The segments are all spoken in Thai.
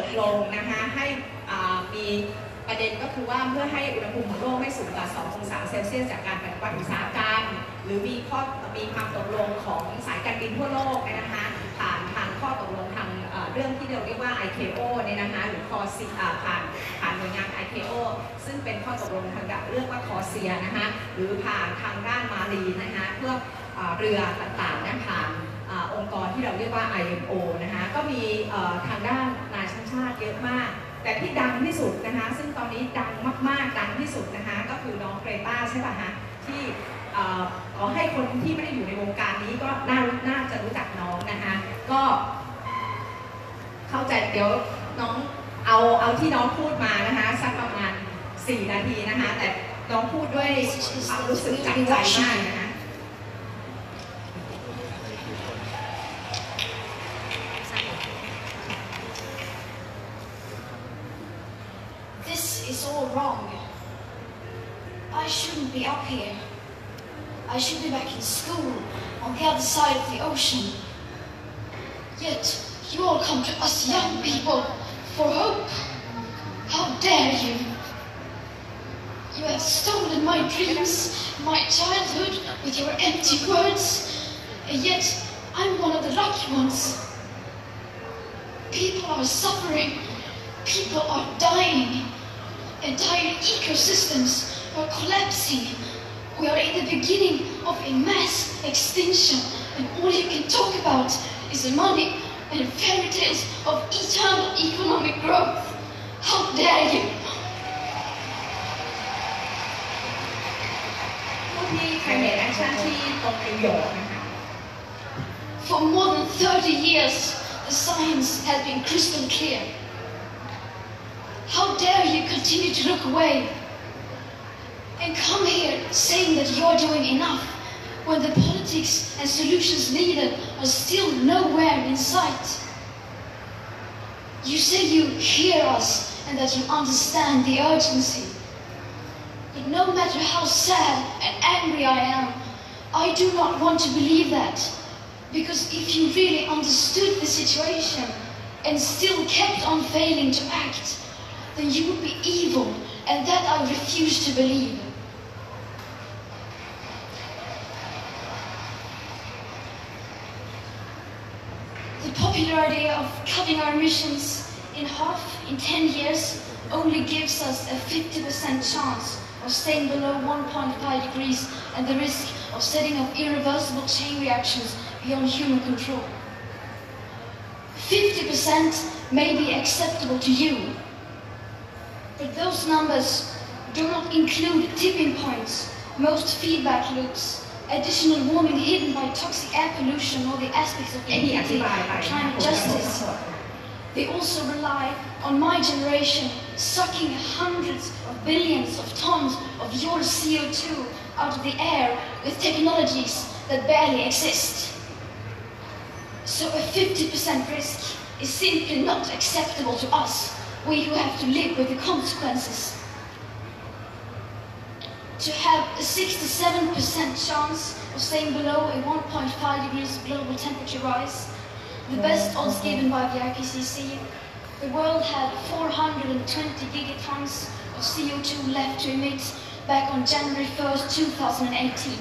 ลงนะคะให้มีประเด็นก็คือว่าเพื่อให้อุณหภูมิของโลกไม่สูงกว่า 2 องศาเซลเซียสจากการปฏิวัติอุตสาหกรรมหรือมีความตกลงของสายการบินทั่วโลกนะคะผ่านทางข้อตกลงทางเรื่องที่เราเรียกว่า ICAO เนี่ยนะคะหรือคอซีผ่านหน่วยงาน ICAO ซึ่งเป็นข้อตกลงทางเรื่องว่าคอเซียนะคะหรือผ่านทางด้านมารีนะคะเพื่อเรือต่างๆนะผ่านองค์กรที่เราเรียกว่า IMO นะคะก็มีทางด้านนานาชาติเยอะมากแต่ที่ดังที่สุดนะคะซึ่งตอนนี้ดังมากๆดังที่สุดนะคะก็คือน้องเกรตาใช่ป่ะฮะที่ขอให้คนที่ไม่ได้อยู่ในวงการนี้ก็น่าจะรู้จักน้องนะคะก็เข้าใจเดี๋ยวน้องเอาที่น้องพูดมานะคะสักประมาณ4 นาทีนะคะแต่น้องพูดด้วยความรู้สึกจับใจมากนะคะ It's all wrong. I shouldn't be up here. I should be back in school on the other side of the ocean. Yet you all come to us young people for hope. How dare you? You have stolen my dreams, my childhood with your empty words, and yet I'm one of the lucky ones. People are suffering. People are dying. Entire ecosystems are collapsing. We are in the beginning of a mass extinction, and all you can talk about is the money and fairy tales of eternal economic growth. How dare you? ผู้ที่ climate action ที่ตรงนิวยอร์กนะคะ For more than 30 years, the science has been crystal clear. How dare you continue to look away and come here saying that you're doing enough when the politics and solutions needed are still nowhere in sight. You say you hear us and that you understand the urgency. But no matter how sad and angry I am, I do not want to believe that. Because if you really understood the situation and still kept on failing to act, then you would be evil, and that I refuse to believe. The popular idea of cutting our emissions in half in 10 years only gives us a 50% chance of staying below 1.5 degrees and the risk of setting off irreversible chain reactions beyond human control. 50% may be acceptable to you, but those numbers do not include tipping points, most feedback loops, additional warming hidden by toxic air pollution or the aspects of equity or climate justice. They also rely on my generation sucking hundreds of billions of tons of your CO2 out of the air with technologies that barely exist. So a 50% risk is simply not acceptable to us, we who have to live with the consequences. To have a 67% chance of staying below a 1.5 degrees global temperature rise, the best odds given by the IPCC, the world had 420 gigatons of CO2 left to emit back on January 1st, 2018.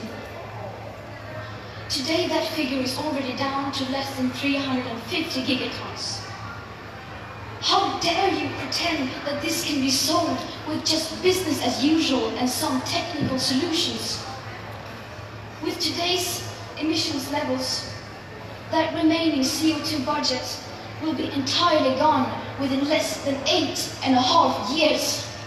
Today that figure is already down to less than 350 gigatons. How dare you pretend that this can be solved with just business as usual and some technical solutions? With today's emissions levels, that remaining CO2 budget will be entirely gone within less than 8.5 years.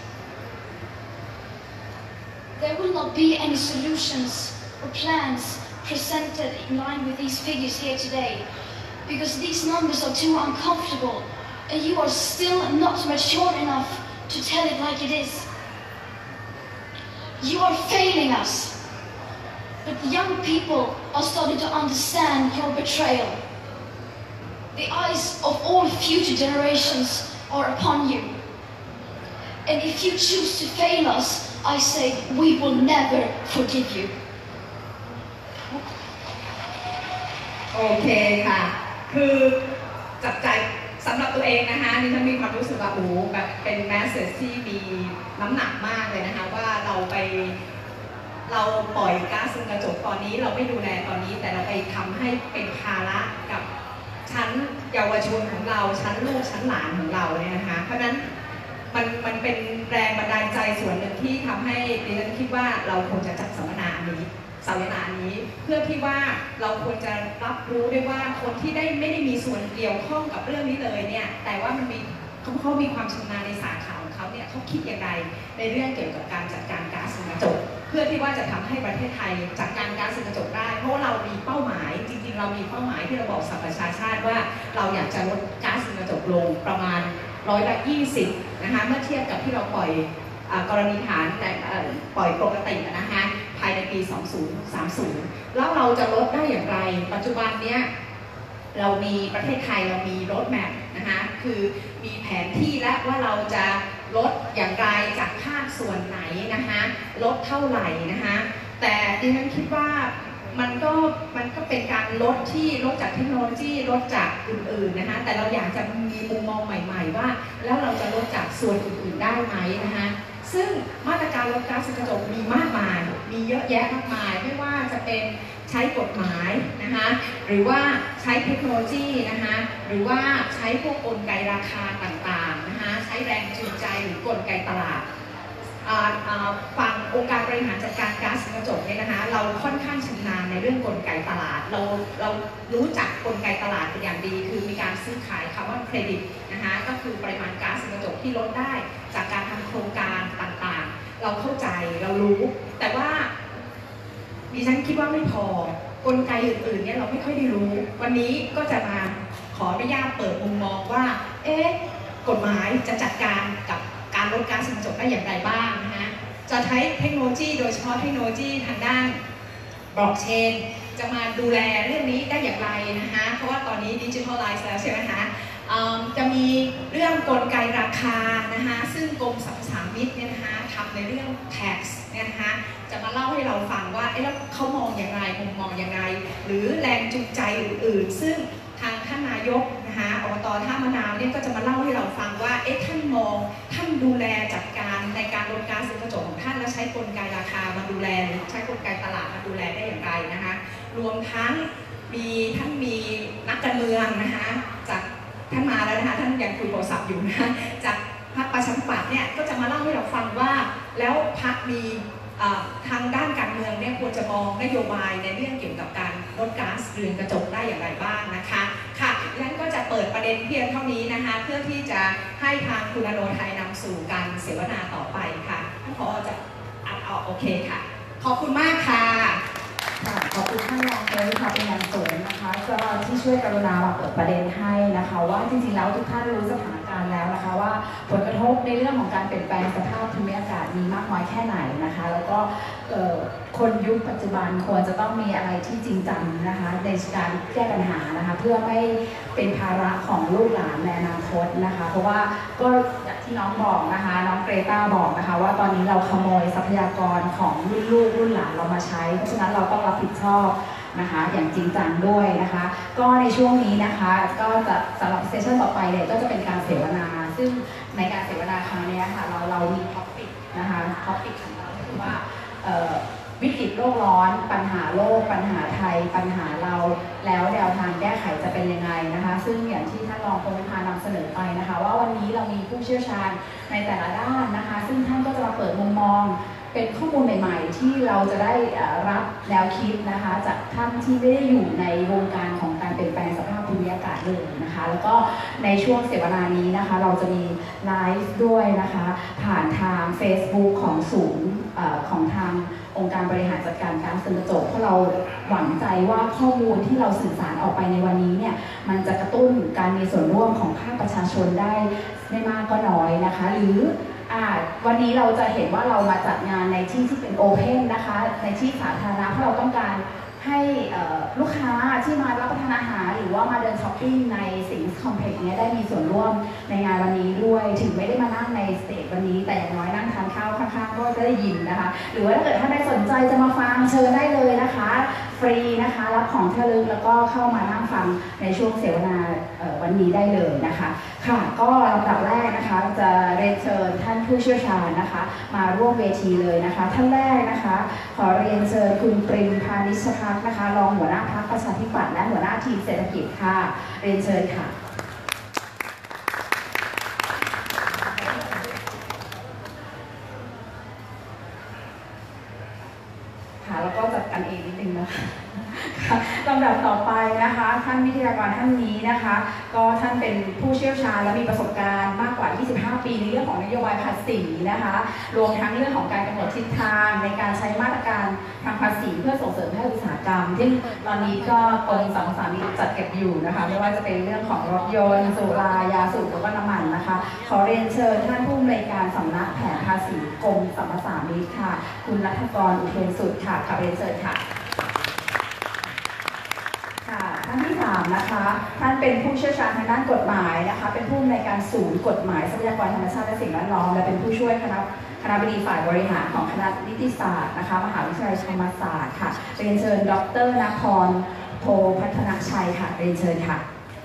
There will not be any solutions or plans presented in line with these figures here today, because these numbers are too uncomfortable and you are still not mature enough to tell it like it is. You are failing us, but the young people are starting to understand your betrayal. The eyes of all future generations are upon you. And if you choose to fail us, I say we will never forgive you. โอเคค่ะคือจับใจสำหรับตัวเองนะคะดิฉันมีความรู้โอ้แบบเป็นแมสเซจที่มีน้ำหนักมากเลยนะคะว่าเราปล่อยก๊าซเรือนกระจกตอนนี้เราไม่ดูแลตอนนี้แต่เราไปทำให้เป็นภาระกับชั้นเยาวชนของเราชั้นลูกชั้นหลานของเราเนี่ยนะคะเพราะฉะนั้นมันเป็นแรงบันดาลใจส่วนหนึ่งที่ทำให้ดิฉันคิดว่าเราควรจะจัดสัมมนานี้เพื่อที่ว่าเราควรจะรับรู้ด้วยว่าคนที่ไม่ได้มีส่วนเกี่ยวข้องกับเรื่องนี้เลยเนี่ยแต่ว่ามันมีเขามีความชำนาญในสาขาของเขาเนี่ยเขาคิดอย่างไรในเรื่องเกี่ยวกับการจัดการก๊าซเรือนกระจกเพื่อที่ว่าจะทำให้ประเทศไทยจัดการก๊าซเรือนกระจกได้เพราะว่าเรามีเป้าหมายจริงๆเรามีเป้าหมายที่เราบอกสหประชาชาติว่าเราอยากจะลดก๊าซเรือนกระจกลงประมาณ20%นะคะเมื่อเทียบกับที่เราปล่อยกรณีฐานปล่อยปกตินะคะภายในปี 2030 แล้วเราจะลดได้อย่างไรปัจจุบันเนี้ยเรามีประเทศไทยเรามีรถแมพนะคะคือมีแผนที่และว่าเราจะลดอย่างไรจากภาคส่วนไหนนะคะลดเท่าไหร่นะคะแต่ดิฉันคิดว่ามันก็เป็นการลดจากเทคโนโลยีลดจากอื่นๆนะคะแต่เราอยากจะมีมุมมองใหม่ๆว่าแล้วเราจะลดจากส่วนอื่นๆได้ไหมนะคะซึ่งมาตรการลดก๊าซเรือนกระจกมีมากมายมีเยอะแยะมากมายไม่ว่าจะเป็นใช้กฎหมายนะคะหรือว่าใช้เทคโนโลยีนะคะหรือว่าใช้พวกกลไกราคาต่างๆนะคะใช้แรงจูงใจหรือกลไกตลาดฝั่งองค์การบริหารจัดการก๊าซเรือนกระจกเนี่ยนะคะเราค่อนข้างชำนาญในเรื่องกลไกตลาดเรารู้จักกลไกตลาดเป็นอย่างดีคือมีการซื้อขายคาร์บอนเครดิตนะคะก็คือปริมาณก๊าซเรือนกระจกที่ลดได้จากการทำโครงการต่างๆเราเข้าใจเรารู้แต่ว่าดิฉันคิดว่าไม่พอกลไกอื่นๆเนี่ยเราไม่ค่อยได้รู้วันนี้ก็จะมาขออนุญาตเปิดมุมมองว่ากฎหมายจะจัดการกับการลดก๊าซเรือนกระจกได้อย่างไรบ้างนะคะจะใช้เทคโนโลยีโดยเฉพาะเทคโนโลยีทางด้านบล็อกเชนจะมาดูแลเรื่องนี้ได้อย่างไรนะคะเพราะว่าตอนนี้ดิจิทัลไลซ์แล้วใช่ไหมคะจะมีเรื่องกลไกราคานะคะซึ่งกรมสรรพสามิตเนี่ยนะคะทำในเรื่อง tax เนี่ยนะคะจะมาเล่าให้เราฟังว่าแล้วเขามองอย่างไรมุมมองอย่างไรหรือแรงจูงใจอื่นๆซึ่งทางท่านนายกนะคะอบต.ท่ามะนาวเนี่ยก็จะมาเล่าให้เราฟังว่าท่านดูแลจัดการในการลดก๊าซเรือนกระจกของท่านแล้วใช้กลไกราคามาดูแลหรือใช้กลไกตลาดมาดูแลได้อย่างไรนะคะรวมทั้งท่านมีนักการเมืองนะคะจากท่านมาแล้วนะคะท่านยังคุยโทรศัพท์อยู่นะจากพรรคประชาธิปัตย์เนี่ยก็จะมาเล่าให้เราฟังว่าแล้วพรรคมีทางด้านการเมืองเนี่ยควรจะมองนโยบายในเรื่องเกี่ยวกับการลดก๊าซเรือนกระจกได้อย่างไรบ้างนะคะค่ะดังนั้นก็จะเปิดประเด็นเพียงเท่านี้นะคะเพื่อที่จะให้ทางคุณอโนไทยนำสู่การเสวนาต่อไปค่ะท่านผอ.จะอัดออกโอเคค่ะขอบคุณมากค่ะขอบคุณท่านรองเลยค่ะเป็นอย่างสูงนะคะก็ที่ช่วยกรุณามาเปิดประเด็นให้นะคะว่าจริงๆแล้วทุกท่านรู้สถานการณ์แล้วนะคะว่าผลกระทบในเรื่องของการเปลี่ยนแปลงสภาพภูมิอากาศมีมากน้อยแค่ไหนนะคะแล้วก็คนยุคปัจจุบันควรจะต้องมีอะไรที่จริงจังนะคะในการแก้ปัญหานะคะเพื่อไม่เป็นภาระของลูกหลานในอนาคตนะคะเพราะว่าก็อย่างที่น้องบอกนะคะน้องเกรตาบอกนะคะว่าตอนนี้เราขโมยทรัพยากรของรุ่นลูกรุ่นหลานเรามาใช้เพราะฉะนั้นเราต้องรับผิดชอบนะคะอย่างจริงจังด้วยนะคะก็ในช่วงนี้นะคะก็จะสำหรับเซสชั่นต่อไปเนี่ยก็จะเป็นการเสวนาซึ่งในการเสวนาครั้งนี้ค่ะเรามีท็อปิกนะคะท็อปิกของเราคือว่าวิกฤตโลกร้อนปัญหาโลกปัญหาไทยปัญหาเราแล้วแนวทางแก้ไขจะเป็นยังไงนะคะซึ่งอย่างที่ท่านรองพงษ์พานำเสนอไปนะคะว่าวันนี้เรามีผู้เชี่ยวชาญในแต่ละด้านนะคะซึ่งท่านก็จะมาเปิดมุมมองเป็นข้อมูลใหม่ๆที่เราจะได้รับแนวคิดนะคะจากท่านที่ไม่ได้อยู่ในวงการของการเปลี่ยนแปลงสภาพภูมิอากาศเลยนะคะแล้วก็ในช่วงเสวนานี้นะคะเราจะมีไลฟ์ด้วยนะคะผ่านทาง Facebook ของศูนย์ของทางองค์การบริหารจัดการก๊าซเรือนกระจกเพราะเราหวังใจว่าข้อมูลที่เราสื่อสารออกไปในวันนี้เนี่ยมันจะกระตุ้นการมีส่วนร่วมของภาคประชาชนได้ไม่มากก็น้อยนะคะหรือวันนี้เราจะเห็นว่าเรามาจัดงานในที่ที่เป็นโอเพนนะคะในที่สาธารณะเพราะเราต้องการให้ลูกค้าที่มารับประทานอาหารหรือว่ามาเดินช้อปปิ้งในสิงห์คอมเพล็กซ์นี้ได้มีส่วนร่วมในงานวันนี้ด้วยถึงไม่ได้มานั่งในสเตจวันนี้แต่อย่างน้อยนั่งทานข้าวข้างๆก็จะได้ยินนะคะหรือว่าถ้าเกิดท่านใดสนใจจะมาฟังเชิญได้เลยนะคะฟรีนะคะรับของที่ระลึกแล้วก็เข้ามานั่งฟังในช่วงเสวนาวันนี้ได้เลยนะคะค่ะก็ลำดับแรกนะคะนะคะจะเรียนเชิญท่านผู้เชี่ยวชาญนะคะมาร่วมเวทีเลยนะคะท่านแรกนะคะขอเรียนเชิญคุณปริมพานิชพักนะคะรองหัวหน้าพรรคประชาธิปัตย์และหัวหน้าทีมเศรษฐกิจค่ะเรียนเชิญค่ะแล้วก็จัดกันเองนิดนึงนะคะลำดับต่อไปนะคะท่านวิทยากรท่านนี้นะคะก็ท่านเป็นผู้เชี่ยวชาญและมีประสบการณ์มากกว่า 25 ปีในเรื่องของนโยบายภาษีนะคะรวมทั้งเรื่องของการกำหนดทิศทางในการใช้มาตรการทางภาษีเพื่อส่งเสริมให้อุตสาหกรรมที่ตอนนี้ก็กรมสรรพสามิตจัดเก็บอยู่นะคะไม่ว่าจะเป็นเรื่องของรถยนต์สุรายาสูบแล้วก็น้ำมันนะคะขอเรียนเชิญท่านผู้อำนวยการสำนักแผนภาษีกรมสรรพสามิตค่ะคุณรัฐกรอุเทนสุดค่ะขอเรียนเชิญค่ะท่านที่3นะคะท่านเป็นผู้เชี่ยวชาญทางด้านกฎหมายนะคะเป็นผู้อำนวยการศูนย์กฎหมายทรัพยากรธรรมชาติและสิ่งแวดล้อมและเป็นผู้ช่วยคณะบดีฝ่ายบริหารของคณะนิติศาสตร์นะคะมหาวิทยาลัยธรรมศาสตร์ค่ะเรียนเชิญดร.นภรณ์โพพัฒนชัยค่ะเรียนเชิญค่ะ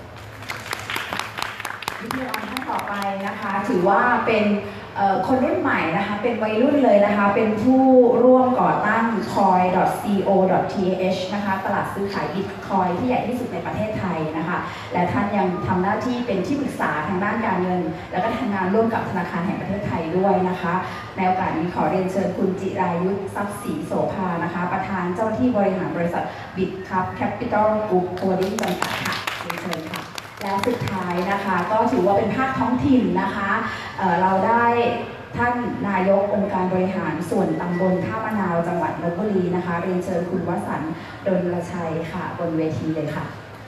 วิทยากรท่านต่อไปนะคะถือว่าเป็นคนรุ่นใหม่นะคะเป็นวัยรุ่นเลยนะคะเป็นผู้ร่วมก่อตั้ง coin.co.th นะคะตลาดซื้อขายบิตคอยที่ใหญ่ที่สุดในประเทศไทยนะคะและท่านยังทำหน้าที่เป็นที่ปรึกษาทางด้านการเงินและก็ทำงานร่วมกับธนาคารแห่งประเทศไทยด้วยนะคะในโอกาสนี้ขอเรียนเชิญคุณจิรายุทธทรัพย์ศรีโสภานะคะประธานเจ้าหน้าที่บริหารบริษัท BitCup Capital Group Holding จำกัดค่ะเรียนเชิญค่ะและสุดท้ายนะคะก็ถือว่าเป็นภาคท้องถิ่นนะคะเราได้ท่านนายกองค์การบริหารส่วนตำบลท่ามะนาวจังหวัดลพบุรีนะคะเรียนเชิญคุณวสันต์ดลชัยค่ะบนเวทีเลยค่ะ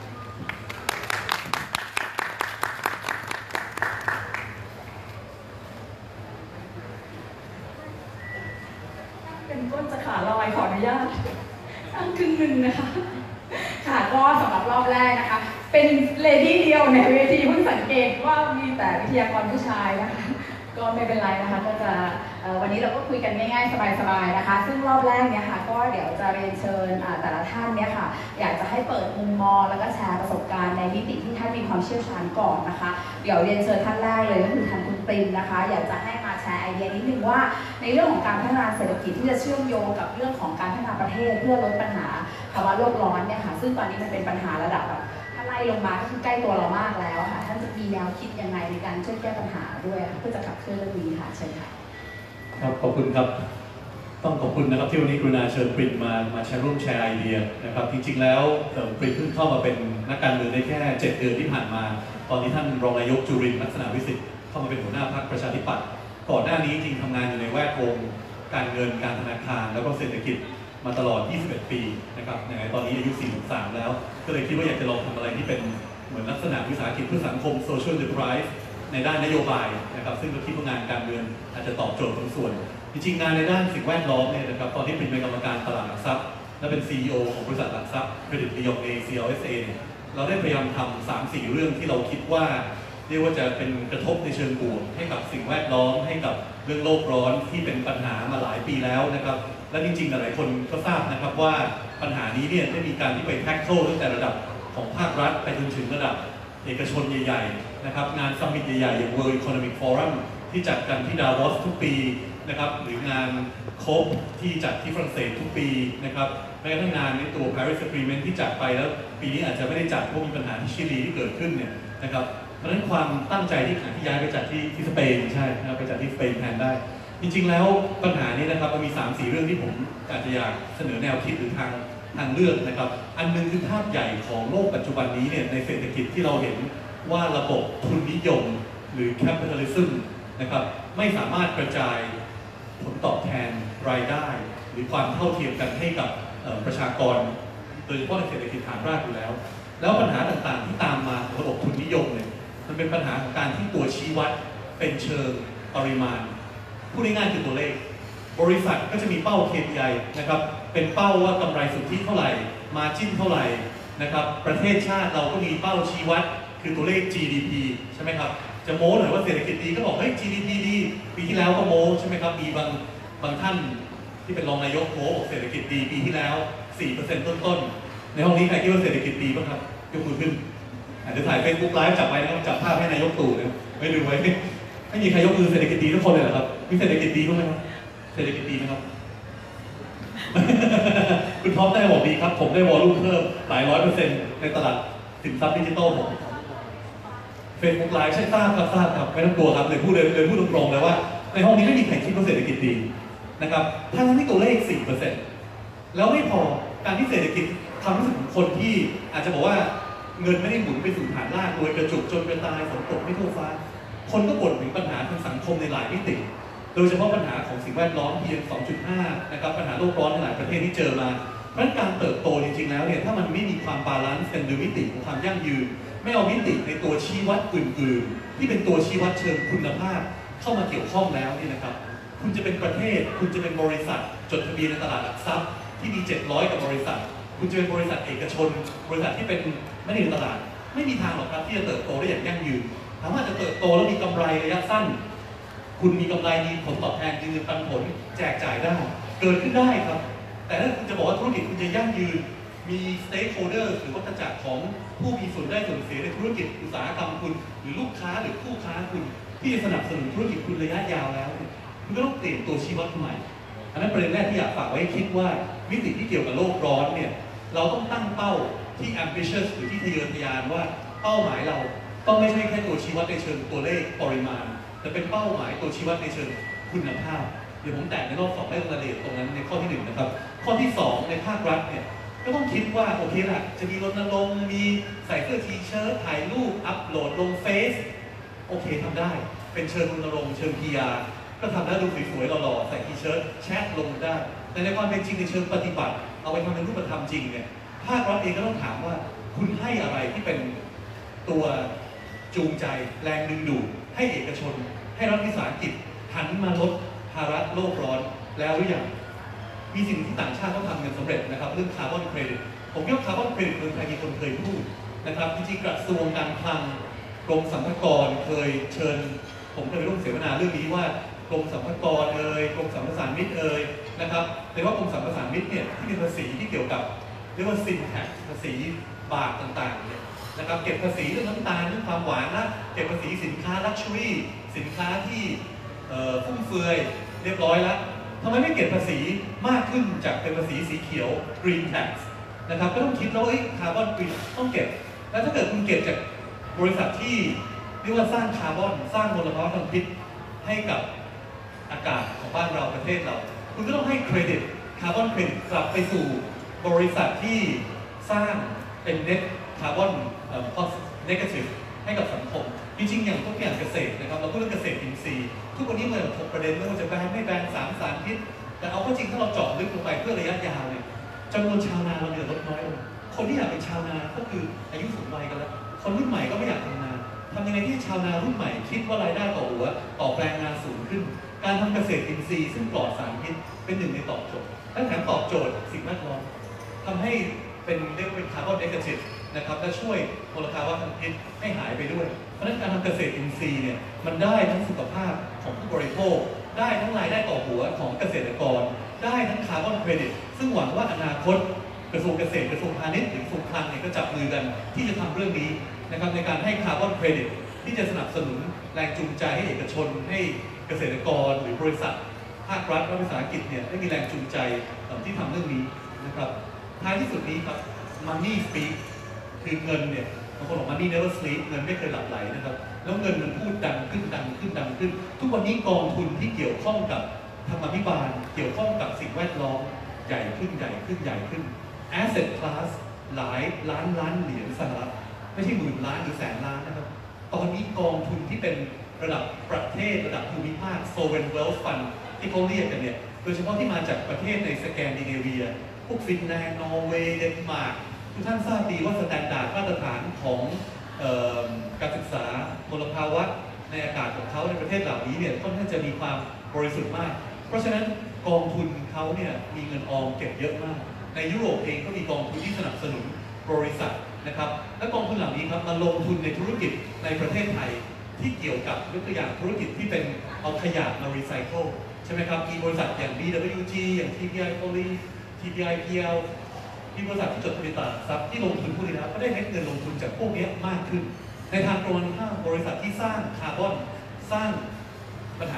เป็นก้นจะขาลอยขออนุญาตตั้งครึ่งหนึ่งนะคะค่ะก็สำหรับรอบแรกนะคะเป็นเลดี้เดียวในเวทีเพิ่งสังเกตว่ามีแต่วิทยากรผู้ชายนะคะก็ไม่เป็นไรนะคะก็จะวันนี้เราก็คุยกันง่ายๆสบายๆนะคะซึ่งรอบแรกเนี่ยค่ะก็เดี๋ยวจะเรียนเชิญแต่ละท่านเนี่ยค่ะอยากจะให้เปิดมุมมองแล้วก็แชร์ประสบการณ์ในมิติที่ท่านมีความเชี่ยวชาญก่อนนะคะเดี๋ยวเรียนเชิญท่านแรกเลยก็คือท่านคุณปริมนะคะอยากจะให้มาแชร์ไอเดียนิดนึงว่าในเรื่องของการพัฒนาเศรษฐกิจที่จะเชื่อมโยงกับเรื่องของการพัฒนาประเทศเพื่อลดปัญหาภาวะโลกร้อนเนี่ยค่ะซึ่งตอนนี้มันเป็นปัญหาระดับแบบไล่ลงมาก็คือใกล้ตัวเรามากแล้วค่ะท่านจะมีแนวคิดยังไงในการช่วยแก้ปัญหาด้วยเพื่อจะขับเคลื่อนเรื่องนี้ค่ะเชิญค่ะครับขอบคุณครับต้องขอบคุณนะครับที่วันนี้กรุณาเชิญปริมมาร่วมแชร์ไอเดียนะครับจริงๆแล้วปริมเพิ่งเข้ามาเป็นนักการเมืองได้แค่7 เดือนที่ผ่านมาตอนนี้ท่านรองนายกจุรินทร์ลักษณะวิสิทธิ์เข้ามาเป็นหัวหน้าพรรคประชาธิปัตย์ก่อนหน้านี้จริงทำงานอยู่ในแวดวงการเงินการธนาคารแล้วก็เศรษฐกิจมาตลอด 21 ปีนะครับในตอนนี้อายุ 43 แล้วก็เลยคิดว่าอยากจะลองทำอะไรที่เป็นเหมือนลักษณะวิสาหกิจเพื่อสังคม social enterprise ในด้านนโยบายนะครับซึ่งเราคิดว่างานการเมืองอาจจะตอบโจทย์บางส่วนจริงๆงานในด้านสิ่งแวดล้อมเนี่ยนะครับตอนที่เป็นกรรมการตลาดหลักทรัพย์และเป็น CEO ของบริษัทหลักทรัพย์เครดิตรียอง CLSA เนี่ยเราได้พยายามทำ 3-4 เรื่องที่เราคิดว่าเรียกว่าจะเป็นกระทบในเชิงบวกให้กับสิ่งแวดล้อมให้กับเรื่องโลกร้อนที่เป็นปัญหามาหลายปีแล้วนะครับและจริงๆหลายคนก็ทราบนะครับว่าปัญหานี้เนี่ยได้มีการที่ไปแท็กเกิลตั้งแต่ระดับของภาครัฐไปจนถึงระดับเอกชนใหญ่ๆนะครับงานซัมมิตใหญ่ๆอย่าง World Economic Forum ที่จัดกันที่ดาวอสทุกปีนะครับหรืองานโคปที่จัดที่ฝรั่งเศสทุกปีนะครับแม้กระทั่งงานในตัว Paris Agreement ที่จัดไปแล้วปีนี้อาจจะไม่ได้จัดเพราะมีปัญหาที่ชิลีที่เกิดขึ้นเนี่ยนะครับเพราะฉะนั้นความตั้งใจที่ย้ายไปจัดที่สเปนใช่นะครับไปจัดที่สเปนแทนได้จริงๆแล้วปัญหานี้นะครับมันมี 3-4 เรื่องที่ผมอาจจะอยากเสนอแนวคิดหรือทางเลือกนะครับอันนึงคือภาพใหญ่ของโลกปัจจุบันนี้เนี่ยในเศรษฐกิจที่เราเห็นว่าระบบทุนนิยมหรือ capitalism นะครับไม่สามารถกระจายผลตอบแทนรายได้หรือความเท่าเทียมกันให้กับประชากรโดยเฉพาะในเศรษฐกิจฐานรากอยู่แล้วแล้วปัญหาต่างๆที่ตามมาของระบบทุนนิยมเนี่ยมันเป็นปัญหาของการที่ตัวชี้วัดเป็นเชิงปริมาณพูดง่ายๆคือตัวเลขบริษัทก็จะมีเป้า KPI นะครับเป็นเป้าว่ากำไรสุทธิเท่าไหร่มาจิ้นเท่าไหร่นะครับประเทศชาติเราก็มีเป้าชี้วัดคือตัวเลข GDP ใช่ไหมครับจะโม้หน่อยว่าเศรษฐกิจดีก็บอกเฮ้ย GDP ดีปีที่แล้วก็โม้ใช่ไหมครับมีบางท่านที่เป็นรองนายกโม้บอกเศรษฐกิจดีปีที่แล้ว 4% ต้นๆในห้องนี้ใครคิดว่าเศรษฐกิจดีบ้างครับยกมือขึ้นอาจจะถ่าย Facebook Live จับไว้นะครับจับภาพให้นายกตู่นะไม่ดูไว้ไม่มีใครยกมือเศรษฐกิจดีทุกคนเลยเหรอครับมีเศรษฐกิจดีบ้างไหมครับเศรษฐกิจดีไหมครับ คุณท็อปได้บอกดีครับผมได้วอลลุ่มเพิ่มหลาย100%ในตลาดสินทรัพย์ดิจิทัลผมเฟซบุ๊กไลฟ์ใช่ทราบครับไม่ต้องกลัวครับเลยพูดตรงๆเลยว่าในห้องนี้ไม่มีใครคิดว่าเศรษฐกิจดีนะครับทั้งที่ตัวเลข 4% แล้วไม่พอการที่เศรษฐกิจความรู้สึกของคนที่อาจจะบอกว่าเงินไม่ได้หมุนไปสู่ฐานรากโดยกระจุกจนกระจายฝนตกไม่ทั่วฟ้าคนก็บ่นถึงปัญหาทางสังคมในหลายมิติโดยเฉพาะปัญหาของสิ่งแวดล้อม PM 2.5 นะครับปัญหาโลกร้อนในหลายประเทศที่เจอมาเพราะฉะนั้นการเติบโตจริงๆแล้วเนี่ยถ้ามันไม่มีความบาลานซ์กันโดยมิติของความยั่งยืนไม่เอามิติในตัวชี้วัดอื่นๆที่เป็นตัวชี้วัดเชิงคุณภาพเข้ามาเกี่ยวข้องแล้วนี่นะครับคุณจะเป็นประเทศคุณจะเป็นบริษัทจดทะเบียนในตลาดหลักทรัพย์ที่มี700กับบริษัทคุณจะเป็นบริษัทเอกชนบริษัทที่เป็นไม่ได้อยู่ในตลาดไม่มีทางหรอกครับที่จะเติบโตได้อย่างยั่งยืนถามว่าจะเติบโตแล้วมีกำไรระยะสั้นคุณมีกำไรมีผลตอบแทนยืนปันผลแจกจ่ายได้เกิดขึ้นได้ครับแต่ถ้าคุณจะบอกว่าธุรกิจคุณจะยั่งยืนมี stakeholder หรือวัฏจักรของผู้มีส่วนได้ส่วนเสียในธุรกิจอุตสาหกรรมคุณหรือลูกค้าหรือคู่ค้าคุณที่จะสนับสนุนธุรกิจคุณระยะยาวแล้วคุณก็ต้องเปลี่ยนตัวชี้วัดใหม่อันนั้นประเด็นแรกที่อยากฝากไว้คิดว่ามิติที่เกี่ยวกับโลกร้อนเนี่ยเราต้องตั้งเป้าที่ ambitious หรือที่ทะเยอทะยานว่าเป้าหมายเราต้องไม่ใช่แค่ตัวชี้วัดในเชิงตัวเลขปริมาณแต่เป็นเป้าหมายตัวชี้วัดในเชิงคุณภาพเดี๋ยวผมแตะในรอบ2ได้รายละเอียดตรงนั้นในข้อที่1นะครับข้อที่2ในภาครัฐเนี่ยก็ต้องคิดว่าโอเคล่ะจะมีรณรงค์มีใส่เสื้อทีเชิ้ตถ่ายรูปอัปโหลดลงเฟซโอเคทำได้เป็นเชิงรณรงค์เชิง PR ก็ทำได้ดูสวยๆหล่อๆใส่ทีเชิ้ตแชทลงได้แต่ในความเป็นจริงในเชิงปฏิบัติเอาไปทำเป็นรูปธรรมจริงเนี่ยภาครัฐเองก็ต้องถามว่าคุณให้อะไรที่เป็นตัวจูงใจแรงดึงดูดให้เอกชนให้รัฐวิสาหกิจหันมาลดภาระโลกร้อนแล้วหรือยังมีสิ่งที่ต่างชาติต้องทำกันสำเร็จนะครับเรื่องคาร์บอนเครดิตผมยกคาร์บอนเครดิตเมืองไทยมีคนเคยพูดนะครับจริงๆกระทรวงการคลังกรมสรรพากรเคยเชิญผมเคยไปร่วมเสวนาเรื่องนี้ว่ากรมสรรพากรกรมสรรพสานมิตนะครับแต่ว่ากรมสรรพสานมิตเนี่ยที่มีภาษีที่เกี่ยวกับเรียกว่าซินแท็กภาษีบาทต่างๆเนี่ยนะครับเก็บภาษีเรื่องน้ำตาลเรื่องความหวานนะเก็บภาษีสินค้าลักชัวรี่สินค้าที่ฟุ่มเฟือยเรียบร้อยแล้วทำไมไม่เก็บภาษีมากขึ้นจากเป็นภาษีสีเขียว green tax นะครับก็ต้องคิดแล้วว่าคาร์บอนต้องเก็บแล้วถ้าเกิดคุณเก็บจากบริษัทที่เรียกว่าสร้างคาร์บอนสร้างมลภาวะทางพิษให้กับอากาศของบ้านเราประเทศเราคุณก็ต้องให้เครดิตคาร์บอนเครดิตกลับไปสู่บริษัทที่สร้างเป็น net carbon negative ให้กับสังคมจริงๆอย่างทุกอย่างเกษตรนะครับเราพูดเรื่องเกษตรอินทรีย์ทุกวันนี้มันถกประเด็นไม่ว่าจะแบนไม่แบนสารพิษแต่เอาเข้าจริงถ้าเราเจาะลึกลงไปเพื่อระยะยาวเนี่ยจำนวนชาวนาเราเนี่ยลดน้อยลงคนที่อยากเป็นชาวนาก็คืออายุสูงวัยกันแล้วคนรุ่นใหม่ก็ไม่อยากทำนาทำยังไงที่ชาวนารุ่นใหม่คิดว่ารายได้ต่อหัวต่อแปลงนาสูงขึ้นการทำเกษตรอินทรีย์ซึ่งปลอดสารพิษเป็นหนึ่งในตอบโจทย์และแถมตอบโจทย์สิ่งแวดล้อมทำให้เป็นเรียกว่าเป็นคาร์บอนเนกาทีฟนะครับและช่วยมลภาวะทางพิษให้หายไปด้วยเพราะฉะนั้นการทำเกษตรอินทรีย์เนี่ยมันได้ทั้งสุขภาพของผู้บริโภคได้ทั้งรายได้ต่อหัวของเกษตรกรได้ทั้งคาร์บอนเครดิตซึ่งหวังว่าอนาคตกระทรวงเกษตรกระทรวงพาณิชย์หรือกระทรวงคลังเนี่ยก็จับมือกันที่จะทำเรื่องนี้นะครับในการให้คาร์บอนเครดิตที่จะสนับสนุนแรงจูงใจให้เอกชนให้เกษตรกรหรือบริษัทภาครัฐและวิสาหกิจเนี่ยได้มีแรงจูงใจที่ทำเรื่องนี้นะครับท้ายที่สุดนี้ครับ Money Speak คือเงินเนี่ยบางคนบอก Money Never Sleep เงินไม่เคยหลับไหลนะครับแล้วเงินมันพูดดังขึ้นทุกวันนี้กองทุนที่เกี่ยวข้องกับธรรมาภิบาลเกี่ยวข้องกับสิ่งแวดล้อมใหญ่ขึ้น Asset Class หลายล้านเหรียญสหรัฐไม่ใช่หมื่นล้านหรือแสนล้านนะครับตอนนี้กองทุนที่เป็นระดับประเทศระดับภูมิภาค Sovereign Wealth Fund ที่เขาเรียกกันเนี่ยโดยเฉพาะที่มาจากประเทศในสแกนดิเนเวียพวกฟินแลนด์นอร์เวย์เดนมาร์กทุกท่านทราบดีว่าสแตนดาร์ดมาตรฐานของการศึกษามลภาวะในอากาศของเขาในประเทศเหล่านี้เนี่ยค่อนข้างจะมีความบริสุทธิ์มากเพราะฉะนั้นกองทุนเขาเนี่ยมีเงินออมเก็บเยอะมากในยุโรปเองก็มีกองทุนที่สนับสนุนบริษัทนะครับและกองทุนเหล่านี้ครับมาลงทุนในธุรกิจในประเทศไทยที่เกี่ยวกับยกตัวอย่างธุรกิจที่เป็นเอาขยะมารีไซเคิลใช่ไหมครับมีบริษัทอย่าง BWG อย่าง TPI Poly TPI PL มีบริษัทที่จดทะเบียนตลาดหลักทรัพย์ที่ลงทุนพวกนี้นะก็ได้เม็ดเงินลงทุนจากพวกนี้มากขึ้นในทางตรงกันข้ามบริษัทที่สร้างคาร์บอนสร้าง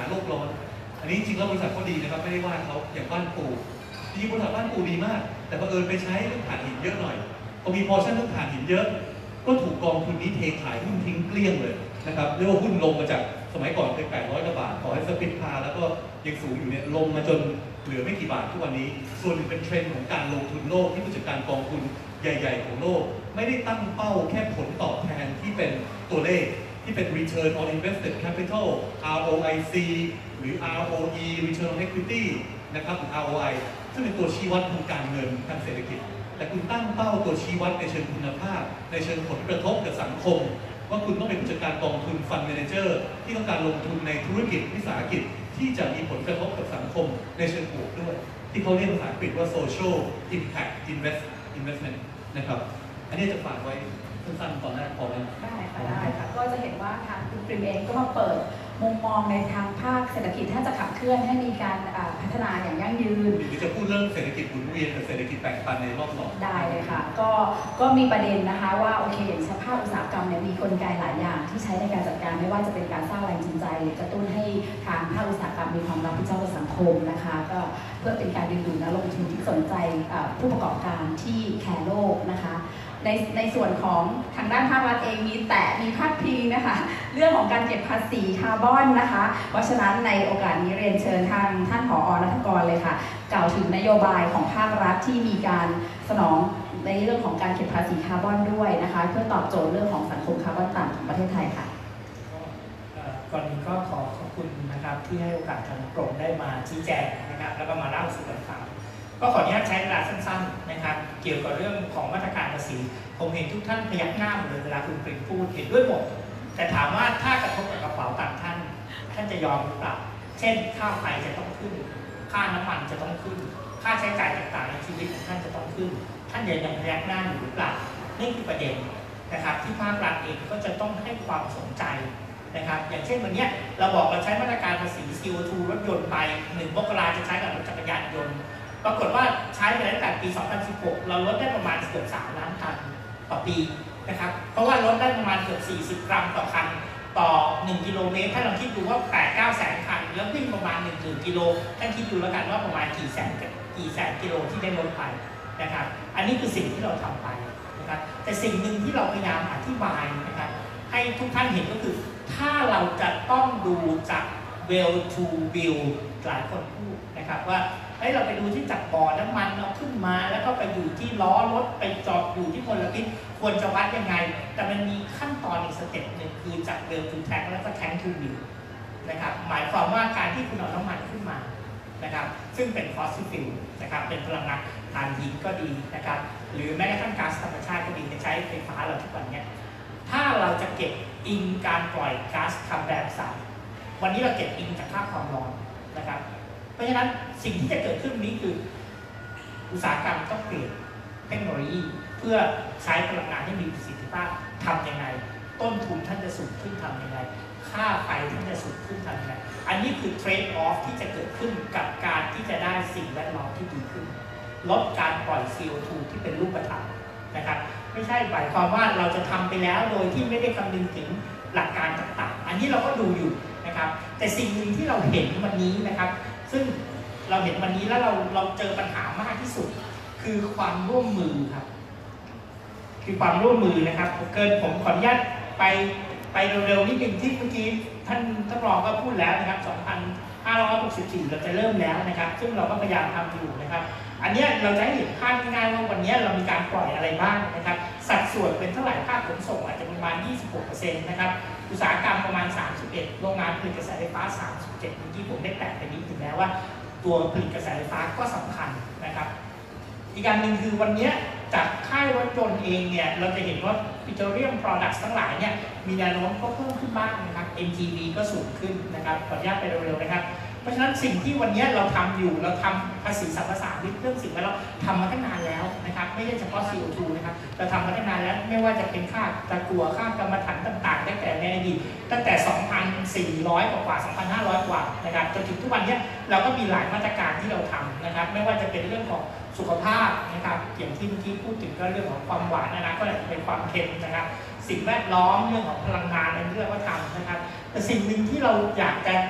โลกร้อนอันนี้จริงแล้วบริษัทเขาดีนะครับไม่ได้ว่าเขาอย่างบ้านปูจริงๆบริษัทบ้านปูดีมากแต่บังเอิญไปใช้เรื่องถ่านหินเยอะหน่อยพอมีพอชั่นเรื่องถ่านหินเยอะก็ถูกกองทุนนี้เทขายหุ้นทิ้งเกลี้ยงเลยนะครับเรียกว่าหุ้นลงมาจากสมัยก่อนเป็น800 กว่าบาทขอให้สปิดพาแล้วก็ยังสูงอยู่เนี่ยลงมาจนเหลือไม่กี่บาททุกวันนี้ส่วนหนึ่งเป็นเทรนด์ของการลงทุนโลกที่ผู้จัดการกองทุนใหญ่ๆของโลกไม่ได้ตั้งเป้าแค่ผลตอบแทนที่เป็นตัวเลขที่เป็น return on invested capital ROIC หรือ ROE return on equity นะครับหรือ ROI ซึ่งเป็นตัวชี้วัดทางการเงินทางเศรษฐกิจแต่คุณตั้งเป้าตัวชี้วัดในเชิงคุณภาพในเชิงผลกระทบกับสังคมว่าคุณต้องเป็นผู้จัดการกองทุน Fund Manager ที่ต้องการลงทุนในธุรกิจวิสาหกิจที่จะมีผลกระทบกับสังคมในเชิงบวกด้วยที่เขาเรียกภาษาอังกฤษว่า social impact investment นะครับอันนี้จะฝากไว้สั้นๆตอนแรกพอไหมได้ค่ะก็จะเห็นว่าทางคุณปริมเองก็มาเปิดมุมมองในทางภาคเศรษฐกิจถ้าจะขับเคลื่อนให้มีการพัฒนาอย่างยั่งยืนหรือจะพูดเรื่องเศรษฐกิจหมุนเวียนกับเศรษฐกิจแบ่งปันในรอบ2 ได้เลยค่ะก็มีประเด็นนะคะว่าโอเคอย่างภาคอุตสาหกรรมเนี่ยมีกลไกหลายอย่างที่ใช้ในการจัดการไม่ว่าจะเป็นการสร้างแรงจูงใจหรือกระตุ้นให้ทางภาคอุตสาหกรรมมีความรับผิดชอบต่อสังคมนะคะก็เพื่อเป็นการดึงดูดนักลงทุนที่สนใจผู้ประกอบการที่แคร์โลกนะคะในส่วนของทางด้านภาครัฐเองมีพาดพิงนะคะเรื่องของการเก็บภาษีคาร์บอนนะคะเพราะฉะนั้นในโอกาสนี้เรียนเชิญทางท่านผอ.ณัฐกรเลยค่ะกล่าวถึงนโยบายของภาครัฐที่มีการสนองในเรื่องของการเก็บภาษีคาร์บอนด้วยนะคะเพื่อตอบโจทย์เรื่องของสังคมคาร์บอนต่ำของประเทศไทยค่ะก่อนอื่นก็ขอบคุณนะครับที่ให้โอกาสทางกรมได้มาชี้แจงนะครับแล้วก็มาเล่าสู่กันฟังก็ขออนุญาตใช้เวลาสั้นๆนะครับเกี่ยวกับเรื่องของมาตรการภาษีผมเห็นทุกท่านพยักหน้าหมดเลยเวลาคุณปริมพูดเห็นด้วยหมดแต่ถามว่าถ้ากระทบกับกระเป๋าตังค์ท่านจะยอมหรือเปล่าเช่นค่าไฟจะต้องขึ้นค่าน้ำมันจะต้องขึ้นค่าใช้จ่ายต่างๆในชีวิตของท่านจะต้องขึ้นท่านยังพยักหน้าอยู่หรือเปล่านี่คือประเด็นนะครับที่ภาครัฐเองก็จะต้องให้ความสนใจนะครับอย่างเช่นวันนี้เราบอกเราใช้มาตรการภาษี CO2 รถยนต์ไป1 มกราจะใช้กับรถจักรยานยนต์ปรากฏว่าใช้ไปตั้งแต่ปี 2016 เราลดได้ประมาณเกือบ3 ล้านตันต่อปีนะครับเพราะว่าลดได้ประมาณเกือบ40 กรัมต่อคันต่อ1 กิโลเมตรถ้าเราคิดดูว่า 8-9 แสนคันแล้ววิ่งประมาณ1 กิโลท่านคิดดูแล้วกันว่าประมาณกี่แสนกิโลที่ได้ลดไปนะครับอันนี้คือสิ่งที่เราทำไปนะครับแต่สิ่งหนึ่งที่เราพยายามอธิบายนะครับให้ทุกท่านเห็นก็คือถ้าเราจะต้องดูจาก well to bill หลายคนพูดนะครับว่าเราไปดูที่จากบ่อน้ำมันเอาขึ้นมาแล้วก็ไปอยู่ที่ล้อรถไปจอดอยู่ที่มลพิษควรจะวัดยังไงแต่มันมีขั้นตอนอีกสเต็ปหนึ่งคือจากเวลทูแทงแล้วก็แทงทูบิลนะครับหมายความว่าการที่คุณเอาน้ำมันขึ้นมานะครับซึ่งเป็นฟอสซิลฟิวนะครับเป็นพลังงานถ่านหินก็ดีนะครับหรือแม้กระทั่งก๊าซธรรมชาติก็ดีในใช้ไฟฟ้าเราทุกวันนี้ถ้าเราจะเก็บอิงการปล่อยก๊าซคาร์บอนไดออกไซด์วันนี้เราเก็บอิงจากค่าความร้อนนะครับเพราะฉะนั้นสิ่งที่จะเกิดขึ้นนี้คืออุตสาหกรรมต้องเปลี่ยนเทคโนโลยีเพื่อใช้พลังงานให้มีประสิทธิภาพทำยังไงต้นทุนท่านจะสูงขึ้นทำยังไงค่าไฟท่านจะสูงขึ้นทำยังไงอันนี้คือเทรดออฟที่จะเกิดขึ้นกับการที่จะได้สิ่งแวดล้อมที่ดีขึ้นลดการปล่อย CO2 ที่เป็นรูปธรรมนะครับไม่ใช่หมายความว่าเราจะทำไปแล้วโดยที่ไม่ได้คำนึงถึงหลักการต่างๆอันนี้เราก็ดูอยู่นะครับแต่สิ่งหนึ่งที่เราเห็นวันนี้นะครับซึ่งเราเห็นวันนี้แล้วเราเจอปัญหามากที่สุดคือความร่วมมือครับคือความร่วมมือนะครับผมขออนุญาตไปเร็วๆนิดนึงที่เมื่อกี้ท่านรองก็พูดแล้วนะครับ2564เราจะเริ่มแล้วนะครับซึ่งเราก็พยายามทำอยู่นะครับอันนี้เราจะให้เห็นภาพง่ายๆว่าวันนี้เรามีการปล่อยอะไรบ้างนะครับสัดส่วนเป็นเท่าไหร่ภาคขนส่งอาจจะประมาณ 26% นะครับอุตสาหกรรมประมาณ 31%โรงงานผลิตกระแสไฟฟ้า 37%เมื่อกี้ผมได้แตะไปนิดนึงแล้วว่าตัวผลิตกระแสไฟฟ้าก็สำคัญนะครับอีกการหนึ่งคือวันนี้จากค่ายรถยนต์เองเนี่ยเราจะเห็นว่า Petroleum Products ทั้งหลายเนี่ยมีแนวโน้มก็เพิ่มขึ้นบ้างนะครับ NGV ก็สูงขึ้นนะครับขออนุญาตไปเร็วๆนะครับเพราะฉะนั้นสิ่งที่วันนี้เราทำอยู่เราทำภาษีสรรพสามิตเรื่องสิ่งแวดล้อมทำมาตั้งนานแล้วนะครับไม่ใช่เฉพาะ CO2 นะครับเราทำมาตั้งนานแล้วไม่ว่าจะเป็นค่าตะกั่วค่ากรรมฐานต่างๆตั้งแต่ในอดีตตั้งแต่ 2,400 กว่า 2,500 กว่านะครับจนถึงทุกวันนี้เราก็มีหลายมาตรการที่เราทำนะครับไม่ว่าจะเป็นเรื่องของสุขภาพนะครับอย่างที่เมื่อกี้พูดถึงก็เรื่องของความหวานนะก็อาจจะเป็นความเค็มนะครับสิ่งแวดล้อมเรื่องของพลังงานในเรื่องก็ทำนะครับแต่สิ่งหนึ่งที่เราอยากจะให้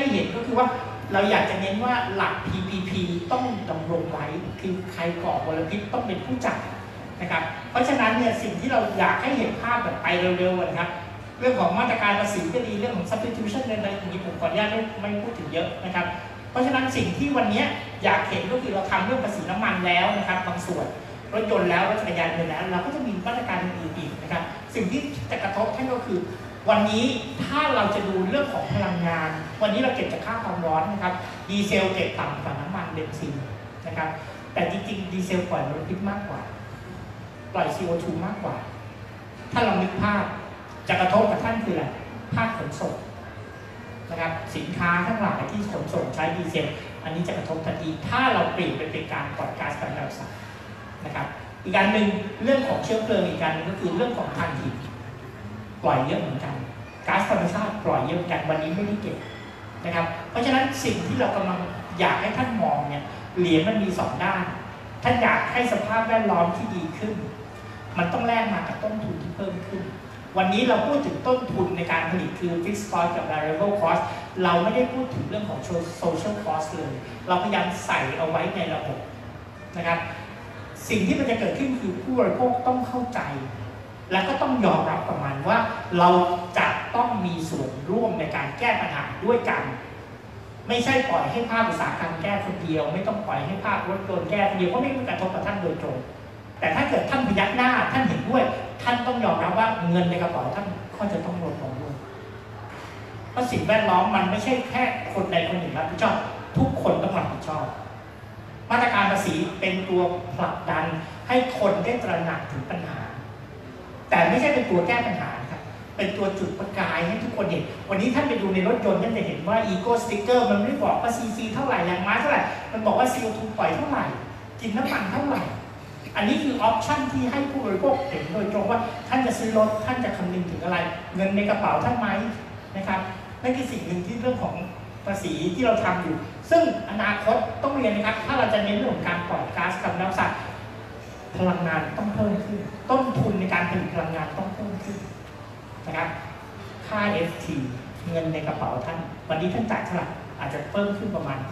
เห็นก็คือว่าเราอยากจะเน้นว่าหลัก PPP ต้องดำรงไว้คือใครก่อมลพิษต้องเป็นผู้จ่ายนะครับเพราะฉะนั้นเนี่ยสิ่งที่เราอยากให้เห็นภาพแบบไปเร็วๆนะครับเรื่องของมาตรการภาษีก็ดีเรื่องของ substitution อะไรอย่างนี้ผมขออนุญาตไม่พูดถึงเยอะนะครับเพราะฉะนั้นสิ่งที่วันนี้อยากเห็นก็คือเราทำเรื่องภาษีน้ำมันแล้วนะครับบางส่วนรถยนต์แล้วรถจักรยานยนต์แล้วเราก็จะมีมาตรการอื่นๆอีกนะครับสิ่งที่จะกระทบท่านก็คือวันนี้ถ้าเราจะดูเรื่องของพลังงานวันนี้เราเก็บจากค่าความร้อนนะครับดีเซลเก็บต่ำกว่าน้ำมันเบนซินนะครับแต่จริงๆดีเซลปล่อยมลพิษมากกว่าปล่อย CO2 มากกว่าถ้าเรานึกภาพจะกระทบกับท่านคืออะไรภาคขนส่งนะครับสินค้าทั้งหลายที่ขนส่งใช้ดีเซลอันนี้จะกระทบทันทีถ้าเราเปลี่ยนเป็นการปล่อยก๊าซคาร์บอนไดออกไซด์นะครับอีกการหนึ่งเรื่องของเชื้อเพลิงอีกการนึงก็คือเรื่องของถ่านหินปล่อยเยอะเหมือนกันก๊าซธรรมชาติปล่อยเยอะเหมือนกันวันนี้ไม่ได้เก็บนะครับเพราะฉะนั้นสิ่งที่เรากำลังอยากให้ท่านมองเนี่ยเหรียญมันมี2ด้านท่านอยากให้สภาพแวดล้อมที่ดีขึ้นมันต้องแลกมากับต้นทุนที่เพิ่มขึ้นวันนี้เราพูดถึงต้นทุนในการผลิตคือ fixed cost กับ variable cost เราไม่ได้พูดถึงเรื่องของ social cost เลยเราพยายามใส่เอาไว้ในระบบนะครับสิ่งที่มันจะเกิดขึ้นคือผู้บริโภคต้องเข้าใจและก็ต้องยอมรับกับมันว่าเราจะต้องมีส่วนร่วมในการแก้ปัญหาด้วยกันไม่ใช่ปล่อยให้ภาคอุตสาหกรรมแก้คนเดียวไม่ต้องปล่อยให้ภาครถยนต์แก้คนเดียวเพราะไม่กระทบกับท่านโดยตรงแต่ถ้าเกิดท่านพยักหน้าท่านเห็นด้วยท่านต้องยอมรับว่าเงินในกระเป๋าท่านก็จะต้องลดลงด้วยเพราะสิ่งแวดล้อมมันไม่ใช่แค่คนใดคนหนึ่งรับผิดชอบทุกคนต้องรับผิดชอบมาตรการภาษีเป็นตัวผลักดันให้คนได้ตระหนักถึงปัญหาแต่ไม่ใช่เป็นตัวแก้ปัญหาครับเป็นตัวจุดประกายให้ทุกคนเห็นวันนี้ท่านไปดูในรถยนต์ท่านจะเห็นว่า Eco Sticker มันไม่ได้บอกว่า CC เท่าไหร่แรงม้าเท่าไหร่มันบอกว่า CO2 ปล่อยเท่าไหร่กินน้ำมันเท่าไหร่อันนี้คือออปชั่นที่ให้ผู้บริโภคเห็นโดยตรงว่าท่านจะซื้อรถท่านจะคำนึงถึงอะไรเงินในกระเป๋าท่านไหมนะครับนั่นคือสิ่งหนึ่งที่เรื่องของภาษีที่เราทำอยู่ซึ่งอนาคตต้องเรียนนะครับถ้าเราจะเน้นเรื่องของการปล่อยก๊าซคาร์บอนไดออกไซด์พลังงานต้องเพิ่มขึ้นต้นทุนในการผลิตพลังงานต้องเพิ่มขึ้นนะครับค่า FT เงินในกระเป๋าท่านวันนี้ท่านจ่ายเท่าไหร่อาจจะเพิ่มขึ้นประมาณ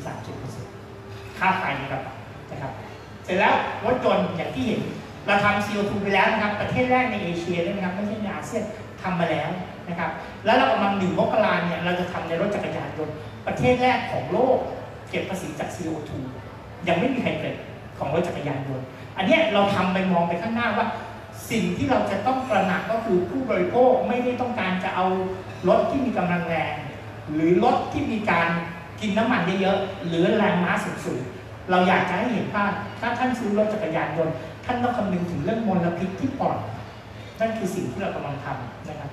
20-30% ค่าไฟในกระเป๋านะครับเสร็จแล้วรถยนต์อย่างที่เห็นเราทำ CO2 ไปแล้วนะครับประเทศแรกในเอเชียด้วยนะครับไม่ใช่ในอาเซียนทำมาแล้วนะครับแล้วเรากำลัง1 มกราเนี่ยเราจะทำในรถจักรยานยนต์ประเทศแรกของโลกเก็บภาษีจาก CO2 ยังไม่มีใครเก็บของรถจักรยานยนต์อันนี้เราทำไปมองไปข้างหน้าว่าสิ่งที่เราจะต้องตระหนักก็คือผู้บริโภคไม่ได้ต้องการจะเอารถที่มีกำลังแรงหรือรถที่มีการกินน้ำมันเยอะๆหรือแรงม้าสูงๆเราอยากจะให้เห็นว่าถ้าท่านซื้อรถจักรยานยนต์ท่านต้องคำนึงถึงเรื่องมลพิษที่ปอดนั่นคือสิ่งที่เรากำลังทำนะครับ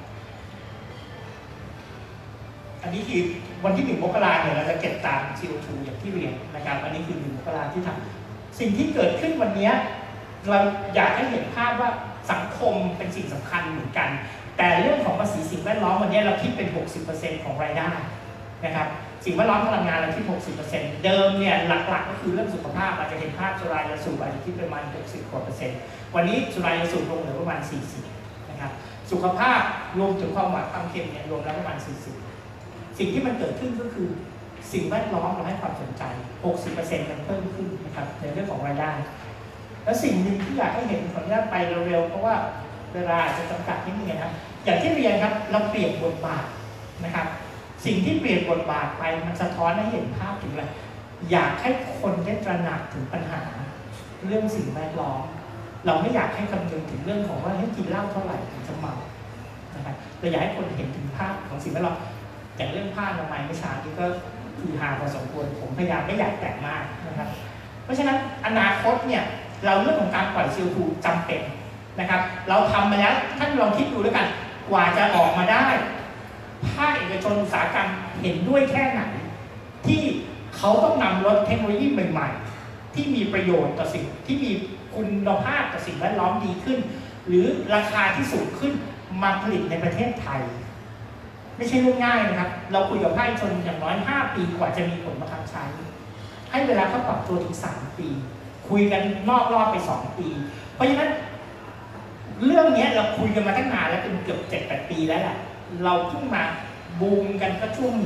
อันนี้คือวันที่1 มกราเนี่ยเราจะเก็บตาม CO2 อย่างที่เรียนนะครับอันนี้คือ1 มกราที่ทำสิ่งที่เกิดขึ้นวันนี้เราอยากให้เห็นภาพว่าสังคมเป็นสิ่งสำคัญเหมือนกันแต่เรื่องของภาษีสิ่งแวดล้อมวันนี้เราคิดเป็น 60% ของรายได้นะครับสิ่งแวดล้อมพลังงานเราคิด 60% เดิมเนี่ยหลักๆก็คือเรื่องสุขภาพอาจจะเห็นภาพสุรายาสูบอาจจะคิดประมาณ 60% วันนี้สุรายาสูบลงเหลือประมาณ 40% นะครับสุขภาพรวมถึงความหวานความเค็มเนี่ยรวมแล้วประมาณ 40%สิ่งที่มันเกิดขึ้นก็คือสิ่งแวดล้อมเราให้ความสนใจ 60% มันเพิ่มขึ้นนะครับในเรื่องของรายได้และสิ่งหนึ่งที่อยากให้เห็นขออนุญาตไปเร็วๆเพราะว่าเวลาจะจำกัดนิดนึงนะครับอย่างที่เรียนครับเราเปลี่ยนบทบาทนะครับสิ่งที่เปลี่ยนบทบาทไปมันสะท้อนให้เห็นภาพถึงอะไรอยากให้คนได้ตระหนักถึงปัญหาเรื่องสิ่งแวดล้อมเราไม่อยากให้คำนึงถึงเรื่องของว่าให้กินเหล้าเท่าไหร่ถึงจะเมานะครับเราอยากให้คนเห็นถึงภาพของสิ่งแวดล้อมอย่างเรื่องผ้าอนามัยเมื่อเช้านี้ก็คือหาพอสมควรผมพยายามไม่อยากแต่งมากนะครับเพราะฉะนั้นอนาคตเนี่ยเราเรื่องของการปล่อย CO2 จำเป็นนะครับเราทำมาแล้วท่านลองคิดดูแล้วกันกว่าจะออกมาได้ภาคเอกชนอุตสาหกรรมเห็นด้วยแค่ไหนที่เขาต้องนำรถเทคโนโลยีใหม่ๆที่มีประโยชน์ต่อสิ่งที่มีคุณภาพต่อสิ่งแวดล้อมดีขึ้นหรือราคาที่สูงขึ้นมาผลิตในประเทศไทยไม่ใช่เรื่องง่ายนะครับเราคุยกับภาคเอกชนอย่างน้อย5 ปีกว่าจะมีผลบังคับใช้ให้เวลาเขาปรับตัวถึง3 ปีคุยกันนอกรอบไป2 ปีเพราะฉะนั้นเรื่องนี้เราคุยกันมาตั้งนานแล้วเป็นเกือบ 7-8 ปีแล้วแหละเราเพิ่งมาบูมกันก็ช่วงนี้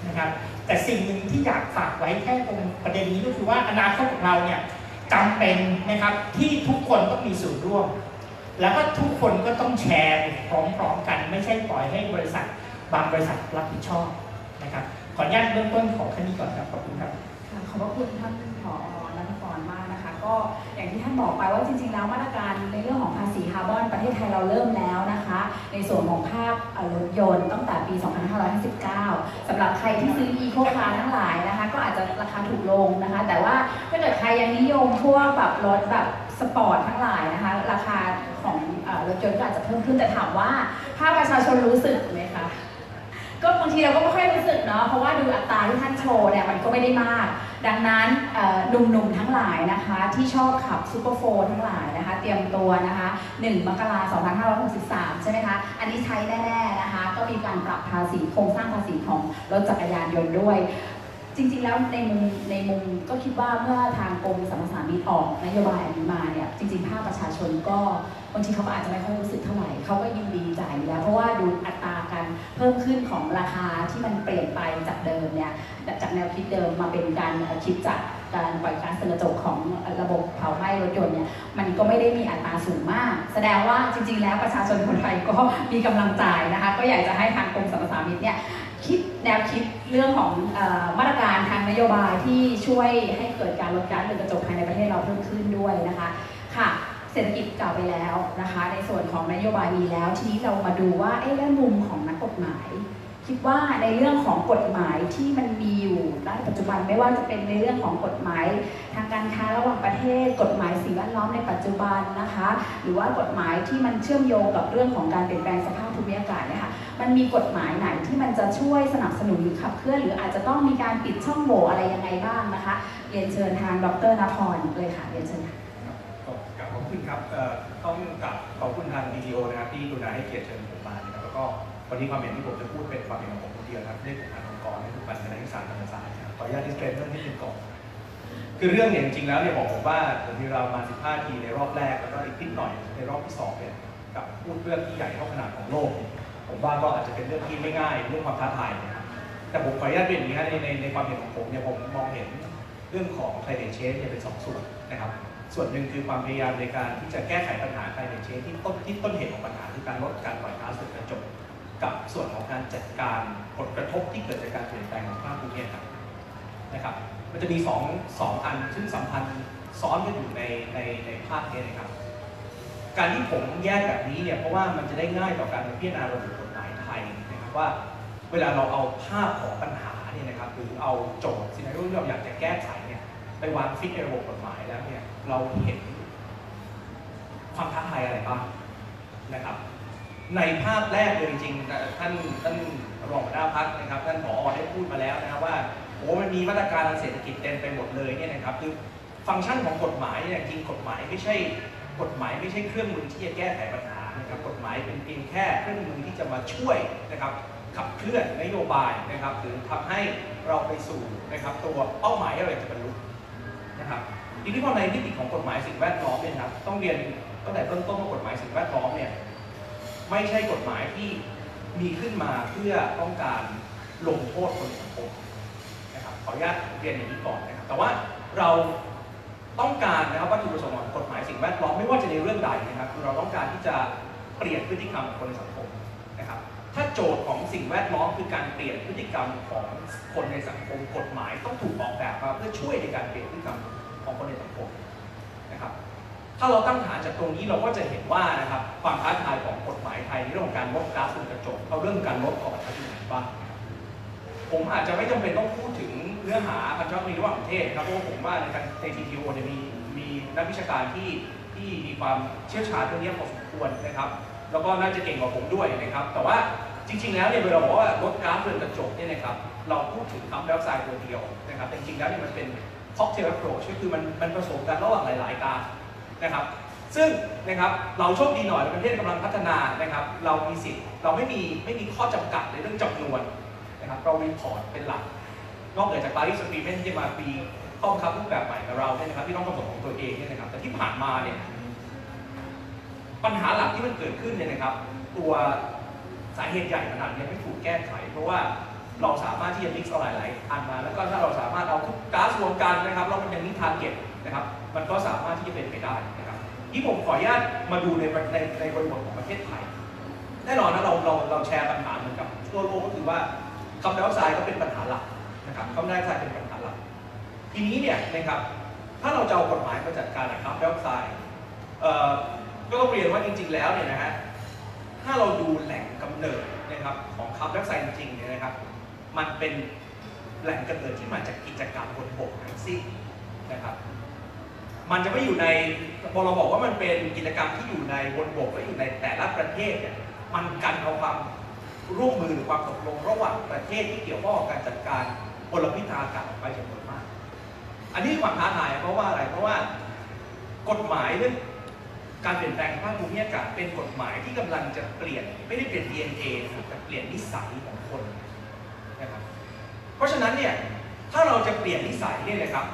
นะครับแต่สิ่งหนึ่งที่อยากฝากไว้แค่ตรงประเด็นนี้ก็คือว่าอนาคตของเราเนี่ยจำเป็นนะครับที่ทุกคนต้องมีส่วนร่วมแล้วก็ทุกคนก็ต้องแชร์พร้อมๆกันไม่ใช่ปล่อยให้บริษัทบางบริษัทรับผิดชอบนะครับขออนุญาตเริ่มต้นของแค่นี้ก่อนครับขอบคุณครับขอบพระคุณท่านผอ.นัทกรมากนะคะก็อย่างที่ท่านบอกไปว่าจริงๆแล้วมาตรการในเรื่องของภาษีคาร์บอนประเทศไทยเราเริ่มแล้วนะคะในส่วนของภาครถยนต์ตั้งแต่ปี 2559 สำหรับใครที่ซื้อ Eco Car ทั้งหลายนะคะก็อาจจะราคาถูกลงนะคะแต่ว่าถ้าเกิดใครยังนิยมพวกแบบรถแบบสปอร์ตทั้งหลายนะคะราคาของรถยนต์ก็อาจจะเพิ่มขึ้นแต่ถามว่าภาคประชาชนรู้สึกไหมคะก็บางทีเราก็ไม่ค่อยรู้สึกเนาะเพราะว่าดูอัตราที่ท่านโชว์เนี่ยมันก็ไม่ได้มากดังนั้นหนุ่มๆทั้งหลายนะคะที่ชอบขับซูเปอร์โฟร์ทั้งหลายนะคะเตรียมตัวนะคะ1 มกราคม 2563 ใช่ไหมคะอันนี้ใช้แน่ๆนะคะก็มีการปรับภาษีโครงสร้างภาษีของรถจักรยานยนต์ด้วยจริงๆแล้วในมุมก็คิดว่าเมื่อทางกรมสรรพสามิตออกนโยบายอันนี้มาเนี่ยจริงๆภาคประชาชนก็บางทีเขาก็อาจจะไม่ค่อยรู้สึกเท่าไหร่เขาก็ยินดีจ่ายอยู่แล้วเพราะว่าดูอัตราการเพิ่มขึ้นของราคาที่มันเปลี่ยนไปจากเดิมเนี่ยจากแนวคิดเดิมมาเป็นการคิดจากการปล่อยก๊าซเรือนกระจกของระบบเผาไหม้รถยนต์เนี่ยมันก็ไม่ได้มีอัตราสูงมากแสดงว่าจริงๆแล้วประชาชนคนไทยก็มีกำลังจ่ายนะคะก็อยากจะให้ทางกรมสรรพสามิตเนี่ยคิดแนวคิดเรื่องของมาตรการทางนโยบายที่ช่วยให้เกิดการลดก๊าซเรือนกระจกภายในประเทศเราเพิ่มขึ้นด้วยนะคะค่ะเศรษฐกิจกล่าวไปแล้วนะคะในส่วนของนโยบายมีแล้วทีนี้เรามาดูว่าด้านมุมของนักกฎหมายคิดว่าในเรื่องของกฎหมายที่มันมีอยู่ในปัจจุบันไม่ว่าจะเป็นในเรื่องของกฎหมายทางการค้าระหว่างประเทศกฎหมายสิ่งแวดล้อมในปัจจุบันนะคะหรือว่ากฎหมายที่มันเชื่อมโยงกับเรื่องของการเปลี่ยนแปลงสภาพภูมิอากาศเนี่ยค่ะมันมีกฎหมายไหนที่มันจะช่วยสนับสนุนหรือขับเคลื่อนหรืออาจจะต้องมีการปิดช่องโหว่อะไรยังไงบ้างนะคะเรียนเชิญทางดร.ณพรเลยค่ะเรียนเชิญค่ะขอบคุณครับต้องขอบคุณทาง DTO นะครับที่กรุณาให้เกียรติเชิญผมมานะครับแล้วก็วันนี้ความเห็นที่ผมจะพูดเป็นความเห็นของผมคนเดียวนะครับไม่ได้ผมทางองค์กรไม่ได้ผมเป็นนักศึกษาธรรมศาสตร์ขออนุญาต disclaimer นิดนึงก่อนคือเรื่องเนี่ยจริงๆแล้วเนี่ยบอกผมว่าผมมีเรามา15 ทีในรอบแรกแล้วก็อีกนิดหน่อยในรอบที่2เนี่ยกับพูดเรื่องที่ใหญ่เท่าขนาดของโลกผมว่าก็อาจจะเป็นเรื่องที่ไม่ง่ายเรื่องความท้าทายนะครับแต่ผมขออนุญาตเรียนอย่างนี้ครับในความเห็นของผมเนี่ยผมมองเห็นเรื่องของ climate change เนี่ยเป็น2 ส่วนนะครับส่วนหนึ่งคือความพยายามในการที่จะแก้ไขปัญหา climate change ที่ต้นเหตุของปัญหาคือการลดการปล่อยก๊าซเรือนกระจกกับส่วนของการจัดการผลกระทบที่เกิดจากการเปลี่ยนแปลงของสภาพภูมิอากาศนะครับมันจะมีสองอันซึ่งสัมพันธ์ซ้อนกันอยู่ในภาพนี้นะครับการที่ผมแยกแบบนี้เนี่ยเพราะว่ามันจะได้ง่ายต่อการพิจารณาระบบกฎหมายไทยนะครับว่าเวลาเราเอาภาพของปัญหาเนี่ยนะครับหรือเอาโจทย์สิ่งที่เราอยากจะแก้ไขเนี่ยไปวางฟิกในระบบกฎหมายแล้วเนี่ยเราเห็นความท้าทายอะไรบ้างนะครับในภาพแรกเลยจริงๆท่านรองหัวหน้าพรรคนะครับท่านผอ.ได้พูดมาแล้วนะครับว่าโอ้มันมีมาตรการทางเศรษฐกิจเต็มไปหมดเลยเนี่ยนะครับคือฟังก์ชันของกฎหมายเนี่ยจริงกฎหมายไม่ใช่เครื่องมือที่จะแก้ไขปัญหานะครับกฎหมายเป็นเพียงแค่เครื่องมือที่จะมาช่วยนะครับขับเคลื่อนนโยบายนะครับหรือทำให้เราไปสู่นะครับตัวเป้าหมายอะไรจะบรรลุนะครับทีนี้พอในมิติของกฎหมายสิ่งแวดล้อมเนี่ยครับต้องเรียนตั้งแต่ต้นว่ากฎหมายสิ่งแวดล้อมเนี่ยไม่ใช่กฎหมายที่มีขึ้นมาเพื่อต้องการลงโทษคนในสังคมนะครับขออนุญาตเรียนอย่างนี้ก่อนนะครับแต่ว่าเราต้องการนะครับวัตถุประสงค์ของกฎหมายสิ่งแวดล้อมไม่ว่าจะในเรื่องใดนะครับคือเราต้องการที่จะเปลี่ยนพฤติกรรมของคนในสังคมนะครับถ้าโจทย์ของสิ่งแวดล้อมคือการเปลี่ยนพฤติกรรมของคนในสังคมกฎหมายต้องถูกออกแบบมาเพื่อช่วยในการเปลี่ยนพฤติกรรมของคนในสังคมนะครับถ้าเราตั้งฐานจากตรงนี้เราก็จะเห็นว่านะครับความท้าทายของกฎหมายไทยในเรื่องของการลดก๊าซเรือนกระจกเอาเรื่องการลดออกมาที่ไหนบ้างผมอาจจะไม่จำเป็นต้องพูดถึงเนื้อหาพันธมิตรระหว่างประเทศนะครับเพราะผมว่าใน TTO เนี่ยมีนักวิชาการที่มีความเชี่ยวชาญเรื่องนี้พอสมควรนะครับแล้วก็น่าจะเก่งกว่าผมด้วยนะครับแต่ว่าจริงๆแล้วเนี่ยเวลาบอกว่าลดก๊าซเรือนกระจกเนี่ยนะครับเราพูดถึงคาร์บอนไดออกไซด์ตัวเดียวนะครับแต่จริงๆแล้วเนี่ยมันเป็นค็อกเทลแอพโรชก็คือมันผสมกันระหว่างหลายๆก๊าซนะครับซึ่งนะครับเราโชคดีหน่อยประเทศกำลังพัฒนานะครับเรามีสิทธิ์เราไม่มีข้อจำกัดในเรื่องจำนวนนะครับเรารีพอร์ตเป็นหลักนอกเหนือจาก Paris Agreement ที่จะมาปีข้อบังคับรูปแบบใหม่กับเราเนี่ยนะครับที่ต้องกำหนดของตัวเองเนี่ยนะครับแต่ที่ผ่านมาเนี่ยปัญหาหลักที่มันเกิดขึ้นเนี่ยนะครับตัวสาเหตุใหญ่ขนาดนี้ไม่ถูกแก้ไขเพราะว่าเราสามารถที่จะ mix เอาหลายๆอันมาแล้วก็ถ้าเราสามารถเอาทุกก๊าซรวมกันนะครับแล้วมันยังมีทาร์เก็ตนะครับมันก็สามารถที่จะเป็นไปได้นะครับที่ผมขออนุญาตมาดูในบริบทของประเทศไทยแน่นอนนะเราแชร์ปัญหาเหมือนกับทั่วโลกก็คือว่าคาร์บอนไดออกไซด์ก็เป็นปัญหาหลักนะครับคาร์บอนไดออกไซด์เป็นปัญหาหลักทีนี้เนี่ยนะครับถ้าเราจะเอากฎหมายมาจัดการกับคาร์บอนไดออกไซด์ก็ต้องเรียนว่าจริงๆแล้วเนี่ยนะฮะถ้าเราดูแหล่งกำเนิดนะครับของคาร์บอนไดออกไซด์จริงๆเนี่ยนะครับมันเป็นแหล่งกำเนิดที่มาจากกิจกรรมบนบกทั้งสิ้นนะครับมันจะไม่อยู่ในพอเราบอกว่ามันเป็นกิจกรรมที่อยู่ในบนบกและอยู่ในแต่ละประเทศเนี่ยมันกันเอาความร่วมมือหรือความตกลงระหว่างประเทศที่เกี่ยวข้องกับการจัดการมลพิษทางอากาศไปจำนวนมากอันนี้ความท้าทายเพราะว่าอะไรเพราะว่ากฎหมายเรื่องการเปลี่ยนแปลงสภาพภูมิอากาศเป็นกฎหมายที่กำลังจะเปลี่ยนไม่ได้เปลี่ยน DNA แต่เปลี่ยนนิสัยของคนนะครับเพราะฉะนั้นเนี่ยถ้าเราจะเปลี่ยนนิสัยเนี่ยนะครับ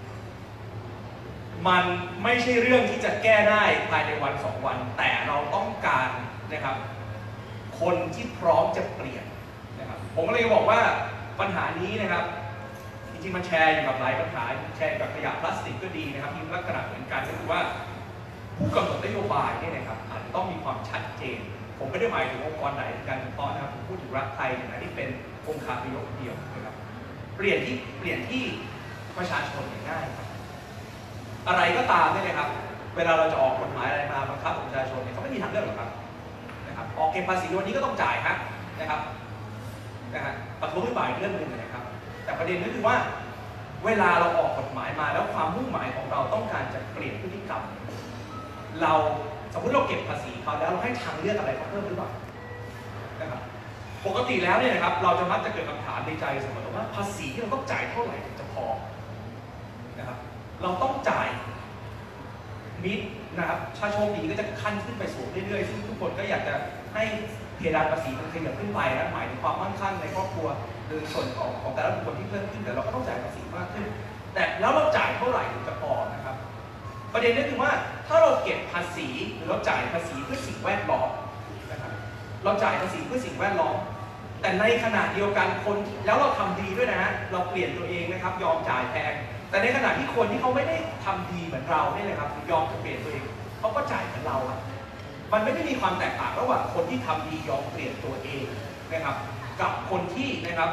มันไม่ใช่เรื่องที่จะแก้ได้ภายในวัน2 วันแต่เราต้องการนะครับคนที่พร้อมจะเปลี่ยนนะครับผมก็เลยบอกว่าปัญหานี้นะครับจริงๆมันแชร์อยู่กับหลายปัญหาแชร์กับขยะพลาสติกก็ดีนะครับมีลักษณะเหมือนกันก็คือว่าผู้กำหนดนโยบายเนี่ยนะครับอาจจะต้องมีความชัดเจนผมไม่ได้หมายถึงองค์กรไหนการเฉพาะนะครับผมพูดถึงรัฐไทยเนี่ยนะที่เป็นองค์คาพยพเดียวนะครับเปลี่ยนที่ประชาชนง่ายครับอะไรก็ตามเนี่ยนะครับเวลาเราจะออกกฎหมายอะไรมาบังคับประชาชนเนี่ยเขาไม่มีทางเลือกหรอกครับนะครับออกเก็บภาษีวันนี้ก็ต้องจ่ายครับนะครับประท้วงหรือเปล่าอีกเรื่องหนึ่งนะครับแต่ประเด็นก็คือว่าเวลาเราออกกฎหมายมาแล้วความมุ่งหมายของเราต้องการจะเปลี่ยนพฤติกรรมเราสมมติเราเก็บภาษีเขาแล้วเราให้ทางเลือกอะไรเขาเพิ่มหรือเปล่านะครับปกติแล้วเนี่ยนะครับเราจะมักจะเกิดคำถามในใจเสมอว่าภาษีที่เราต้องจ่ายเท่าไหร่ถึงจะพอนะครับเราต้องจ่ายมิดนะครับถ้าโชคดีก็จะขั้นขึ้นไปสูงเรื่อยๆซึ่งทุกคนก็อยากจะให้เพดานภาษีมันขยับขึ้นไปนะหมายถึงความมั่งคั่งในครอบครัวหรือส่วนของแต่ละบุคคลที่เพิ่มขึ้นแต่เราก็ต้องจ่ายภาษีมากขึ้นแต่แล้วเราจ่ายเท่าไหร่ถึงจะพอนะครับประเด็นก็คือว่าถ้าเราเก็บภาษีหรือเราจ่ายภาษีเพื่อสิ่งแวดล้อมนะครับเราจ่ายภาษีเพื่อสิ่งแวดล้อมแต่ในขณะเดียวกันคนแล้วเราทำดีด้วยนะฮะเราเปลี่ยนตัวเองนะครับยอมจ่ายแพงแต่ในขณะที่คนที่เขาไม่ได้ทำดีเหมือนเราเนี่ยนะครับยอมจะเปลี่ยนตัวเองเขาก็จ่ายเหมือนเราอะมันไม่ได้มีความแตกต่างระหว่างคนที่ทำดียอมเปลี่ยนตัวเองนะครับกับคนที่นะครับ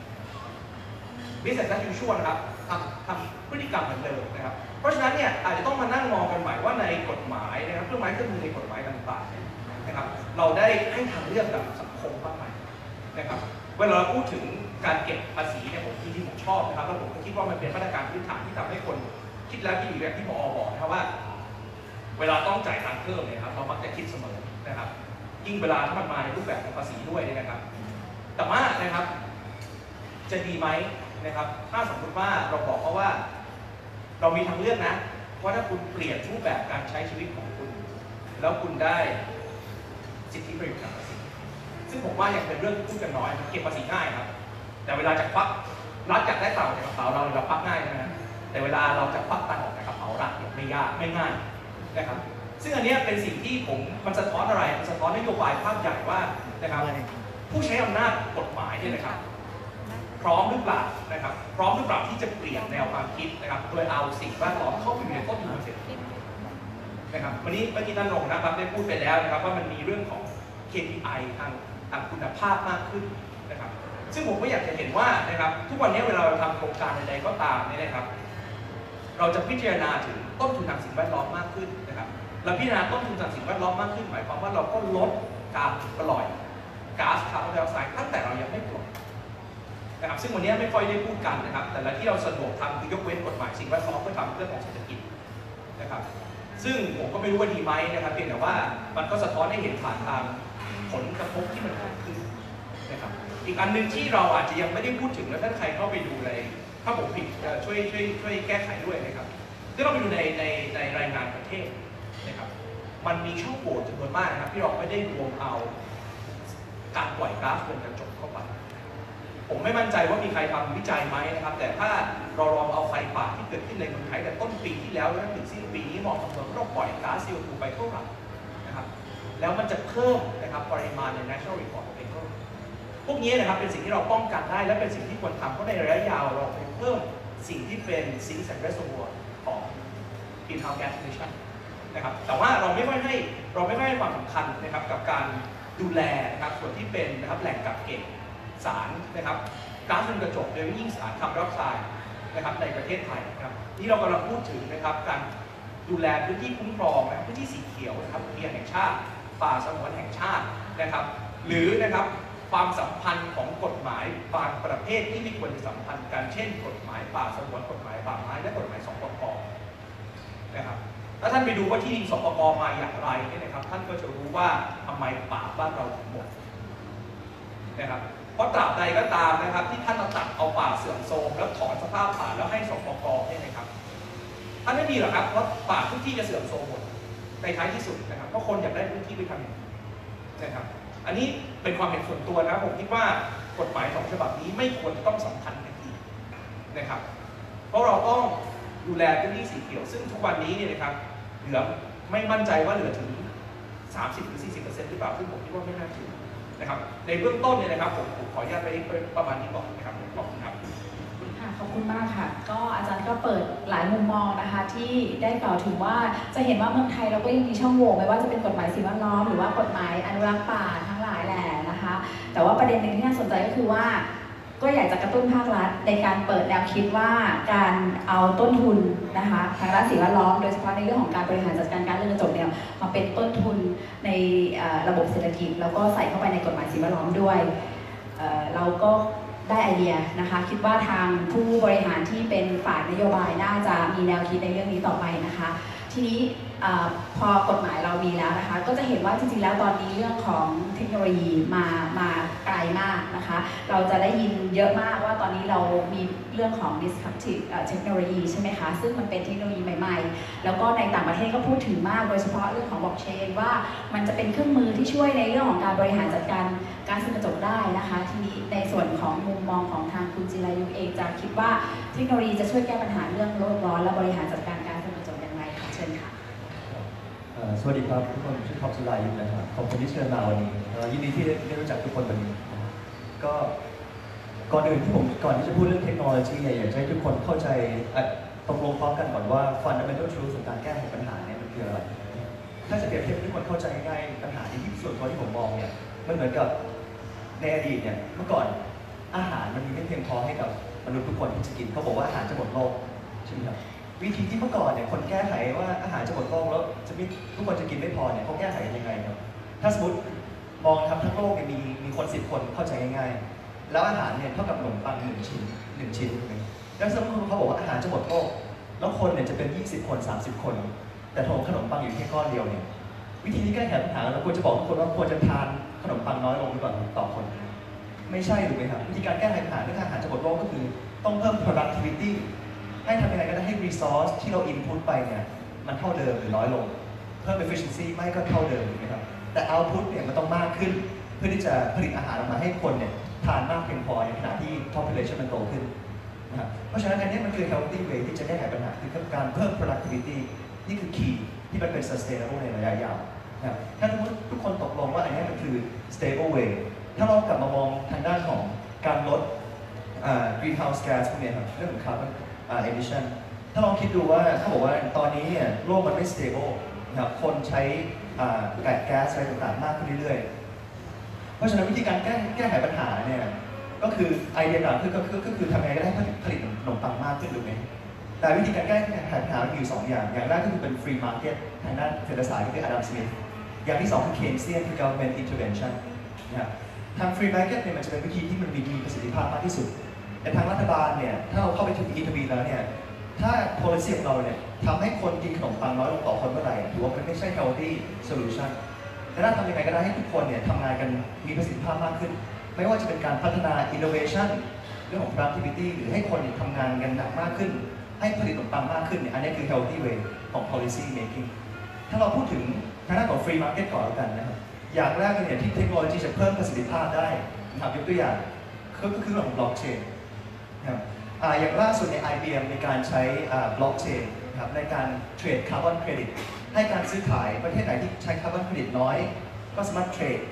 business as usual นะครับทำพฤติกรรมเหมือนเดิมนะครับเพราะฉะนั้นเนี่ยอาจจะต้องมานั่งมองกันใหม่ว่าในกฎหมายนะครับเครื่องมือในกฎหมายต่างๆนะครับเราได้ให้ทางเลือกกับสังคมบ้างไหมนะครับเวลาเราพูดถึงการเก็บภาษีเนี่ยผมชอบนะครับแล้วผมก็คิดว่ามันเป็นมาตรการพื้นฐานที่ทำให้คนคิดแล้วคิดอีกแบบที่หมอบอกนะครับว่าเวลาต้องจ่ายตังค์เพิ่มเนี่ยครับเรามักจะคิดเสมอนะครับยิ่งเวลาถ้ามันมาในรูปแบบของภาษีด้วยเนี่ยนะครับแต่ว่านะครับจะดีไหมนะครับถ้าสมมติว่าเราบอกเขาว่าเรามีทางเลือกนะว่าถ้าคุณเปลี่ยนรูปแบบการใช้ชีวิตของคุณแล้วคุณได้สิทธิประโยชน์จากภาษีซึ่งผมว่ายังเป็นเรื่องที่พูดกันน้อยเก็บภาษีง่ายครับแต่เวลาจะควักรัฐอยากได้ตังค์จากกระเป๋าเราควักง่ายนะแต่เวลาเราจะควักตังค์ออกจากกระเป๋ารัฐเนี่ยไม่ยากไม่ง่ายนะครับซึ่งอันนี้เป็นสิ่งที่มันสะท้อนอะไรมันสะท้อนนโยบายภาพใหญ่ว่านะครับผู้ใช้อำนาจกฎหมายเนี่ยนะครับพร้อมหรือเปล่านะครับพร้อมหรือเปล่าที่จะเปลี่ยนแนวความคิดนะครับโดยเอาสิ่งแวดล้อมเข้าไปอยู่ในต้นทุนเศรษฐกิจนะครับวันนี้เมื่อกี้ท่านรองนะครับได้พูดไปแล้วนะครับว่ามันมีเรื่องของ KPI ทางคุณภาพมากขึ้นนะครับซึ่งผมก็อยากจะเห็นว่านะครับทุกวันนี้เวลาเราทำโครงการใดๆก็ตามเนี่ยนะครับเราจะพิจารณาถึงต้นทุนทางสิ่งแวดล้อมมากขึ้นนะครับเราพิจารณาต้นทุนทางสิ่งแวดล้อมมากขึ้นหมายความว่าเราก็ลดการปล่อยก๊าซคาร์บอนไดออกไซด์ตั้งแต่เรายังไม่ปล่อยนะครับซึ่งวันนี้ไม่ค่อยได้พูดกันนะครับแต่ละที่เราสะดวกทำคือยกเว้นกฎหมายสิ่งแวดล้อมเพื่อทำเรื่องของเศรษฐกิจนะครับซึ่งผมก็ไม่รู้ว่าดีไหมนะครับเพียงแต่ว่ามันก็สะท้อนให้เห็นผ่านทางผลกระทบที่มันเกิดขึ้นนะครับอีกอันหนึ่งที่เราอาจจะยังไม่ได้พูดถึงแล้วถ้าใครเข้าไปดูเลยถ้าผมผิดช่วยแก้ไขด้วยนะครับถ้าเราไปดูในรายงานประเทศนะครับมันมีช่องโหว่จำนวนมากนะครับที่เราไม่ได้รวมเอาการปล่อยก๊าซเรือนกระจกเข้าไปผมไม่มั่นใจว่ามีใครทำวิจัยไหมนะครับแต่ถ้าเราลองเอาไฟป่าที่เกิดขึ้นในเมืองไทยแต่ต้นปีที่แล้วจนถึงสิ้นปีนี้มองคำนวณว่าเราปล่อยก๊าซ CO2 ไปเท่าไหร่นะครับแล้วมันจะเพิ่มนะครับปริมาณใน National Report ไปเท่าไหร่พวกนี้นะครับเป็นสิ่งที่เราป้องกันได้และเป็นสิ่งที่ควรทำเพราะในระยะยาวเราไปเพิ่มสิ่งที่เป็น sinks and reservoir ของ greenhouse gas emission นะครับแต่ว่าเราไม่ค่อยให้ความสำคัญนะครับกับการดูแลนะครับส่วนที่เป็นนะครับแหล่งกักเก็บสารนะครับก๊าซเรือนกระจกโดยยิ่งสารคาร์บอนไดออกไซด์นะครับในประเทศไทยนะครับนี่เรากำลังพูดถึงนะครับการดูแลพื้นที่คุ้มครองนะครับพื้นที่สีเขียวนะครับอุทยานแห่งชาติป่าสงวนแห่งชาตินะครับหรือนะครับความสัมพันธ์ของกฎหมายบางประเภทที่ไม่ควรจะสัมพันธ์กันเช่นกฎหมายป่าสงวนกฎหมายป่าไม้และกฎหมายสปก.นะครับถ้าท่านไปดูว่าที่ดินสปก.มาอย่างไรเนี่ยนะครับท่านก็จะรู้ว่าทำไมป่าบ้านเราถึงหมดนะครับเพราะตราบใดก็ตามนะครับที่ท่านตัดเอาป่าเสื่อมโทรมแล้วถอนสภาพป่าแล้วให้สปก.เนี่ยนะครับท่านไม่มีหรอกครับเพราะป่าทุกที่จะเสื่อมโทรมหมดในท้ายที่สุดนะครับเพราะคนอยากได้พื้นที่ไปทำอย่างนี้นะครับอันนี้เป็นความเห็นส่วนตัวนะผมคิดว่ากฎหมาย2ฉบับนี้ไม่ควรจะต้องสัมพันธ์กันอีกนะครับเพราะเราต้องดูแลพื้นที่สีเขียวซึ่งทุกวันนี้เนี่ยนะครับเหลือไม่มั่นใจว่าเหลือถึง 30 หรือ 40% หรือเปล่าซึ่งผมคิดว่าไม่น่าถึงนะครับในเบื้องต้นเนี่ยนะครับผมขออนุญาตไปประมาณนี้ก่อนนะครับขอบคุณครับค่ะขอบคุณมากค่ะก็อาจารย์ก็เปิดหลายมุมมองนะคะที่ได้กล่าวถึงว่าจะเห็นว่าเมืองไทยเราก็ยังมีช่องโหว่ไม่ว่าจะเป็นกฎหมายสิ่งแวดล้อมหรือว่ากฎหมายอนุรักษ์ป่าทั้งหลายแหละนะคะแต่ว่าประเด็นหนึ่งที่น่าสนใจก็คือว่าก็อยากจะกระตุ้นภาครัฐในการเปิดแนวคิดว่าการเอาต้นทุนนะคะทางด้านสิ่งแวดล้อมโดยเฉพาะในเรื่องของการบริหารจัดการการเรือนกระจกเนี่ยมาเป็นต้นทุนในระบบเศรษฐกิจแล้วก็ใส่เข้าไปในกฎหมายสิ่งแวดล้อมด้วยเราก็ได้ไอเดียนะคะคิดว่าทางผู้บริหารที่เป็นฝ่ายนโยบายน่าจะมีแนวคิดในเรื่องนี้ต่อไปนะคะทีนี้พอกฎหมายเรามีแล้วนะคะก็จะเห็นว่าจริงๆแล้วตอนนี้เรื่องของเทคโนโลยีมาไกลมากนะคะเราจะได้ยินเยอะมากว่าตอนนี้เรามีเรื่องของ disruptive เทคโนโลยีใช่ไหมคะซึ่งมันเป็นเทคโนโลยีใหม่ๆแล้วก็ในต่างประเทศก็พูดถึงมากโดยเฉพาะเรื่องของ blockchain ว่ามันจะเป็นเครื่องมือที่ช่วยในเรื่องของการบริหารจัดการก๊าซเรือนกระจกได้นะคะทีนี้ในส่วนของมุมมองของทางคุณจิรายุเองจะคิดว่าเทคโนโลยีจะช่วยแก้ปัญหาเรื่องโลกร้อนและบริหารจัดการก๊าซเรือนกระจกอย่างไรคะเชิญค่ะสวัสดีครับทุกคนชื่อท็อปสุรายุนะครับขอบคุณที่เชิญมาวันนี้ยินดีที่ได้รู้จักทุกคนวันนี้ก็ก่อนที่จะพูดเรื่องเทคโนโลยีอยากให้ทุกคนเข้าใจตกลงพร้อมกันก่อนว่า fundamental truth ของการแก้ไขปัญหาเนี่ยมันคืออะไรถ้าจะเปรียบเทียบให้ทุกคนเข้าใจง่ายปัญหาที่ส่วนตัวที่ผมมองเนี่ยมันเหมือนกับในอดีตเนี่ยเมื่อก่อนอาหารมันมีไม่เพียงพอให้กับมนุษย์ทุกคนที่จะกินเขาบอกว่าอาหารจะหมดโลกใช่ไหมครับวิธีที่เมื่อก่อนเนี่ยคนแก้ไขว่าอาหารจะหมดโลกแล้วทุกคนจะกินไม่พอเนี่ยเขาแก้ไขยังไงครับถ้าสมมติมองทั้งโลกเนี่ยมีคน10 คนเข้าใจง่ายๆแล้วอาหารเนี่ยเท่ากับขนมปัง1 ชิ้นแล้วสมมติเขาบอกว่าอาหารจะหมดโลกแล้วคนเนี่ยจะเป็น20 คน30 คนแต่ถงขนมปังอยู่แค่ก้อนเดียวเนี่ยวิธีนี้แก้ไขปัญหาเราควรจะบอกทุกคนว่าควรจะทานขนมปังน้อยลงก่อนต่อคนไม่ใช่ถูกไหมครับวิธีการแก้ไขปัญหาเรื่องอาหารจะหมดโลกก็คือต้องเพิ่ม productivityให้ทำยังไงก็ได้ให้ resource ที่เรา input ไปเนี่ยมันเท่าเดิมหรือน้อยลงเพิ่ม efficiency ไม่ก็เท่าเดิมถูกไหมครับแต่ output เนี่ยมันต้องมากขึ้นเพื่อที่จะผลิตอาหารออกมาให้คนเนี่ยทานมากเพียงพอในขณะที่ population มันโตขึ้นนะครับเพราะฉะนั้นอันนี้มันคือ healthy way ที่จะแก้ไขปัญหาคือการเพิ่ม productivity นี่คือ key ที่มันเป็น sustainable ในระยะยาวนะครับถ้าทุกคนตกลงว่าอันนี้มันคือ stable way ถ้าเรากลับมามองทางด้านของการลดgreenhouse gas พวกนี้ครับเรื่องของ carbon emission ถ้าลองคิดดูว่าเขาบอกว่าตอนนี้เนี่ยโลกมันไม่ stable นะครับคนใช้แก๊สอะไรต่างๆมากขึ้นเรื่อยๆเพราะฉะนั้นวิธีการแก้ไขปัญหาเนี่ยก็คือไอเดียหลักก็คือทำยังไงก็ได้ผลิตขนมปังมากขึ้นถูกไหมแต่วิธีการแก้ไขปัญหามีอยู่2 อย่างอย่างแรกก็คือเป็น free market ทางด้านเศรษฐศาสตร์ก็คืออดัม สมิธอย่างที่2คือ Keynesian คือ government intervention นะครับทาง free market เนี่ยมันจะเป็นวิธีที่มันมีประสิทธิภาพมากที่สุดแต่ทางรัฐบาลเนี่ยถ้าเราเข้าไปถึง intervene แล้วเนี่ยถ้า policy ของเราเนี่ยทำให้คนกินขนมปังน้อยลงต่อคนเมื่อไหร่ถือว่ามันไม่ใช่ healthy solution และถ้าทำยังไงก็ได้ให้ทุกคนเนี่ยทำงานกันมีประสิทธิภาพมากขึ้นไม่ว่าจะเป็นการพัฒนา innovation เรื่องของ productivity หรือให้คนทำงานกันหนักมากขึ้นให้ผลิตขนมปังมากขึ้นเนี่ยอันนี้คือ healthy way ของ policy making ถ้าเราพูดถึงทางด้านของ free market ก่อนแล้วกันนะครับอย่างแรกเนี่ยที่เทคโนโลยีจะเพิ่มประสิทธิภาพได้นะครับยกตัวอย่างก็คือเรื่องของ blockchain นะครับอย่างล่าสุดใน IBM มีการใช้ blockchain นะครับในการเทรดคาร์บอนเครดิตให้การซื้อขายประเทศไหนที่ใช้คาร์บอนเครดิตน้อยก็สามารถเทรด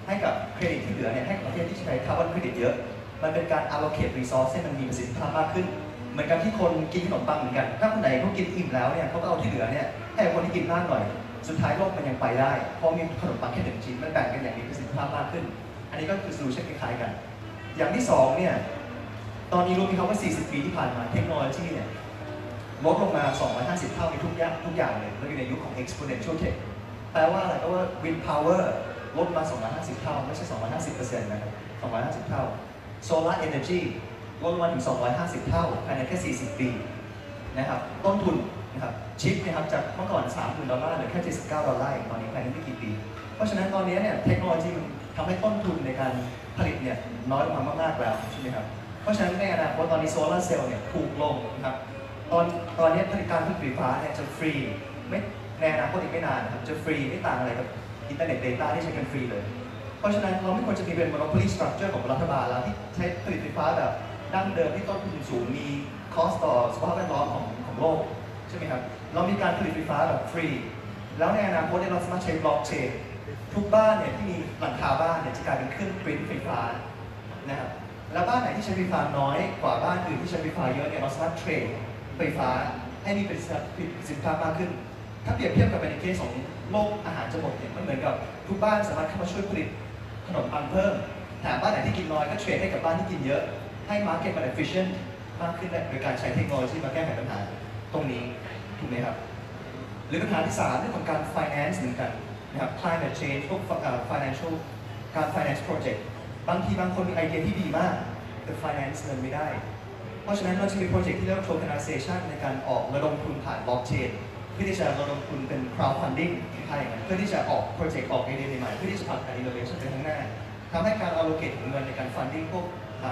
ให้กับเครดิตที่เหลือเนี่ยให้กับประเทศที่ใช้คาร์บอนเครดิตเยอะมันเป็นการ allocate resource ให้มันมีประสิทธิภาพมากขึ้นเหมือนกันที่คนกินขนมปังเหมือนกันถ้าคนไหนเขากินอิ่มแล้วเนี่ยเขาก็เอาที่เหลือเนี่ยให้คนที่กินมากหน่อยสุดท้ายโลกมันยังไปได้เพราะมีขนมปังแค่1 ชิ้นมันแบ่งกันอย่างมีประสิทธิภาพมากขึ้นอันนี้ก็คือ solution คล้ายๆกันอย่างที่2เนี่ยตอนนี้รู้ไหมครับว่า40 ปีที่ผ่านมาเทคโนโลยีเนี่ยลดลงมา250 เท่าในทุกอย่างเลยเราอยู่ในยุคของ exponential tech แปลว่าอะไรแปลว่า wind power ลดมา250 เท่าไม่ใช่250%นะครับ250 เท่า solar energy ลดลงมาถึง250 เท่าภายในแค่40 ปีนะครับต้นทุนนะครับชิปนะครับจากเมื่อก่อน$30,000เหลือแค่$79ตอนนี้ภายในไม่กี่ปีเพราะฉะนั้นตอนนี้เนี่ยเทคโนโลยีมันทำให้ต้นทุนในการผลิตเนี่ยน้อยลงมามากๆแล้วใช่ไหมครับเพราะฉะนั้นในอนาคตตอนนี้โซลาร์เซลล์เนี่ยถูกลงนะครับตอนนี้ผลิตการผลิตไฟฟ้าเนี่ยจะฟรีไม่ในอนาคตอีกไม่นานนะครับจะฟรีไม่ต่างอะไรกับอินเทอร์เน็ตเดต้าที่ใช้กันฟรีเลยเพราะฉะนั้นเราไม่ควรจะมีเป็น monopoly structure ของรัฐบาลแล้วที่ใช้ผลิตไฟฟ้าแบบดั้งเดิมที่ต้นทุนสูงมี cost ต่อสภาพแวดล้อมของโลกใช่ไหมครับเรามีการผลิตไฟฟ้าแบบฟรีแล้วในอนาคตเนี่ยเราสามารถใช้ blockchain ทุกบ้านเนี่ยที่มีหลังคาบ้านเนี่ยจะกลายเป็นเครื่องปริ้นไฟฟ้านะครับแล้วบ้านไหนที่ใช้ไฟฟ้าน้อยกว่าบ้านอื่นที่ใช้ไฟฟ้าเยอะเนี่ยเราสามารถเทรดไฟฟ้าให้มีประสิทธิภาพมากขึ้นถ้าเปรียบเทียบกับในเคสของโลกอาหารจะหมดเนี่ยมันเหมือนกับทุกบ้านสามารถเข้ามาช่วยผลิตขนมปังเพิ่มแถมบ้านไหนที่กินน้อยก็เทรดให้กับบ้านที่กินเยอะให้ market มัน efficient มากขึ้นโดยการใช้เทคโนโลยีมาแก้ไขปัญหาตรงนี้ถูกไหมครับหรือปัญหาที่3เรื่องของการ finance เหมือนกันนะครับ climate change พวก financial การ finance project บางทีบางคนมีไอเดียที่ดีมากแต่ finance เงินไม่ได้เพราะฉะนั้นเราจะมีโปรเจกต์ที่เรียกว่า tokenization ในการออกระดมทุนผ่าน blockchain เพื่อที่จะระดมทุนเป็น crowdfunding ที่ไทยเพื่อที่จะออกโปรเจกต์ออกไอเดียใหม่ๆเพื่อที่จะผลักดัน innovation ไปข้างหน้าทำให้การ allocate เงินในการ funding พวก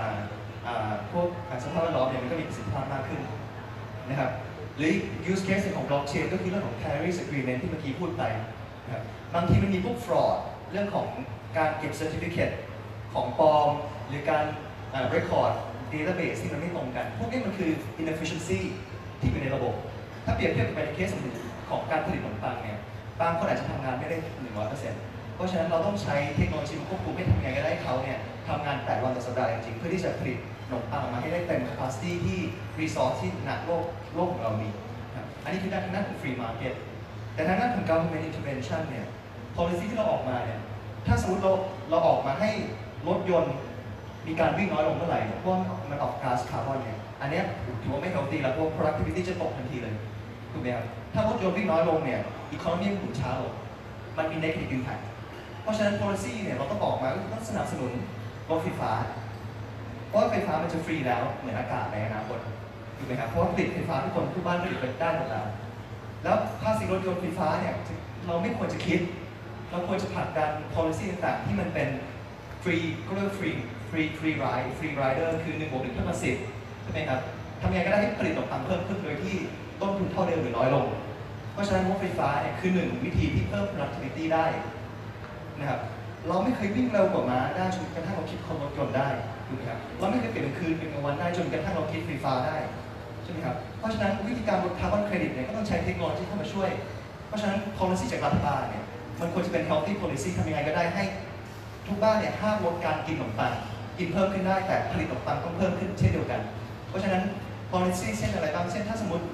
สภาพแวดล้อมเนี่ยมันก็มีประสิทธิภาพมากขึ้นนะครับหรือ use case ของ blockchain ก็คือเรื่องของ Paris Agreement ที่เมื่อกี้พูดไปนะครับบางทีมันมีพวก fraud เรื่องของการเก็บ certificate ของปลอมหรือการ record database ที่มันไม่ตรงกันพวกนี้มันคือ inefficiency ที่อยู่ในระบบถ้าเปรียบเทียบกับในเคสของการผลิตขนมปังเนี่ยบางคนอาจจะทำงานไม่ได้ 100% เพราะฉะนั้นเราต้องใช้เทคโนโลยีมาควบคุมให้ทำยังไงก็ได้เขาเนี่ยทำงาน8 วันต่อสัปดาห์จริงๆเพื่อที่จะผลิตขนมปังออกมาให้ได้เต็ม capacity ที่ resource ที่หนักโลกของเรามีอันนี้คือด้านของ free market แต่ทางด้านของ government intervention เนี่ย policy ที่เราออกมาเนี่ยถ้าสมมติเราออกมาให้รถยนต์มีการวิ่งน้อยลงเมื่อไหร่เพราะมันออกก๊าซคาร์บอนเนี่ยอันนี้ถือว่าไม่ healthy แล้วเพราะ productivity จะตกทันทีเลยถูกไหมครับถ้ารถยนต์วิ่งน้อยลงเนี่ย economy มันหมุนช้าลงมันมี negative impact เพราะฉะนั้น policy เนี่ยเราต้องบอกมาก็ต้องสนับสนุนรถไฟฟ้าเพราะไฟฟ้ามันจะฟรีแล้วเหมือนอากาศในอนาคตถูกไหมครับเพราะว่าผลิตไฟฟ้าทุกคนทุกบ้านผลิตได้หมดแล้วภาษีรถยนต์ไฟฟ้าเนี่ยเราไม่ควรจะคิดเราควรจะผลักดัน policy ต่างๆที่มันเป็นฟรีก็เรียกfree rider คือ1 บวก 1 เท่ากับ 10ใช่ไหมครับทำยังไงก็ได้ให้ผลิตขนมปังเพิ่มขึ้นโดยที่ต้นทุนเท่าเดิมหรือน้อยลงเพราะฉะนั้นรถไฟฟ้าเนี่ยคือ1 วิธีที่เพิ่ม productivity ได้นะครับเราไม่เคยวิ่งเร็วกว่าม้าได้จนกระทั่งเราคิดคนรถยนต์ได้ถูกไหมครับเราไม่เคยเปลี่ยนเป็นคืนเป็นกลางวันได้จนกระทั่งเราคิดไฟฟ้าได้ใช่ไหมครับเพราะฉะนั้นวิธีการลดคาร์บอนเครดิตเนี่ยก็ต้องใช้เทคโนโลยีเข้ามาช่วยเพราะฉะนั้น policy จากรัฐบาลเนี่ยมันควรจะเป็น healthy policy ทำยังไงก็ได้ให้ทุกบ้านเนี่ยห้ามลดการกินขนมปังกินเพิ่มขึ้นได้แต่ผลิตขนมปังต้องเพิ่มขึ้นเช่นเดียวกันเพราะฉะนั้น policy เช่นอะไรบ้างเช่นถ้าสมมติ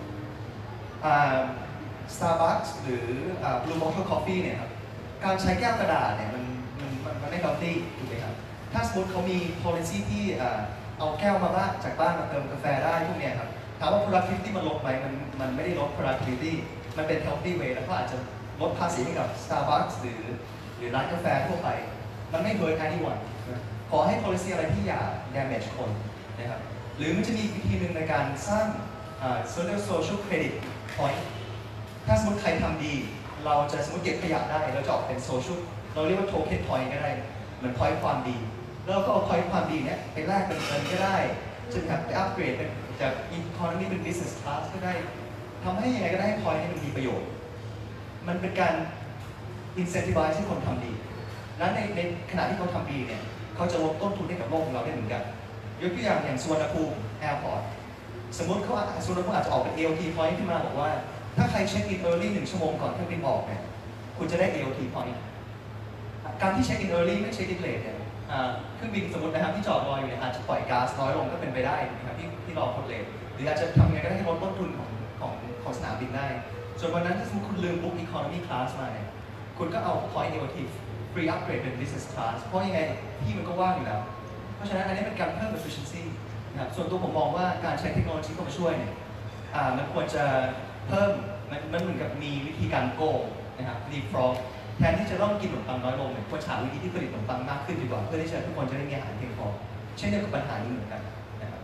Starbucks หรือ Blue Bottle Coffee เนี่ยครับการใช้แก้วกระดาษเนี่ยมันไม่ healthy ถูกไหมครับถ้าสมมติเขามี policy ที่เอาแก้วมาบ้านจากบ้านมาเติมกาแฟได้พวกเนี้ยครับถามว่า productivity มันลดไหมมันไม่ได้ลด productivity มันเป็น healthy way แล้วก็อาจจะลดภาษีให้กับ Starbucks หรือร้านกาแฟทั่วไปมันไม่ hurt anyone ขอให้ policy อะไรที่อย่า damage คนนะครับหรือมันจะมีวิธีหนึ่งในการสร้างsocial credit point ถ้าสมมติใครทำดีเราจะสมมติเก็บขยะได้เราจะออกเป็น social เราเรียกว่า token point ก็ได้เหมือน point ความดีแล้วเราก็เอา point ความดีเนี้ยไปแลกเป็นเงินก็ได้จะไปอัปเกรดเป็นจาก economy เป็น business class ก็ได้ทำให้ยังไงก็ได้ให้ point ให้มันมีประโยชน์มันเป็นการ incentivize ให้คนทำดีและในขณะที่เขาทำดีเนี่ยเขาจะลดต้นทุนให้กับโลกของเราได้เหมือนกันยกตัวอย่างสุวรรณภูมิ Airport สมมติสุวรรณภูมิอาจจะออกเป็น AOT point ขึ้นมาบอกว่าถ้าใครเช็คอิน early 1 ชั่วโมงก่อนเครื่องบินออกเนี่ยคุณจะได้ AOT point การที่เช็คอิน early ไม่เช็คอิน late เนี่ยเครื่องบินสมมตินะครับที่จอดรออยู่เนี่ยอาจจะปล่อยก๊าซน้อยลงก็เป็นไปได้นะครับที่รอคนเลทหรืออาจจะทำยังไงก็ได้ให้ลดต้นทุนของสนามบินได้ส่วนวันนั้นถ้าสมมติคุณลืมบุ๊ก economy class มาเนี่ยคุณก็เอา point negative free upgrade เป็น business class เพราะยังไงที่มันก็ว่างอยู่แล้วเพราะฉะนั้นอันนี้เป็นการเพิ่ม efficiency นะครับส่วนตัวผมมองว่าการใช้เทคโนโลยีเข้ามาช่วยเนี่ยมันควรจะเพิ่มมันเหมือนกับมีวิธีการโกงนะครับ leapfrog แทนที่จะต้องกินขนมปังน้อยลงเนี่ยควรหาวิธีที่ผลิตขนมปังมากขึ้นดีกว่าเพื่อที่จะทุกคนจะได้มีอาหารเพียงพอเช่นเดียวกับปัญหานี้เหมือนกันนะครับ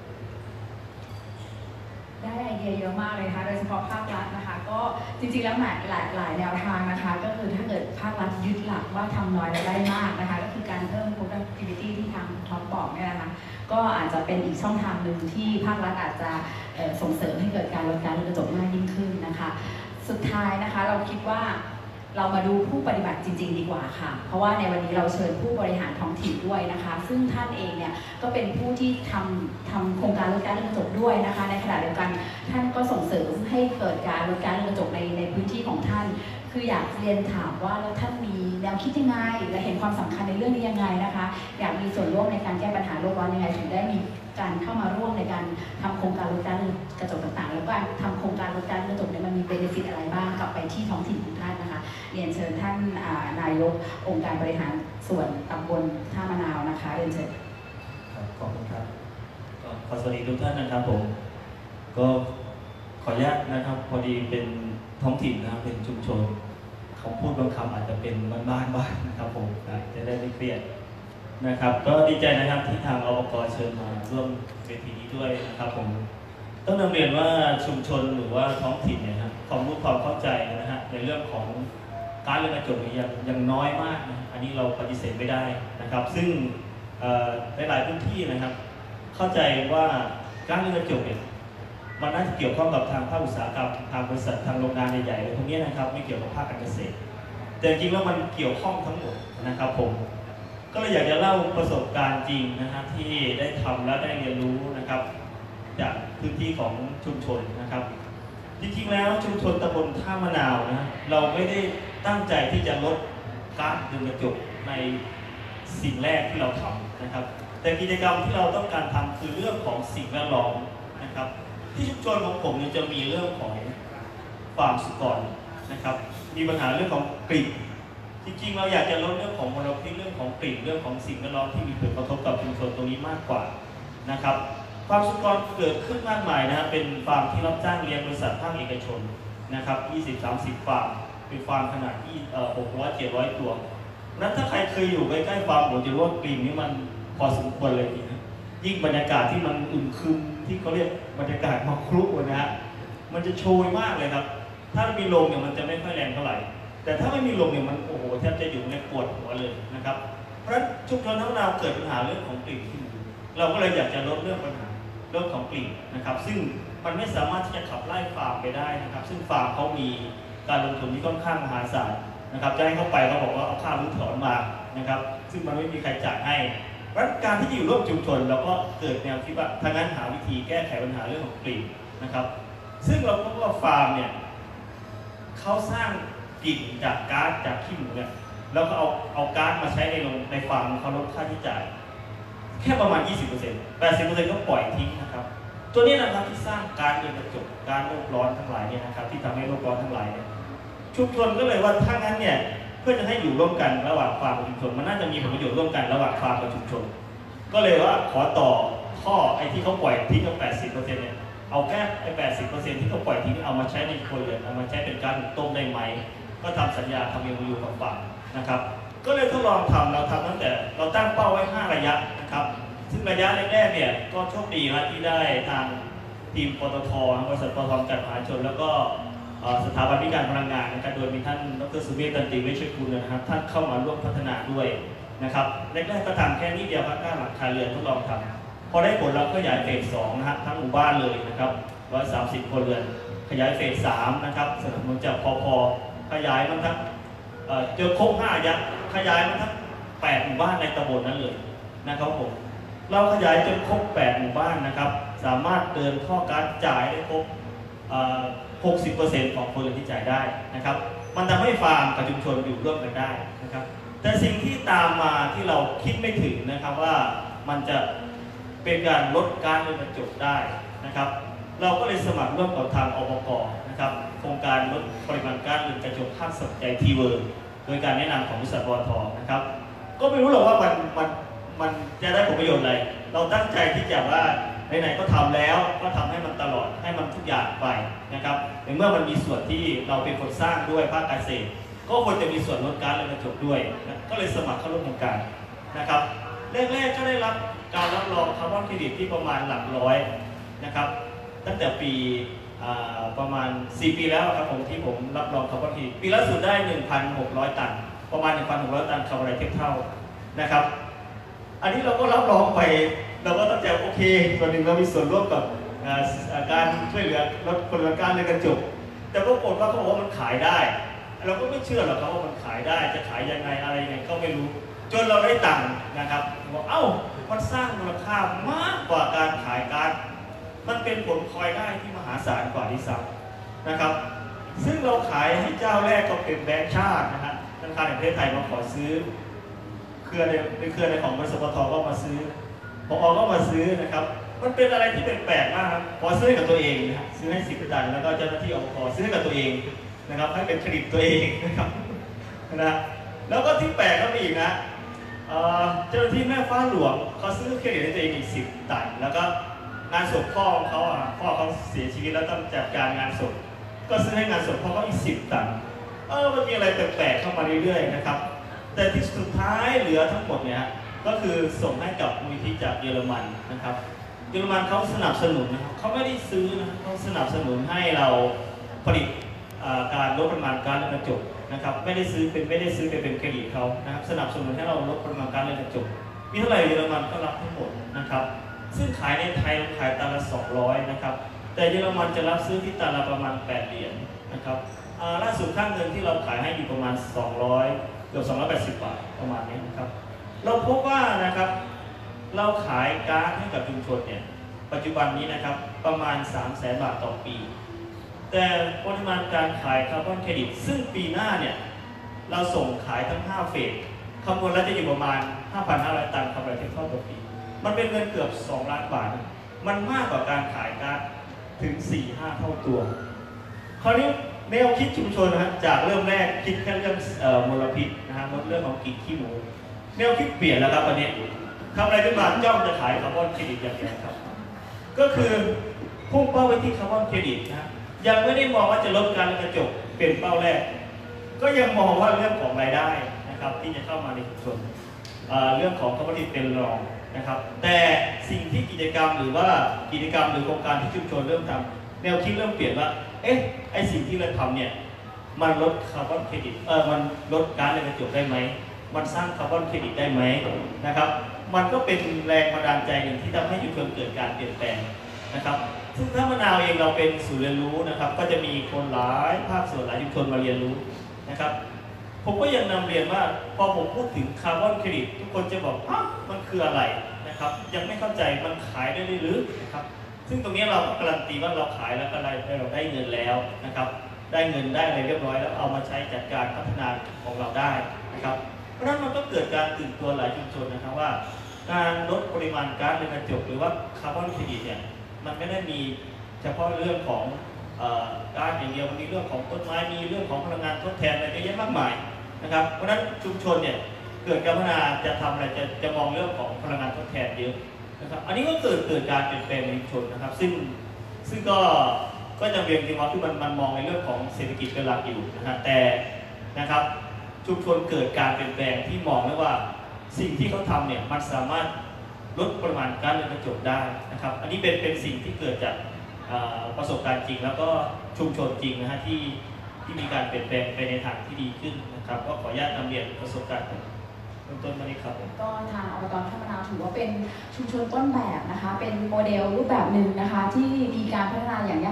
ได้ไอเดียเยอะมากเลยค่ะโดยเฉพาะภาครัฐนะคะก็จริงๆแล้วหลายแนวทางนะคะก็คือถ้าเกิดภาครัฐยึดหลักว่าทำน้อยแล้วได้มากนะคะก็คือการเพิ่ม productivity ที่ทางท็อปบอกเนี่ยนะคะก็อาจจะเป็นอีกช่องทางหนึ่งที่ภาครัฐอาจจะส่งเสริมให้เกิดการลดการเรือนกระจกมากยิ่งขึ้นนะคะสุดท้ายนะคะเราคิดว่าเรามาดูผู้ปฏิบัติจริงๆดีกว่าค่ะเพราะว่าในวันนี้เราเชิญผู้บริหารท้องถิ่นด้วยนะคะซึ่งท่านเองเนี่ยก็เป็นผู้ที่ทำโครงการลดการเรือนกระจกด้วยนะคะในขณะเดียวกันท่านก็ส่งเสริมให้เกิดการลดการเรือนกระจกในพื้นที่ของท่านคืออยากเรียนถามว่าแล้วท่านมีแนวคิดยังไงและเห็นความสำคัญในเรื่องนี้ยังไงนะคะอยากมีส่วนร่วมในการแก้ปัญหาโลกร้อนยังไงถึงได้มีการเข้ามาร่วมในการทำโครงการลดการเรือนกระจกต่างๆแล้วก็ทำโครงการลดการเรือนกระจกเนี่ยมันมีเบเนฟิตอะไรบ้างกลับไปที่ท้องถิ่นของท่านนะคะเรียนเชิญท่านนายกองค์การบริหารส่วนตำบลท่ามะนาวนะคะเรียนเชิญครับขอบคุณครับขอสวัสดีทุกท่านนะครับผมก็ขออนุญาตนะครับพอดีเป็นท้องถิ่นนะครับเป็นชุมชนคำพูดบางคำอาจจะเป็นบ้านๆบ้างนะครับผมจะได้ไม่เครียดนะครับก็ดีใจนะครับที่ทางอบก.เชิญมาร่วมเวทีนี้ด้วยนะครับผมต้องนำเรียนว่าชุมชนหรือว่าท้องถิ่นเนี่ยครับความรู้ความเข้าใจนะฮะในเรื่องของการเรือนกระจกยังน้อยมากนะอันนี้เราปฏิเสธไม่ได้นะครับซึ่งหลายพื้นที่นะครับเข้าใจว่าการเรือนกระจกเนี่ยมันน่าจะเกี่ยวข้องกับทางภาคอุตสาหกรรมทางบริษัททางโรงงานใหญ่ๆอะไรพวกนี้นะครับไม่เกี่ยวกับภาคการเกษตรแต่จริงๆแล้วมันเกี่ยวข้องทั้งหมดนะครับผมก็เลยอยากจะเล่าประสบการณ์จริงนะฮะที่ได้ทำและได้เรียนรู้นะครับจากพื้นที่ของชุมชนนะครับจริงๆแล้วชุมชนตำบลท่ามะนาวนะเราไม่ได้ตั้งใจที่จะลดก๊าซเรือนกระจกในสิ่งแรกที่เราทำนะครับแต่กิจกรรมที่เราต้องการทำคือเรื่องของสิ่งแวดล้อมนะครับที่ชุมชนของผมเนี่ยจะมีเรื่องของฟาร์มสุกรนะครับมีปัญหาเรื่องของกลิ่นจริงๆเราอยากจะลดเรื่องของมลพิษเรื่องของกลิ่นเรื่องของสิ่งแวดล้อมที่มีผลกระทบกับชุมชนตรงนี้มากกว่านะครับฟาร์มสุกรเกิดขึ้นมากมายนะครับเป็นฟาร์มที่รับจ้างเลี้ยงบริษัทภาคเอกชนนะครับ 20-30 ฟาร์มเป็นฟาร์มขนาดที่600-700 ตัวนั้นถ้าใครเคยอยู่ใกล้ๆฟาร์มผมจะรู้ว่ากลิ่นนี้มันพอสมควรเลยนะยิ่งบรรยากาศที่มันอึมครึมที่เขาเรียกบรรยากาศมาครุนะฮะมันจะโชยมากเลยครับถ้ามีลมเนี่ยมันจะไม่ค่อยแรงเท่าไหร่แต่ถ้าไม่มีลมเนี่ยมันโอ้โหแทบจะอยู่ในปวดหัวเลยนะครับเพราะฉะนั้นชุมชนของเราเกิดปัญหาเรื่องของกลิ่นขึ้นเราก็เลยอยากจะลดเรื่องปัญหาเรื่องของกลิ่นนะครับซึ่งมันไม่สามารถที่จะขับไล่ฟาร์มไปได้นะครับซึ่งฟาร์มเขามีการลงทุนที่ค่อนข้างมหาศาลนะครับจะให้เข้าไปเขาบอกว่าเอาค่ารื้อถอนมานะครับซึ่งมันไม่มีใครจ่ายให้เพราะการที่อยู่ร่วมชุมชนเราก็เกิดแนวคิดว่าถ้างั้นหาวิธีแก้ไขปัญหาเรื่องของกลิ่นนะครับซึ่งเราพบว่าฟาร์มเนี่ยเขาสร้างกลิ่นจากก๊าซจากขี้หมูเนี่ยแล้วก็เอาก๊าซมาใช้ในฟาร์มเขาลดค่าใช้จ่ายแค่ประมาณ 20% 80% ก็ปล่อยทิ้งนะครับตัวนี้นะครับที่สร้างการเรือนกระจกการโลกร้อนทั้งหลายเนี่ยนะครับที่ทำให้โลกร้อนทั้งหลายเนี่ยชุมชนก็เลยว่าถ้างั้นเนี่ยเพื่อจะให้อยู่ร่วมกันระหว่างฟาร์มกับชุมชนมันน่าจะมีผลประโยชน์ร่วมกันระหว่างฟาร์มกับชุมชนก็เลยว่าขอต่อท่อไอ้ที่เขาปล่อยทิ้งกับ 80% เนี่ยเอาแค่ไอ้ 80% ที่เขาปล่อยทิ้งเอามาใช้ในครัวเรือนเอามาใช้เป็นการต้มได้ไหมก็ทำสัญญาทำ MOU กับฟาร์มนะครับก็เลยทดลองทำเราทำตั้งแต่เราตั้งเป้าไว้5ระยะนะครับซึ่งระยะแรกๆเนี่ยก็โชคดีนะที่ได้ทางทีมปตท.บริษัทปตท.จำกัดมหาชนแล้วก็สถาบันวิจัยพลังงานนะครับโดยมีท่านดร.สุเมธ ตันติเวชกุลนะครับท่านเข้ามาร่วมพัฒนาด้วยนะครับแรกๆก็ทำแค่นี้เดียวครับหลังคาเรือนทดลองทำพอได้ผลเราก็ขยายเฟส 2นะฮะทั้งหมู่บ้านเลยนะครับ130 คนเรือนขยายเฟส 3นะครับสนับสนุนจากพพ.ขยายมันทั้งเจอครบ5ระยะขยายมันทั้ง8หมู่บ้านในตำบลนั้นเลยนะครับผมเราขยายจนครบ8หมู่บ้านนะครับสามารถเดินท่อก๊าซจ่ายได้ครบ60% ของคนเรือนที่จ่ายได้นะครับมันทำให้ฟาร์มกับชุมชนอยู่ร่วมกันได้นะครับแต่สิ่งที่ตามมาที่เราคิดไม่ถึงนะครับว่ามันจะเป็นการลดการเรือนกระจกได้นะครับเราก็เลยสมัครร่วมกับทางอบก.นะครับโครงการลดปริมาณก๊าซเรือนกระจกภาคสนใจทีเวิร์โดยการแนะนำของบริษัทปตท.นะครับก็ไม่รู้หรอกว่ามันจะได้ผลประโยชน์อะไรเราตั้งใจที่จะว่าไหนๆก็ทำแล้วก็ทำให้มันตลอดให้มันทุกอย่างไปนะครับในเมื่อมันมีส่วนที่เราเป็นคนสร้างด้วยภาคเกษตรก็ควรจะมีส่วนลดก๊าซเรือนกระจกด้วยนะก็เลยสมัครเข้าร่วมโครงการนะครับแรกๆก็ได้รับการรับรองคาร์บอนเครดิตที่ประมาณหลักร้อยนะครับตั้งแต่ปีประมาณ4 ปีแล้วครับผมที่ผมรับรองคาร์บอนเครดิตปีล่าสุดได้ 1,600 ตันประมาณ 1,600 ตันคาร์บอนไดออกไซด์เทียบเท่านะครับอันนี้เราก็รับรองไปเราก็ตั้งใจโอเคส่วนหนึ่งเรามีส่วนร่วมกับการช่วยเหลือลดปริมาณก๊าซเรือนกระจกแต่ปรากฏว่าเขาบอกว่ามันขายได้เราก็ไม่เชื่อหรอกครับว่ามันขายได้จะขายยังไงอะไรยังไงก็ไม่รู้จนเราได้ตังค์นะครับบอกเอ้ามันสร้างมูลค่ามากกว่าการขายก๊าซมันเป็นผลพลอยได้ที่มหาศาลกว่าที่ซ้ำนะครับซึ่งเราขายให้เจ้าแรกก็เป็นแบงก์ชาตินะฮะธนาคารแห่งประเทศไทยมาขอซื้อเครือในของบริษัทปตท.ก็มาซื้อพอก็มาซื้อนะครับมันเป็นอะไรที่เป็นแปลกมากครับพอซื้อกับตัวเองนะซื้อให้10 ตันแล้วก็เจ้าหน้าที่อบต.ซื้อกับตัวเองนะครับให้เป็นเครดิตตัวเองนะครับนะแล้วก็ที่แปลกก็มีอีกนะเจ้าหน้าที่แม่ฟ้าหลวงเขาซื้อเครดิตให้ตัวเองอีก10 ตันแล้วก็งานศพพ่อเขาเสียชีวิตแล้วต้องจัดการงานศพก็ซื้อให้งานศพพ่อเขาอีก10 ตันมันมีอะไรแปลกๆเข้ามาเรื่อยๆนะครับแต่ที่สุดท้ายเหลือทั้งหมดเนี่ยก็คือส่งให้กับมูลนิธิจากเยอรมันนะครับเยอรมันเขาสนับสนุนนะครับเขาไม่ได้ซื้อนะเขาสนับสนุนให้เราผลิตการลดปริมาณก๊าซเรือนกระจกนะครับไม่ได้ซื้อเป็นเครดิตเขานะครับสนับสนุนให้เราลดปริมาณก๊าซเรือนกระจกมีเท่าไหร่เยอรมันก็รับทั้งหมดนะครับซึ่งขายในไทยขายตันละ200นะครับแต่เยอรมันจะรับซื้อที่ตันละประมาณ8 เหรียญนะครับล่าสุดค่าเงินที่เราขายให้อยู่ประมาณ200เกือบ280 บาทประมาณนี้นะครับเราพบว่านะครับเราขายก๊าซให้กับชุมชนเนี่ยปัจจุบันนี้นะครับประมาณ 300,000 บาทต่อปีแต่ปริมาณการขายคาร์บอนเครดิตซึ่งปีหน้าเนี่ยเราส่งขายทั้ง5 เฟสคำนวณแล้วจะอยู่ประมาณ 5,500 ตันคาร์บอนไดออกไซด์ต่อปีมันเป็นเงินเกือบ2 ล้านบาทมันมากกว่าการขายก๊าซถึง 4-5 เท่าตัวคราวนี้แนวคิดชุมชนนะจากเริ่มแรกคิดแค่เรื่องมลพิษนะฮะลดเรื่องของกลิ่นขี้หมูแนวคิดเปลี่ยนแล้วครับวันนี้ทำอะไรขึ้นมาจ้องจะขายคาร์บอนเครดิตอย่างเดียวครับก็คือพุ่งเป้าไปที่คาร์บอนเครดิตนะยังไม่ได้มองว่าจะลดการเรือนกระจกเป็นเป้าแรกก็ยังมองว่าเรื่องของรายได้นะครับที่จะเข้ามาในชุมชนเรื่องของคาร์บอนเครดิตเป็นรองนะครับแต่สิ่งที่กิจกรรมหรือโครงการที่ชุมชนเริ่มทำแนวคิดเริ่มเปลี่ยนว่าไอสิ่งที่เราทำเนี่ยมันลดคาร์บอนเครดิตมันลดก๊าซเรือนกระจกได้ไหมมันสร้างคาร์บอนเครดิตได้ไหมนะครับมันก็เป็นแรงบันดาลใจหนึ่งที่ทำให้ชุมชนเกิดการเปลี่ยนแปลงนะครับซึ่งถ้ามะนาวเองเราเป็นศูนย์เรียนรู้นะครับก็จะมีคนหลายภาคส่วนหลายชุมชนมาเรียนรู้นะครับผมก็ยังนำเรียนว่าพอผมพูดถึงคาร์บอนเครดิตทุกคนจะบอกมันคืออะไรนะครับยังไม่เข้าใจมันขายได้หรือนะครับซึ่งตรงนี้เราการันตีว่าเราขายแล้วก็เราได้เงินแล้วนะครับได้เงินได้อะไรเรียบร้อยแล้วเอามาใช้จัดการพัฒนาของเราได้นะครับเพราะฉะนั้นมันก็เกิดการตื่นตัวหลายชุมชนนะครับว่าการลดปริมาณก๊าซเรือนกระจกหรือว่าคาร์บอนเครดิตเนี่ยมันไม่ได้มีเฉพาะเรื่องของก๊าซอย่างเดียวมันมีเรื่องของต้นไม้มีเรื่องของพลังงานทดแทนอะไรเยอะแยะมากมายนะครับเพราะฉะนั้นชุมชนเนี่ยเกิดการพัฒนาจะทำอะไรจะมองเรื่องของพลังงานทดแทนเยอะนะครับอันนี้ก็เกิดการเปลี่ยนแปลงในชุมชนนะครับซึ่งก็จะเรียนจริงว่าที่มันมองในเรื่องของเศรษฐกิจเป็นหลักอยู่นะฮะแต่นะครับชุมชนเกิดการเปลี่ยนแปลงที่มองได้ว่าสิ่งที่เขาทำเนี่ยมันสามารถลดปริมาณก๊าซเรือนกระจกได้นะครับอันนี้เป็นสิ่งที่เกิดจากประสบการณ์จริงแล้วก็ชุมชนจริงนะฮะที่มีการเปลี่ยนแปลงไปในทางที่ดีขึ้นนะครับก็ขออนุญาตนำเรียนประสบการณ์ต้นมานี้ครับก็ทางอบต.ท่ามะนาวถือว่าเป็นชุมชนต้นแบบนะคะเป็นโมเดลรูปแบบหนึ่งนะคะที่มีการพัฒนาอย่างยั่ง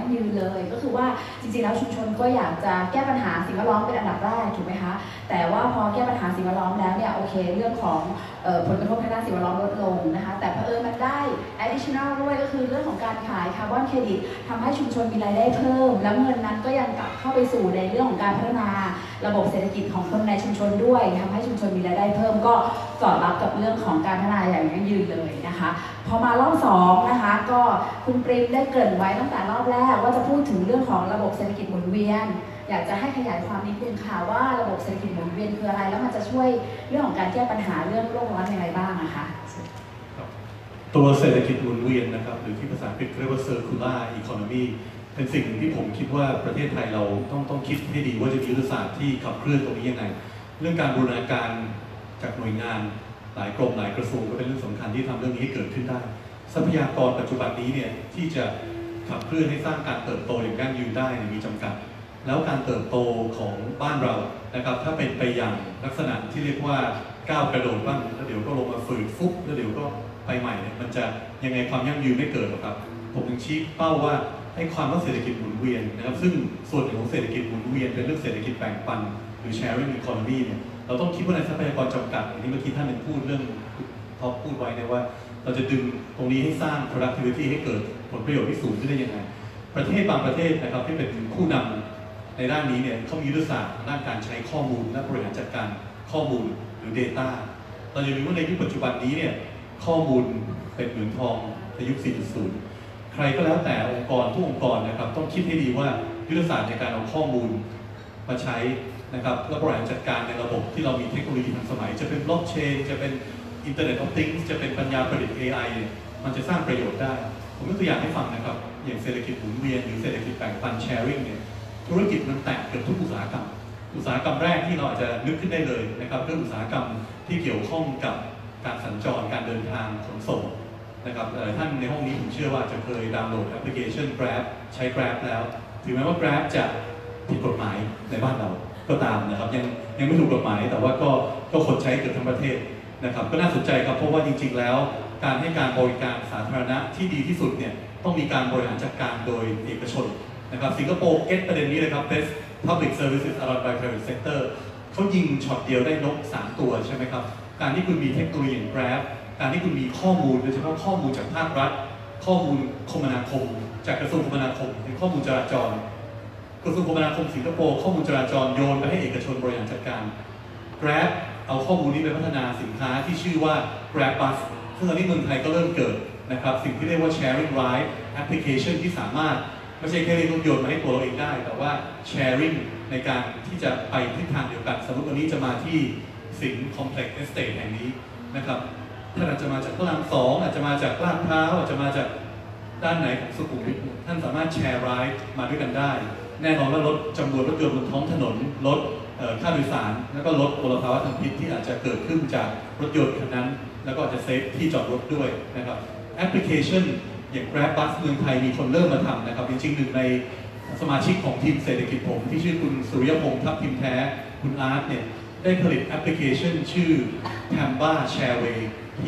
ยืนเลยก็คือว่าจริงๆแล้วชุมชนก็อยากจะแก้ปัญหาสิ่งแวดล้อมเป็นอันดับแรกถูกไหมคะแต่ว่าพอแก้ปัญหาสิ่งแวดล้อมแล้วเนี่ยโอเคเรื่องของผลกระทบทางด้านสิ่งแวดล้อมลดลงนะคะแต่เผอิญมันได้ additional ด้วยก็คือเรื่องของการขายคาร์บอนเครดิตทำให้ชุมชนมีรายได้เพิ่มแล้วเงินนั้นก็ยังกลับเข้าไปสู่ในเรื่องของการพัฒนาระบบเศรษฐกิจของคนในชุมชนด้วยทำให้ชุมชนมีรายได้เพิ่มก็สอดรับกับเรื่องของการพัฒนาอย่างยั่งยืนเลยนะคะพอมารอบ2นะคะก็คุณปริมได้เกริ่นไว้ตั้งแต่รอบแรกว่าจะพูดถึงเรื่องของระบบเศรษฐกิจหมุนเวียนอยากจะให้ขยายความนิดนึงค่ะว่าระบบเศรษฐกิจหมุนเวียนคืออะไรแล้วมันจะช่วยเรื่องของการแก้ปัญหาเรื่องโลกร้อนอย่างไรบ้างนะคะตัวเศรษฐกิจหมุนเวียนนะครับหรือที่ภาษาอังกฤษเรียกว่า circular economy เป็นสิ่งที่ผมคิดว่าประเทศไทยเราต้องคิดให้ดีว่าจะมียุทธศาสตร์ที่ขับเคลื่อนตรงนี้ยังไงเรื่องการบูรณาการจากหน่วยงานหลายกรมหลายกระทรวงก็เป็นเรื่องสำคัญที่ทำเรื่องนี้ให้เกิดขึ้นได้ทรัพยากรปัจจุบันนี้เนี่ยที่จะขับเคลื่อนให้สร้างการเติบโตอย่างยั่งยืนได้มีจำกัดแล้วการเติบโตของบ้านเรานะครับถ้าเป็นไปอย่างลักษณะที่เรียกว่าก้าวกระโดดบ้างแล้วเดี๋ยวก็ลงมาฝืดฟุบแล้วเดี๋ยวก็ไปใหม่เนี่ยมันจะยังไงความยั่งยืนไม่เกิดหรอกครับผมถึงชี้เป้าว่าให้ความว่าเศรษฐกิจหมุนเวียนนะครับซึ่งส่วนหนึ่งของเศรษฐกิจหมุนเวียนเป็นเรื่องเศรษฐกิจแบ่งปันหรือ sharing economy เนี่ยเราต้องคิดว่าในทรัพยากรจำกัดอย่างที่เมื่อกี้ท่านเป็นพูดเรื่องท็อปพูดไว้นะว่าเราจะดึงตรงนี้ให้สร้าง productivity ให้เกิดผลประโยชน์ที่สูงขึ้นได้ยังไงประเทศบางประเทศนะครับที่เป็นผู้นำในด้านนี้เนี่ยเขามียุทธศาสตร์ด้านการใช้ข้อมูลและบริหารจัดการข้อมูลหรือ data เราจะรู้ว่าในยุคปัจจุบันนี้เนี่ยข้อมูลเป็นเหมือนทองในยุค 4.0 ใครก็แล้วแต่องค์กรทุกองค์กรนะครับต้องคิดให้ดีว่ายุทธศาสตร์ในการเอาข้อมูลมาใช้นะครับและบริหารจัดการในระบบที่เรามีเทคโนโลยีทันสมัยจะเป็นบล็อกเชนจะเป็น Internet of Things จะเป็นปัญญาประดิษฐ์ AI มันจะสร้างประโยชน์ได้ผมยกตัวอย่างให้ฟังนะครับอย่างเศรษฐกิจหมุนเวียนหรือเศรษฐกิจแบ่งปัน sharing เนี่ยธุรกิจมันแตกเกือบทุกอุตสาหกรรมอุตสาหกรรมแรกที่เราอาจจะนึกขึ้นได้เลยนะครับเรื่องอุตสาหกรรมที่เกี่ยวข้องกับการสัญจรการเดินทางขนส่งนะครับท่านในห้องนี้ผมเชื่อว่าจะเคยดาวน์โหลดแอปพลิเคชัน Grab ใช้ Grab แล้วถึงแม้ว่า Grab จะผิดกฎหมายในบ้านเราก็ตามนะครับยังไม่ถูกกฎหมายแต่ว่าก็คนใช้เกือบทั้งประเทศนะครับก็น่าสนใจครับเพราะว่าจริงๆแล้วการให้การบริการสาธารณะที่ดีที่สุดเนี่ยต้องมีการบริหารจัดการโดยเอกชนนะครับสิงคโปร์เก็ตประเด็นนี้เลยครับ Best Public Services Run by Private Sector เขายิงช็อตเดียวได้นก3 ตัวใช่ไหมครับการที่คุณมีเทคโนโลยีอย่าง Grab การที่คุณมีข้อมูลโดยเฉพาะข้อมูลจากภาครัฐข้อมูลคมนาคมจากกระทรวงคมนาคมเป็นข้อมูลจราจรกระทรวงคมนาคมสิงคโปร์ข้อมูลจราจรโยนไปให้เอกชนบริหารจัดการ Grab เอาข้อมูลนี้ไปพัฒนาสินค้าที่ชื่อว่า Grab Bus ซึ่งตอนนี้เมืองไทยก็เริ่มเกิดนะครับสิ่งที่เรียกว่า Sharing Ride Application ที่สามารถไม่ใช่แค่เรียกรถยนต์มาให้ตัวเราเองได้แต่ว่า Sharing ในการที่จะไปทิศทางเดียวกันสมมติวันนี้จะมาที่สิงห์ Complex Estate แห่งนี้นะครับท่านอาจจะมาจากพระราม2อาจจะมาจากลาดพร้าวอาจจะมาจากด้านไหนของสุขุมวิทท่านสามารถแชร์ไรด์มาด้วยกันได้แน่นอนว่าลดจำนวนรถยนต์บนท้องถนนลดค่าโดยสารแล้วก็ลดมลภาวะทางพิษที่อาจจะเกิดขึ้นจากรถยนต์คันนั้นแล้วก็อาจจะเซฟที่จอดรถด้วยนะครับแอปพลิเคชันอย่าง Grab Bus เมืองไทยมีคนเริ่มมาทำนะครับจริงๆหนึ่งในสมาชิกของทีมเศรษฐกิจผมที่ชื่อคุณสุริยพงษ์ทัพทิมแท้คุณอาร์ตเนี่ยได้ผลิตแอปพลิเคชันชื่อ Tamba Shareway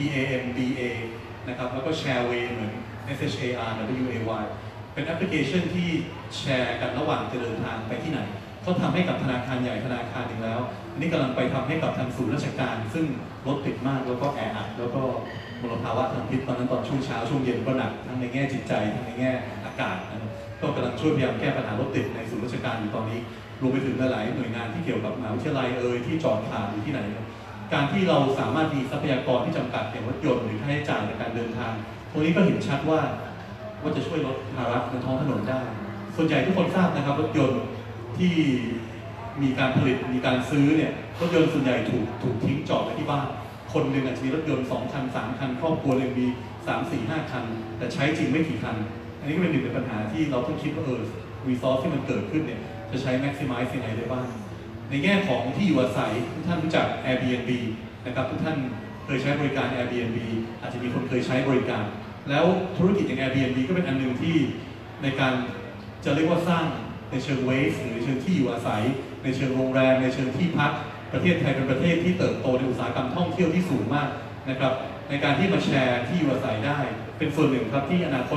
TAMBA นะครับแล้วก็ Shareway เหมือน SHARWAY เป็นแอปพลิเคชันที่แชร์กันระหว่างจะเดินทางไปที่ไหนเขาทำให้กับธนาคารใหญ่ธนาคารหนึ่งแล้วอันนี้กำลังไปทำให้กับทางศูนย์ราชการซึ่งรถติดมากแล้วก็แออัดแล้วก็มลภาวะทางพิษตอนนั้นตอนช่วงเช้าช่วงเย็นก็หนักทั้งในแง่จิตใจทั้งในแง่อากาศนะครับก็กำลังช่วยพยายามแก้ปัญหารถติดในศูนย์ราชการอยู่ตอนนี้รวมไปถึงหลายหน่วยงานที่เกี่ยวกับมหาวิทยาลัยที่จอดขาดอยู่ที่ไหนการที่เราสามารถมีทรัพยากรที่จำกัดอย่างรถยนต์หรือค่าใช้จ่ายในการเดินทางตรงนี้ก็เห็นชัดว่าจะช่วยลดภาระบนท้องถนนได้ส่วนใหญ่ทุกคนทราบนะครับรถยนต์ที่มีการผลิตมีการซื้อเนี่ยรถยนต์ส่วนใหญ่ถูกทิ้งจอดไว้ที่บ้านคนหนึ่งอาจจะมีรถยนต์2 คัน 3 คันครอบครัวเลยมี3 4 5 คันแต่ใช้จริงไม่กี่คันอันนี้ก็เป็นหนึ่งในปัญหาที่เราต้องคิดว่ารีซอสที่มันเกิดขึ้นเนี่ยจะใช้ maximize ยังไงได้บ้างในแง่ของที่อยู่อาศัยทุกท่านรู้จัก Airbnb นะครับทุกท่านเคยใช้บริการ Airbnb อาจจะมีคนเคยใช้บริการแล้วธุรกิจอย่าง Airbnb ก็เป็นอันหนึ่งที่ในการจะเรียกว่าสร้างในเชิงเวสหรือในเชิงที่อยู่อาศัยในเชิงโรงแรมในเชิงที่พักประเทศไทยเป็นประเทศที่เติบโตในอุตสาหกรรมท่องเที่ยวที่สูงมากนะครับในการที่มาแชร์ที่อยู่อาศัยได้เป็นส่วนหนึ่งครับที่อนาคต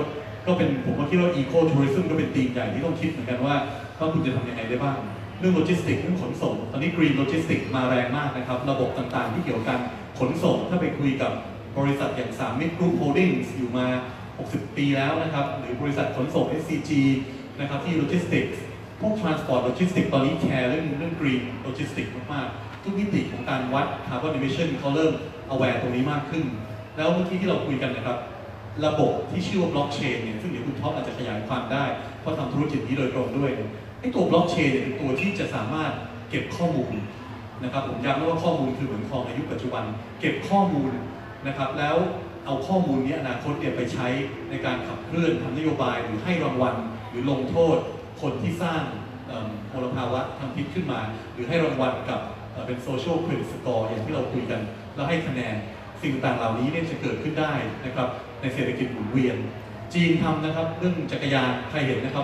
ก็เป็นผมก็คิดว่า Eco Tourism ก็เป็นธีมใหญ่ที่ต้องคิดเหมือนกันว่าคุณจะทำยังไงได้บ้างเรื่องโลจิสติกเรื่องขนส่งตอนนี้ Green Logistics มาแรงมากนะครับระบบต่างๆที่เกี่ยวกับขนส่งถ้าไปคุยกับบริษัทอย่าง3 มิตร Group Holdings อยู่มา60 ปีแล้วนะครับหรือบริษัทขนส่ง SCG นะครับที่ Logistics พวก Transport Logistics ตอนนี้แคร์เรื่อง Green Logistics มากๆทุกมิติของการวัด Carbon Emission เขาเริ่ม aware ตรงนี้มากขึ้นแล้วเมื่อกี้ที่เราคุยกันนะครับระบบที่ชื่อว่า Blockchain เนี่ยซึ่งเดี๋ยวคุณท็อปอาจจะขยายความได้เพราะทำธุรกิจนี้โดยตรงด้วยไอ้ตัว Blockchain เนี่ยเป็นตัวที่จะสามารถเก็บข้อมูลนะครับผมย้ำว่าข้อมูลคือเหมือนทองในยุคปัจจุบันเก็บข้อมูลนะครับแล้วเอาข้อมูลนี้อนาคตเนี่ยไปใช้ในการขับเคลื่อนทำนโยบายหรือให้รางวัลหรือลงโทษคนที่สร้างมลภาวะทางพิษขึ้นมาหรือให้รางวัลกับเป็น social credit score อย่างที่เราคุยกันแล้วให้คะแนนสิ่งต่างเหล่านี้เนี่ยจะเกิดขึ้นได้นะครับในเศรษฐกิจหมุนเวียนจีนทำนะครับเรื่องจักรยานใครเห็นนะครับ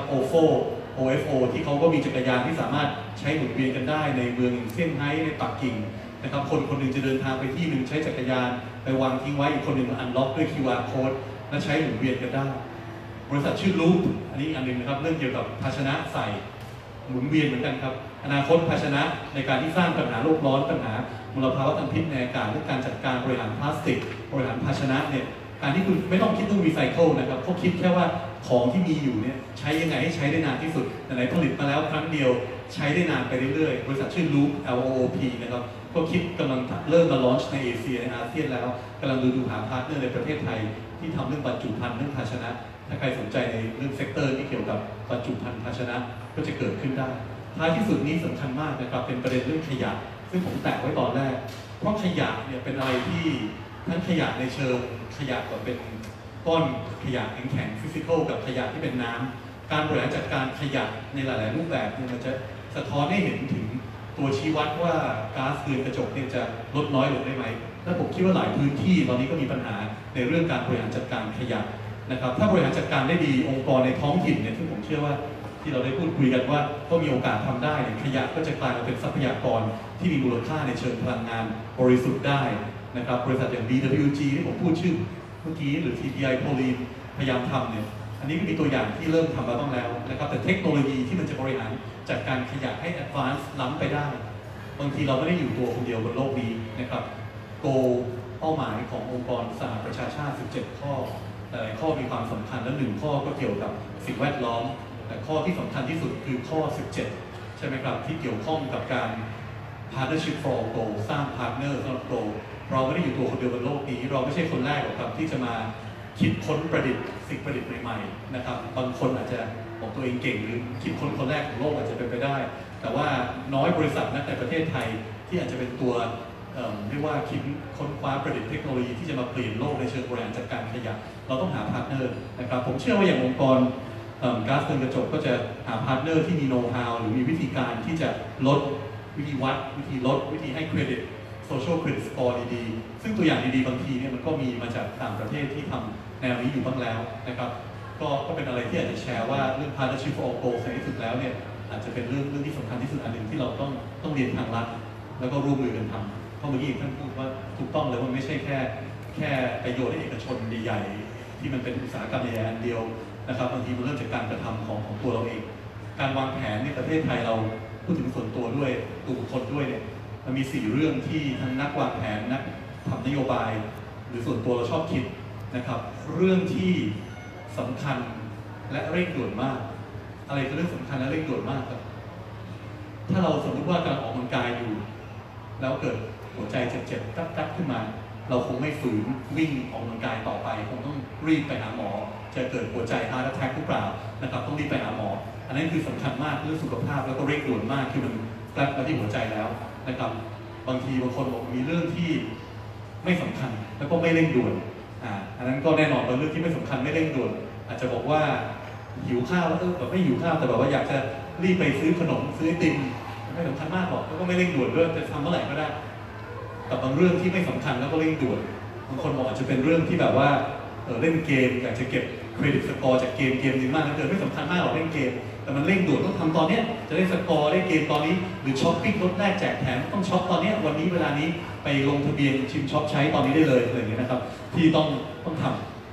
OFO ที่เขาก็มีจักรยานที่สามารถใช้หมุนเวียนกันได้ในเมืองเซี่ยงไฮ้ในปักกิ่งนะครับคนหนึ่งจะเดินทางไปที่หนึ่งใช้จักรยานไปวางทิ้งไว้อีกคนหนึ่งอันล็อกด้วย QR code และใช้หมุนเวียนกันได้บริษัทชื่อ Loop อันนี้อันหนึ่งนะครับเรื่องเกี่ยวกับภาชนะใส่หมุนเวียนเหมือนกันครับอนาคตภาชนะในการที่สร้างปัญหาโลกร้อนปัญหามลภาวะทางพิษในอากาศเรื่องการจัดการบริหารพลาสติกบริหารภาชนะเนี่ยการที่คุณไม่ต้องคิดเรื่องรีไซเคิลนะครับเขาคิดแค่ว่าของที่มีอยู่เนี่ยใช้ยังไงให้ใช้ได้นานที่สุดแต่ไหนผลิตมาแล้วครั้งเดียวใช้ได้นานไปเรื่อยๆบริษัทชื่อ Loop LOOP นะครับก็คิดกำลังเริ่มมาลอนช์ในเอเชียในอาเซียนแล้วกำลังดูหาพาร์ทเนอร์ในประเทศไทยที่ทำเรื่องบรรจุภัณฑ์เรื่องภาชนะถ้าใครสนใจในเรื่องเซกเตอร์ที่เกี่ยวกับบรรจุภัณฑ์ภาชนะก็จะเกิดขึ้นได้ท้ายที่สุดนี้สำคัญมากนะครับเป็นประเด็นเรื่องขยะซึ่งผมแตะไว้ตอนแรกเพราะขยะเนี่ยเป็นอะไรที่ทั้งขยะในเชิงขยะแบบเป็นก้อนขยะแข็งๆฟิสิกอลกับขยะที่เป็นน้ำการบริหารจัดการขยะในหลายๆรูปแบบเนี่ยมันจะสะท้อนให้เห็นถึงตัวชี้วัดว่าก๊าซเรือนกระจกเนี่ยจะลดน้อยลงได้ไหมและผมคิดว่าหลายพื้นที่ตอนนี้ก็มีปัญหาในเรื่องการบริหารจัดการขยะนะครับถ้าบริหารจัดการได้ดีองค์กรในท้องถิ่นเนี่ยที่ผมเชื่อว่าที่เราได้พูดคุยกันว่าก็มีโอกาสทำได้ขยะก็จะกลายมาเป็นทรัพยากรที่มีมูลค่าในเชิงพลังงานบริสุทธิ์ได้นะครับบริษัทอย่าง BWG ที่ผมพูดชื่อเมื่อกี้หรือ TPI Polyene พยายามทำเนี่ยอันนี้ก็มีตัวอย่างที่เริ่มทำมาบ้างแล้วนะครับแต่เทคโนโลยีที่มันจะบริหารจัดการขยะให้ advance ล้ำไปได้บางทีเราไม่ได้อยู่ตัวคนเดียวบนโลกนี้นะครับ goal เป้าหมายขององค์กรสหประชาชาติ17ข้อแต่หลายข้อมีความสำคัญและ1ข้อก็เกี่ยวกับสิ่งแวดล้อมแต่ข้อที่สำคัญที่สุดคือข้อ17ใช่ไหมครับที่เกี่ยวข้องกับการ partnership for all goal สร้าง partner สำหรับ goal เราไม่ได้อยู่ตัวคนเดียวบนโลกนี้เราไม่ใช่คนแรกหรอกครับที่จะมาคิดค้นประดิษฐ์สิ่งประดิษฐ์ใหม่ๆนะครับบางคนอาจจะบอกตัวเองเก่งหรือคิดค้นคนแรกของโลกอาจจะเป็นไปได้แต่ว่าน้อยบริษัทนะในประเทศไทยที่อาจจะเป็นตัวเรียกว่าคิดค้นคว้าประดิษฐ์เทคโนโลยีที่จะมาเปลี่ยนโลกในเชิงบริหารจัดการขยะเราต้องหาพาร์ทเนอร์นะครับผมเชื่อว่าอย่างองค์กรก๊าซเรือนกระจกก็จะหาพาร์ทเนอร์ที่มีโน้ตฮาวหรือมีวิธีการที่จะลดวิธีวัดวิธีลดวิธีให้เครดิตsocial credit score ดีๆซึ่งตัวอย่างดีๆบางทีเนี่ยมันก็มีมาจากต่างประเทศที่ทำแนวนี้อยู่บ้างแล้วนะครับก็เป็นอะไรที่อาจจะแชร์ว่าเรื่อง partnership for all goals ในที่สุดแล้วเนี่ยอาจจะเป็นเรื่องที่สำคัญที่สุดอันหนึ่งที่เราต้องเรียนทางรัฐแล้วก็ร่วมมือกันทำเพราะเมื่อกี้ท่านพูดว่าถูกต้องเลยว่าไม่ใช่แค่ประโยชน์ให้เอกชนใหญ่ๆที่มันเป็นอุตสาหกรรมใหญ่ๆอันเดียวนะครับบางทีมันเริ่มจากการกระทำของตัวเราเองการวางแผนในประเทศไทยเราพูดถึงส่วนตัวด้วยตัวบุคคลด้วยเนี่ยมันมี4เรื่องที่ทั้งนักวางแผนนักทำนโยบายหรือส่วนตัวเราชอบคิดนะครับเรื่องที่สำคัญและเร่งด่วนมากอะไรคือเรื่องสำคัญและเร่งด่วนมากครับถ้าเราสมมติว่ากำลังออกกำลังกายอยู่แล้วเกิดหัวใจเจ็บๆกัดขึ้นมาเราคงไม่ฝืนวิ่งออกกำลังกายต่อไปคงต้องรีบไปหาหมอจะเกิดหัวใจheart attackหรือเปล่านะครับต้องรีบไปหาหมออันนั้นคือสำคัญมากเรื่องสุขภาพแล้วก็เร่งด่วนมากคือมันแกลบมาที่หัวใจแล้วนะครับบางทีบางคนบอกมีเรื่องที่ไม่สำคัญแล้วก็ไม่เร่งด่วนอันนั้นก็แน่นอนเป็นเรื่องที่ไม่สำคัญไม่เร่งด่วนอาจจะบอกว่าหิวข้าวแล้วแบบไม่หิวข้าวแต่แบบว่าอยากจะรีบไปซื้อขนมซื้อไอติมไม่สำคัญมากหรอกแล้วก็ไม่เร่งด่วนด้วยจะทำเมื่อไหร่ก็ได้แต่บางเรื่องที่ไม่สำคัญแล้วก็เร่งด่วนบางคนบอกอาจจะเป็นเรื่องที่แบบว่าเล่นเกมอยากจะเก็บเครดิตสกอร์จากเกมนึงมากนะเกินไม่สำคัญมากหรอกเล่นเกมแต่มันเร่งด่วนต้องทำตอนนี้จะได้สกอร์ได้เกมตอนนี้หรือช้อปปิ้งลดแรกแจกแถมต้องช็อปตอนนี้วันนี้เวลานี้ไปลงทะเบียนชิมช็อปใช้ตอนนี้ได้เลยอะไรอย่างเงี้ยนะครับที่ต้องทำ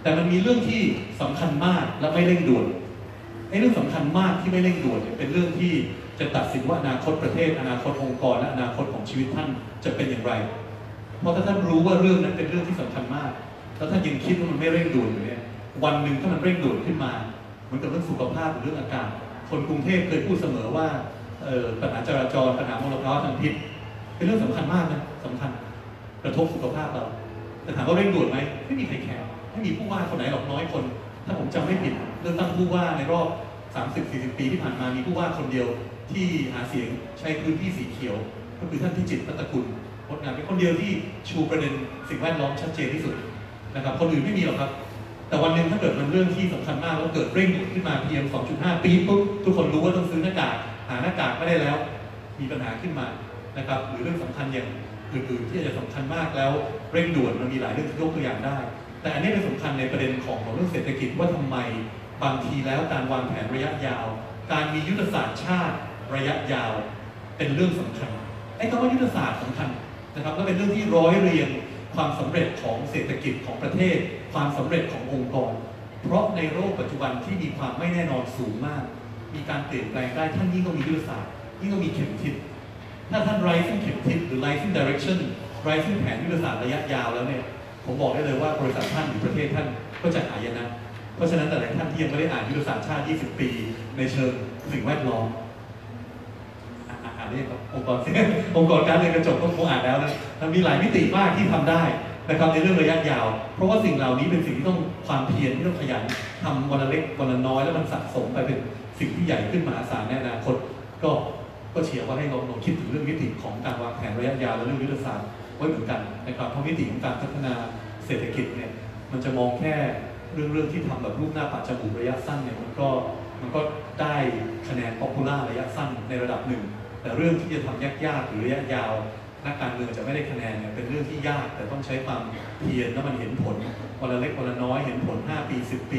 แต่มันมีเรื่องที่สำคัญมากและไม่เร่งด่วนไอ้เรื่องสำคัญมากที่ไม่เร่งด่วนเป็นเรื่องที่จะตัดสินว่าอนาคตประเทศอนาคตองค์กรและอนาคตของชีวิตท่านจะเป็นอย่างไรเพราะถ้าท่านรู้ว่าเรื่องนั้นเป็นเรื่องที่สำคัญมากแล้วท่านยังคิดว่ามันไม่เร่งด่วนอยู่เนี่ยวันหนึ่งถ้ามันเร่งด่วนขึ้นมาเหมือนกับเรื่องสุขภาพหรือเรื่องอากาศคนกรุงเทพเคยพูดเสมอว่าปัญหาจราจรปัญหามลภาวะทางพิษเป็นเรื่องสำคัญมากนะสำคัญกระทบสุขภาพเราแต่ถามว่าเร่งด่วนไหมไม่มีใครแคร์ไม่มีผู้ว่าคนไหนหรอกน้อยคนถ้าผมจำไม่ผิดเรื่องตั้งผู้ว่าในรอบ 30-40 ปีที่ผ่านมามีผู้ว่าคนเดียวที่หาเสียงใช้พื้นที่สีเขียวก็คือท่านพิจิตรรัตนกุลงดงามเป็นคนเดียวที่ชูประเด็นสิ่งแวดล้อมชัดเจนที่สุดนะครับคนอื่นไม่มีหรอกครับแต่วันหนึ่งถ้าเกิดมันเรื่องที่สำคัญมากแล้วเกิดเร่งด่วนขึ้นมา PM 2.5 ปีปุ๊บทุกคนรู้ว่าต้องซื้อหน้ากากหาหน้ากากไม่ได้แล้วมีปัญหาขึ้นมานะครับหรือเรื่องสำคัญอย่างอื่นๆที่อาจจะสำคัญมากแล้วเร่งด่วนมันมีหลายเรื่องที่ยกตัวอย่างได้แต่อันนี้เป็นสำคัญในประเด็นของเรื่องเศรษฐกิจว่าทำไมบางทีแล้วการวางแผนระยะยาวการมียุทธศาสตร์ชาติระยะยาวเป็นเรื่องสำคัญไอ้คำว่ายุทธศาสตร์สำคัญนะครับและเป็นเรื่องที่ร้อยเรียงความสำเร็จของเศรษฐกิจของประเทศความสำเร็จขององค์กรเพราะในโลกปัจจุบันที่มีความไม่แน่นอนสูงมากมีการเปลี่ยนแปลงได้ท่านยิ่งต้องมียุทธศาสตร์ยิ่งต้องมีเข็มทิศถ้าท่านไร้ซึ่งเข็มทิศหรือไร้ซึ่ง direction ไร้ซึ่งแผนยุทธศาสตร์ระยะยาวแล้วเนี่ยผมบอกได้เลยว่าบริษัทท่านหรือประเทศท่านก็จะหายนะเพราะฉะนั้นแต่หลายท่านที่ยังไม่ได้อ่านยุทธศาสตร์ชาติ 20 ปีในเชิงสิ่งแวดล้อมอ่านได้ครับองค์กรการเรือนกระจกก็คงอ่านแล้วนะมันมีหลายมิติมากที่ทำได้นะครับในเรื่องระยะยาวเพราะว่าสิ่งเหล่านี้เป็นสิ่งที่ต้องความเพียรที่ต้องขยันทำวันละเล็กวันละน้อยแล้วมันสะสมไปเป็นสิ่งที่ใหญ่ขึ้นมหาศาลในอนาคตก็เชียร์ว่าให้ลองคิดถึงเรื่องมิติของการวางแผนระยะยาวและเรื่องยุทธศาสตร์ไว้เหมือนกันนะครับเพราะมิติของการพัฒนาเศรษฐกิจเนี่ยมันจะมองแค่เรื่องที่ทำแบบรูปหน้าปัดจมูกระยะสั้นเนี่ยมันก็ได้คะแนนป๊อปปูล่าระยะสั้นในระดับหนึ่งแต่เรื่องที่จะทำยากๆหรือระยะยาวนักการเมืองจะไม่ได้คะแนนเนี่ยเป็นเรื่องที่ยากแต่ต้องใช้ความเพียรแล้วมันเห็นผลวันละเล็กวันละน้อยเห็นผล5 ปี 10 ปี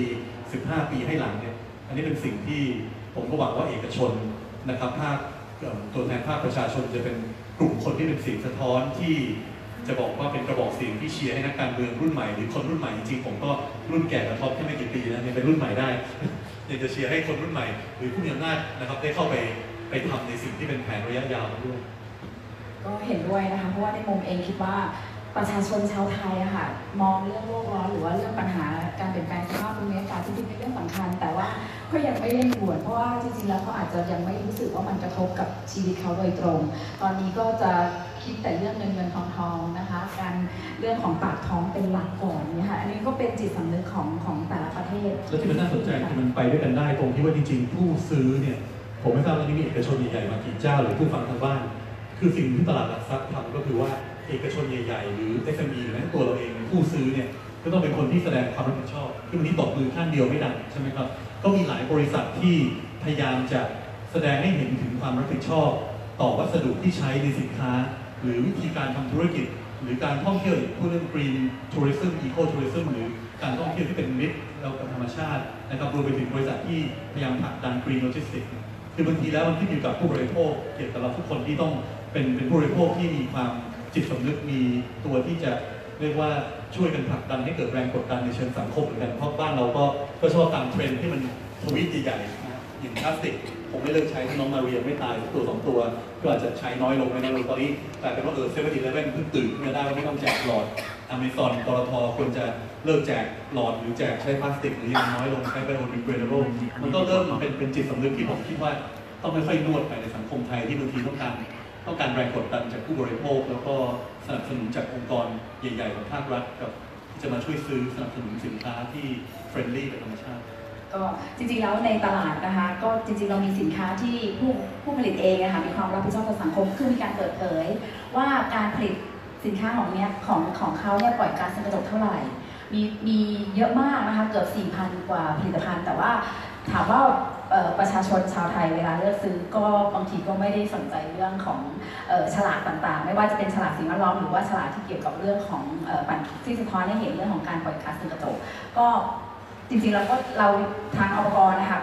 15 ปีให้หลังเนี่ยอันนี้เป็นสิ่งที่ผมก็หวังว่าเอกชนนะครับภาคตัวแทนภาคประชาชนจะเป็นกลุ่มคนที่เป็นเสียงสะท้อนที่จะบอกว่าเป็นกระบอกเสียงที่เชียร์ให้นักการเมืองรุ่นใหม่หรือคนรุ่นใหม่จริงๆผมก็รุ่นแก่กระทบแค่ไม่กี่ปีนะยังเป็นรุ่นใหม่ได้อยากจะเชียร์ให้คนรุ่นใหม่หรือผู้มีอำนาจนะครับได้เข้าไปทำในสิ่งที่เป็นแผนระยะยาวด้วยก็เห็นด้วยนะคะเพราะว่าในมุมเองคิดว่าประชาชนชาวไทยอะค่ะมองเรื่องโลกร้อนหรือว่าเรื่องปัญหาการเปลี่ยนแปลงสภาพภูมิอากาศจริงๆเป็นเรื่องสำคัญแต่ว่าก็ยังไม่เร่งด่วนเพราะว่าจริงๆแล้วเขาอาจจะยังไม่รู้สึกว่ามันกระทบกับชีวิตเขาโดยตรงตอนนี้ก็จะคิดแต่เรื่องเงินทองนะคะการเรื่องของปากท้องเป็นหลักก่อนเนี่ยค่ะอันนี้ก็เป็นจิตสำนึกของแต่ละประเทศแล้วที่มันน่าสนใจคือมันไปด้วยกันได้ตรงที่ว่าจริงๆผู้ซื้อเนี่ยผมไม่ทราบว่านี่มีเอกชนใหญ่ๆมากี่เจ้าหรือผู้ฟังทางบ้านคือสิ่งที่ตลาดหลักทรัพย์ทำก็คือว่าเอกชนใหญ่ๆหรือ SME หรือแม้ตัวเราเองผู้ซื้อเนี่ยก็ต้องเป็นคนที่แสดงความรับผิดชอบที่วันนี้ตบมือข้างเดียวไม่ดังใช่ไหมครับก็มีหลายบริษัทที่พยายามจะแสดงให้เห็นถึงความรับผิดชอบต่อวัสดุที่ใช้ในสินค้าหรือวิธีการทำธุรกิจหรือการท่องเที่ยวพูดเรื่อง Green Tourism Eco Tourism หรือการท่องเที่ยวที่เป็นมิตรเรากับธรรมชาตินะครับรวมไปถึงบริษัทที่พยายามผลักดัน Green Logistics คือบางทีแล้วมันขึ้นอยู่กับผู้บริโภคเกี่ยวกับเราทุกคนที่ต้องเป็นผู้บริโภคที่มีความจิตสำนึกมีตัวที่จะเรียกว่าช่วยกันผลักดันให้เกิดแรงกดดันในเชิงสังคมเหมือนกันเพราะบ้านเราก็ชอบตามเทรนด์ที่มันทวีตใหญ่ๆอย่างพลาสติกผมไม่เลิกใช้ถ้าน้องมาเรียไม่ตายตัว2 ตัวก็อาจจะใช้น้อยลงในตอนนี้แต่เป็นว่าเ7-11เพิ่งตื่นขึ้นมาได้ว่าไม่ต้องแจกหลอด Amazon ปตท.ควรจะเลิกแจกหลอดหรือแจกใช้พลาสติกหรือยังน้อยลงใช้ไบโอดีเกรดเดเบิลมันก็เริ่มเป็นจิตสำนึกที่ผมคิดว่าต้องค่อยๆนวดไปในสังคมไทยที่บางทีต้องการแรงกดดันจากผู้บริโภคแล้วก็สนับสนุนจากองค์กรใหญ่ๆของภาครัฐกับที่จะมาช่วยซื้อสนับสนุนสินค้าที่เฟรนลี่กับธรรมชาติก็จริงๆแล้วในตลาดนะคะก็จริงๆเรามีสินค้าที่ผู้ผลิตเองนะคะมีความรับผิดชอบต่อสังคมคือมีการเปิดเผยว่าการผลิตสินค้าของเขาเนี่ยปล่อยก๊าซเรือนกระจกเท่าไหร่มีเยอะมากนะคะเกือบ 4,000 กว่าผลิตภัณฑ์แต่ว่าถามว่าประชาชนชาวไทยเวลาเลือกซื้อก็บางทีก็ไม่ได้สนใจเรื่องของฉลากต่างๆไม่ว่าจะเป็นฉลากสิ่งแวดล้อมหรือว่าฉลากที่เกี่ยวกับเรื่องของปั่นที่สะท้อนให้เห็นเรื่องของการปล่อยก๊าซเรือนกระจกก็จริงๆเราทางอบก.นะคะก็หวังใจ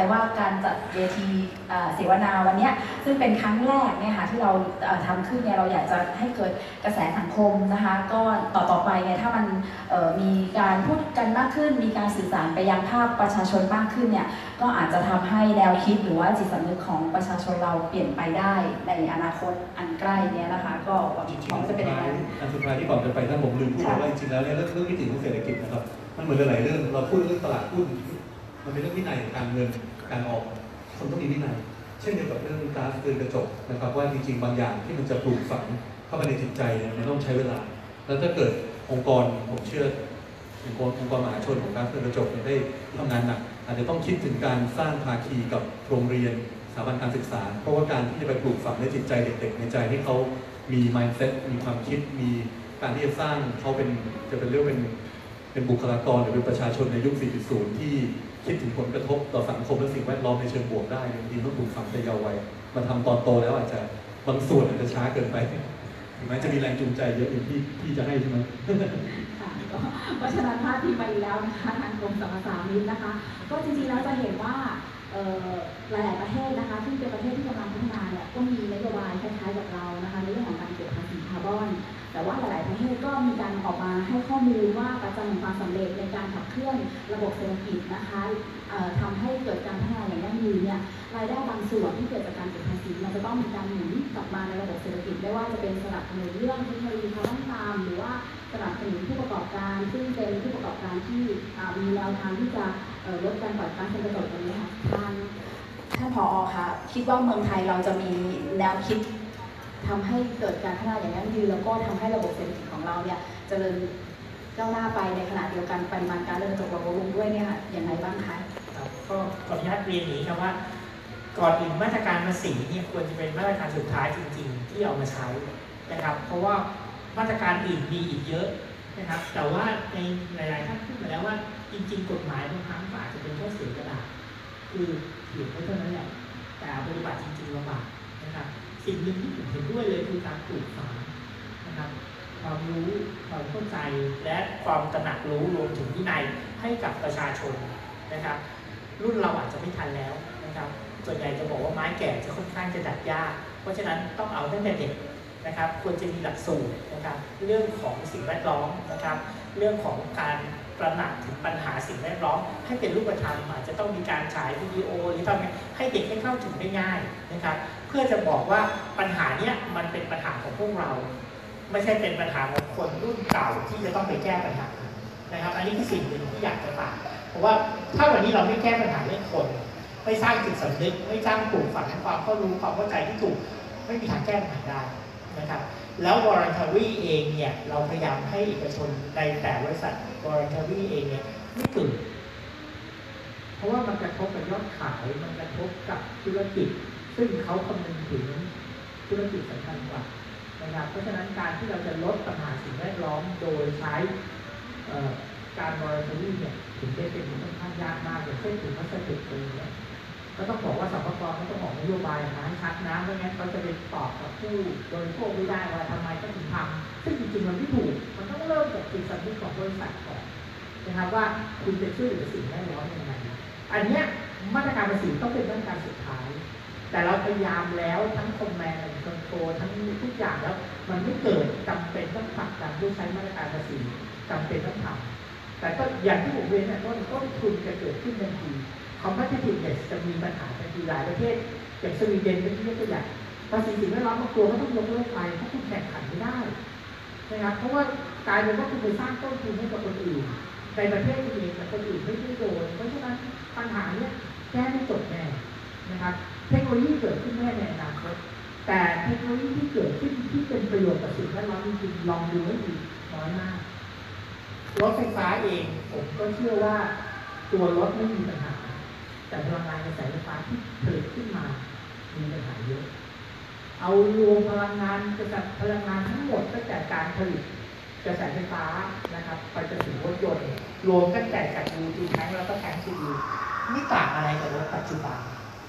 ว่าการจัดเวทีเสวนาวันนี้ซึ่งเป็นครั้งแรกเนี่ยค่ะที่เราทำขึ้นเนี่ยเราอยากจะให้เกิดกระแสสังคมนะคะก็ต่อไปเนี่ยถ้ามันมีการพูดกันมากขึ้นมีการสื่อสารไปยังภาคประชาชนมากขึ้นเนี่ยก็อาจจะทำให้แนวคิดหรือว่าจิตสำนึกของประชาชนเราเปลี่ยนไปได้ในอนาคตอันใกล้เนี่ยนะคะก็หวังว่าจะเป็นอย่างนั้นอันสุดท้ายที่ก่อนจะไปท่านผมลืมพูดว่าจริงๆแล้วเนี่ยเรื่องวิถีของเศรษฐกิจนะครับมันเหมือนหลายๆเรื่องเราพูดเรื่องตลาดหุ้นมันเป็นเรื่องวินัยการเงินการออกคนต้องมีวินัยเช่นเดียวกับเรื่องก๊าซเรือนกระจกนะครับว่าจริงๆบางอย่างที่มันจะปลูกฝังเข้าไปในจิตใจเนี่ยมันต้องใช้เวลาแล้วถ้าเกิดองค์กรผมเชื่อองค์กรมหาชนของก๊าซเรือนกระจกเนี่ยได้ทำงานหนักอาจจะต้องคิดถึงการสร้างภาคีกับโรงเรียนสถาบันการศึกษาเพราะว่าการที่จะไปปลูกฝังในจิตใจเด็กๆในใจให้เขามี mindset มีความคิดมีการที่จะสร้างเขาจะเป็นเรื่องเป็นบุคลากรหรือเป็นประชาชนในยุค 4.0 ที่คิดถึงผลกระทบต่อสังคมและสิ่งแวดล้อมในเชิงบวกได้บางทีต้องปลูกฝังแต่เยาว์วัยมาทำตอนโตแล้วอาจจะบางส่วนอาจจะช้าเกินไปถึงแม้จะมีแรงจูงใจเยอะอย่างที่จะให้ใช่ไหมเพราะฉะนั้นท่าทีไปแล้วนะคะทางกรมสรรพสามิตนะคะก็จริงๆแล้วจะเห็นว่าหลายๆประเทศนะคะซึ่งเป็นประเทศที่กำลังพัฒนาเนี่ยก็มีนโยบายคล้ายๆกับเรานะคะในเรื่องของการเก็บภาษีคาร์บอนแต่ว่าหลายๆประเทศก็มีการออกมาให้ข้อมูลว่าปัจจัยแห่งความสำเร็จในการขับเคลื่อนระบบเศรษฐกิจนะคะทำให้เกิดการพัฒนาอย่างยั่งยืนเนี่ยรายได้บางส่วนที่เกิดจากการเก็บภาษีมันจะต้องมีการหมุนกลับมาในระบบเศรษฐกิจไม่ว่าจะเป็นสนับสนุนเรื่องเทคโนโลยีคาร์บอนตามหรือว่าสนับสนุนผู้ประกอบการซึ่งเป็นผู้ประกอบการที่มีแนวทางที่จะลดการปล่อยก๊าซเรือนกระจกตรงนี้ค่ะท่านผอ.คะคิดว่าเมืองไทยเราจะมีแนวคิดทำให้เกิดการพัฒนาอย่างยั่งยืนแล้วก็ทำให้ระบบเศรษฐกิจของเราเนี่ยเจริญก้าวหน้าไปในขณะเดียวกันปริมาณการเรือนกระจกลดลงด้วยเนี่ยอย่างไรบ้างคะครับก็ขออนุญาตเรียนอย่างนี้ครับว่าก่อนอื่นมาตรการภาษีเนี่ยควรจะเป็นมาตรการสุดท้ายจริงๆที่เอามาใช้นะครับเพราะว่ามาตรการอื่นมีอีกเยอะนะครับแต่ว่าในหลายๆท่านพูดมาแล้วว่าจริงๆกฎหมายบางครั้งอาจจะเป็นแค่เสียงกระดาษคือเขียนไว้เท่านั้นแหละแต่ปฏิบัติจริงๆลำบากนะครับสิ่งหนึ่งที่ผมเห็นด้วยเลยคือการปลูกฝังนะครับความรู้ความเข้าใจและความตระหนักรู้รวมถึงวินัยให้กับประชาชนนะครับรุ่นเราอาจจะไม่ทันแล้วนะครับส่วนใหญ่จะบอกว่าไม้แก่จะค่อนข้างจะดัดยากเพราะฉะนั้นต้องเอาตั้งแต่เด็กนะครับควรจะมีหลักสูตรนะครับเรื่องของสิ่งแวดล้อมนะครับเรื่องของการตระหนักถึงปัญหาสิ่งแวดล้อมให้เป็นรูปธรรมอาจจะต้องมีการฉายวิดีโอหรือทำให้เด็กให้เข้าถึงได้ง่ายนะครับเพื่อจะบอกว่าปัญหาเนี้ยมันเป็นปัญหาของพวกเราไม่ใช่เป็นปัญหาของคนรุ่นเก่าที่จะต้องไปแก้ปัญหานะครับอันนี้คือสิ่งหนึ่งที่อยากจะฝากเพราะว่าถ้าวันนี้เราไม่แก้ปัญหาเรื่องคนไม่สร้างจิตสำนึกไม่สร้างปลูกฝังความเข้ารู้ความเข้าใจที่ถูกไม่มีทางแก้ปัญหาได้นะครับแล้ว voluntary เองเนี่ยเราพยายามให้เอกชนในแต่บริษัท voluntary เองเนี่ยไม่เกิดเพราะว่ามันกระทบกับยอดขายมันกระทบกับธุรกิจซึ่งเขาคำนึงถึงธุรกิจสำคัญกว่านะครับเพราะฉะนั้นการที่เราจะลดปัญหาสิ่งแวดล้อมโดยใช้การ voluntary เนี่ยถึงได้เป็นค่อนข้างยากมากอย่างเช่นถุงพลาสติกอะไรอย่างเงี้ยก็ต้องบอกว่าสปก.เขาต้องออกนโยบายมาให้ชัดนะไม่งั้นเขาจะไปตอบกับผู้บริโภคไม่ได้ว่าทำไมก็ถึงทำซึ่งจริงๆมันไม่ถูกมันต้องเริ่มจากจิตสำนึกของบริษัทก่อนนะครับว่าคุณจะช่วยเหลือสิ่งแวดล้อมยังไงอันนี้มาตรการภาษีต้องเป็นมาตรการสุดท้ายแต่เราพยายามแล้วทั้งคอมแมนด์คอนโทรลทั้งทุกอย่างแล้วมันไม่เกิดจำเป็นต้องผลักดันด้วยใช้มาตรการภาษีจำเป็นต้องทำแต่ก็อย่างที่ผมเรียนเนี่ยต้นทุนจะเกิดขึ้นทันทีcompetitiveness จะมีปัญหาทันทีหลายประเทศอย่างสวีเดนเป็นที่ยกตัวอย่างภาษีสิ่งแวดล้อมบางตัวก็ต้องยกเลิกไปเพราะคุณแข่งขันไม่ได้นะครับเพราะว่ากลายเป็นว่าคุณไปสร้างต้นทุนให้กับคนอื่นในประเทศเองแต่คนอื่นไม่ได้โดนเพราะฉะนั้นปัญหาเนี้ยแก้ไม่จบแน่นะครับเทคโนโลยีเกิดขึ้นแน่ในอนาคตแต่เทคโนโลยีที่เกิดขึ้นที่เป็นประโยชน์กับสิ่งแวดล้อมจริงๆลองดูให้ดีน้อยมากรถไฟฟ้าเองผมก็เชื่อว่าตัวรถไม่มีปัญหาแต่พลังงานกระแสไฟฟ้าที่ผลิตขึ้นมามีปัญหาเยอะเอารวมพลังงานทั้งหมดตั้งแต่การผลิตกระแสไฟฟ้านะครับไปจนถึงรถยนต์รวมตั้งแต่จากยูทูแทงแล้วก็แทงซีดีไม่ต่างอะไรกับรถปัจจุบัน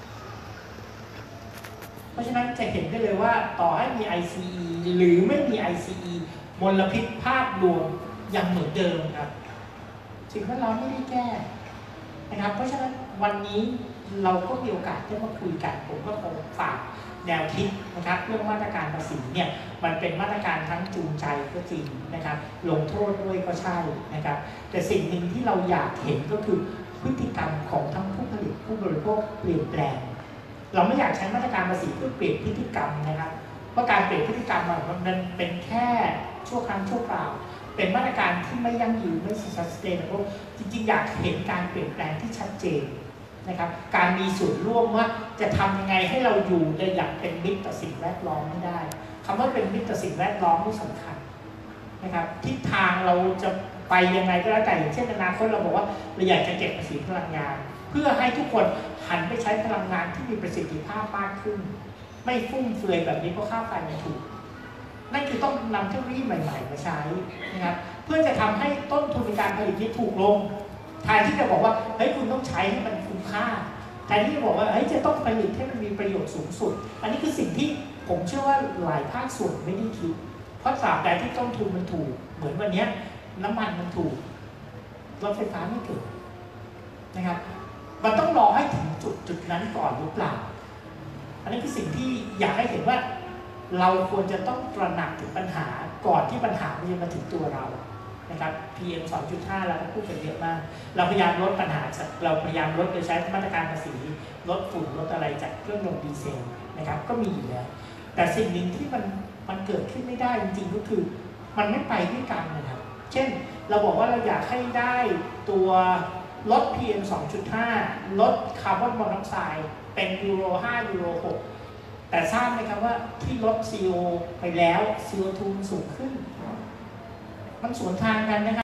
เพราะฉะนั้นจะเห็นได้เลยว่าต่อให้มี ICE หรือไม่มี ICE มลพิษภาพรวมยังเหมือนเดิมครับสิ่งแวดล้อมไม่ได้แก้นะครับเพราะฉะนั้นวันนี้เราก็มีโอกาสได้มาคุยกันผมก็คงฝากแนวคิดนะครับเรื่องมาตรการภาษีเนี่ยมันเป็นมาตรการทั้งจูงใจก็จริงนะครับลงโทษด้วยก็ใช่นะครับแต่สิ่งหนึ่งที่เราอยากเห็นก็คือพฤติกรรมของทั้งผู้ผลิตผู้บริโภคเปลี่ยนแปลงเราไม่อยากใช้มาตรการภาษีเพื่อเปลี่ยนพฤติกรรมนะครับเพราะการเปลี่ยนพฤติกรรมมันเป็นแค่ชั่วครั้งชั่วคราวเป็นมาตรการที่ไม่ยั่งยืนไม่ sustainable จริงๆอยากเห็นการเปลี่ยนแปลงที่ชัดเจนนะครับการมีส่วนร่วมว่าจะทำยังไงให้เราอยู่ได้อย่างเป็นมิตรต่อสิ่งแวดล้อมไม่ได้คำว่าเป็นมิตรต่อสิ่งแวดล้อมนี่สำคัญนะครับทิศทางเราจะไปยังไงก็แล้วแต่อย่างเช่นอนาคตเราบอกว่าเราอยากจะเก็บภาษีพลังงานเพื่อให้ทุกคนหันไปใช้พลังงานที่มีประสิทธิภาพมากขึ้นไม่ฟุ่มเฟือยแบบนี้เพราะค่าไฟมันถูกนั่นคือต้องนำเทคโนโลยีใหม่ๆมาใช้นะครับเพื่อจะทำให้ต้นทุนในการผลิตที่ถูกลงแทนที่จะบอกว่าเฮ้ยคุณต้องใช้ให้มันคุ้มค่าแทนที่จะบอกว่าเฮ้ยจะต้องผลิตให้มันมีประโยชน์สูงสุดอันนี้คือสิ่งที่ผมเชื่อว่าหลายภาคส่วนไม่ได้คิดเพราะตราบใดที่ต้นทุนมันถูกเหมือนวันนี้น้ำมันมันถูกรถไฟฟ้าไม่เกิดนะครับมันต้องรอให้ถึงจุดนั้นก่อนหรือเปล่าอันนี้คือสิ่งที่อยากให้เห็นว่าเราควรจะต้องตระหนักถึงปัญหาก่อนที่ปัญหามันจะมาถึงตัวเรานะครับ PM 2.5 เราก็พูดกันเยอะมากเราพยายามลดปัญหาเราพยายามลดโดยใช้มาตรการภาษีลดฝุ่นลดอะไรจากเครื่องยนต์ดีเซลนะครับก็มีอยู่แล้วแต่สิ่งหนึ่งที่มันเกิดขึ้นไม่ได้จริงๆก็คือมันไม่ไปด้วยกันนะครับเช่นเราบอกว่าเราอยากให้ได้ตัวลด PM 2.5 ลดคาร์บอนมอนอกไซด์เป็นยูโร 5 ยูโร 6 แต่ทราบไหมครับว่าที่ลด CO ไปแล้ว CO2 สูงขึ้นมันสวนทางกันนะครับ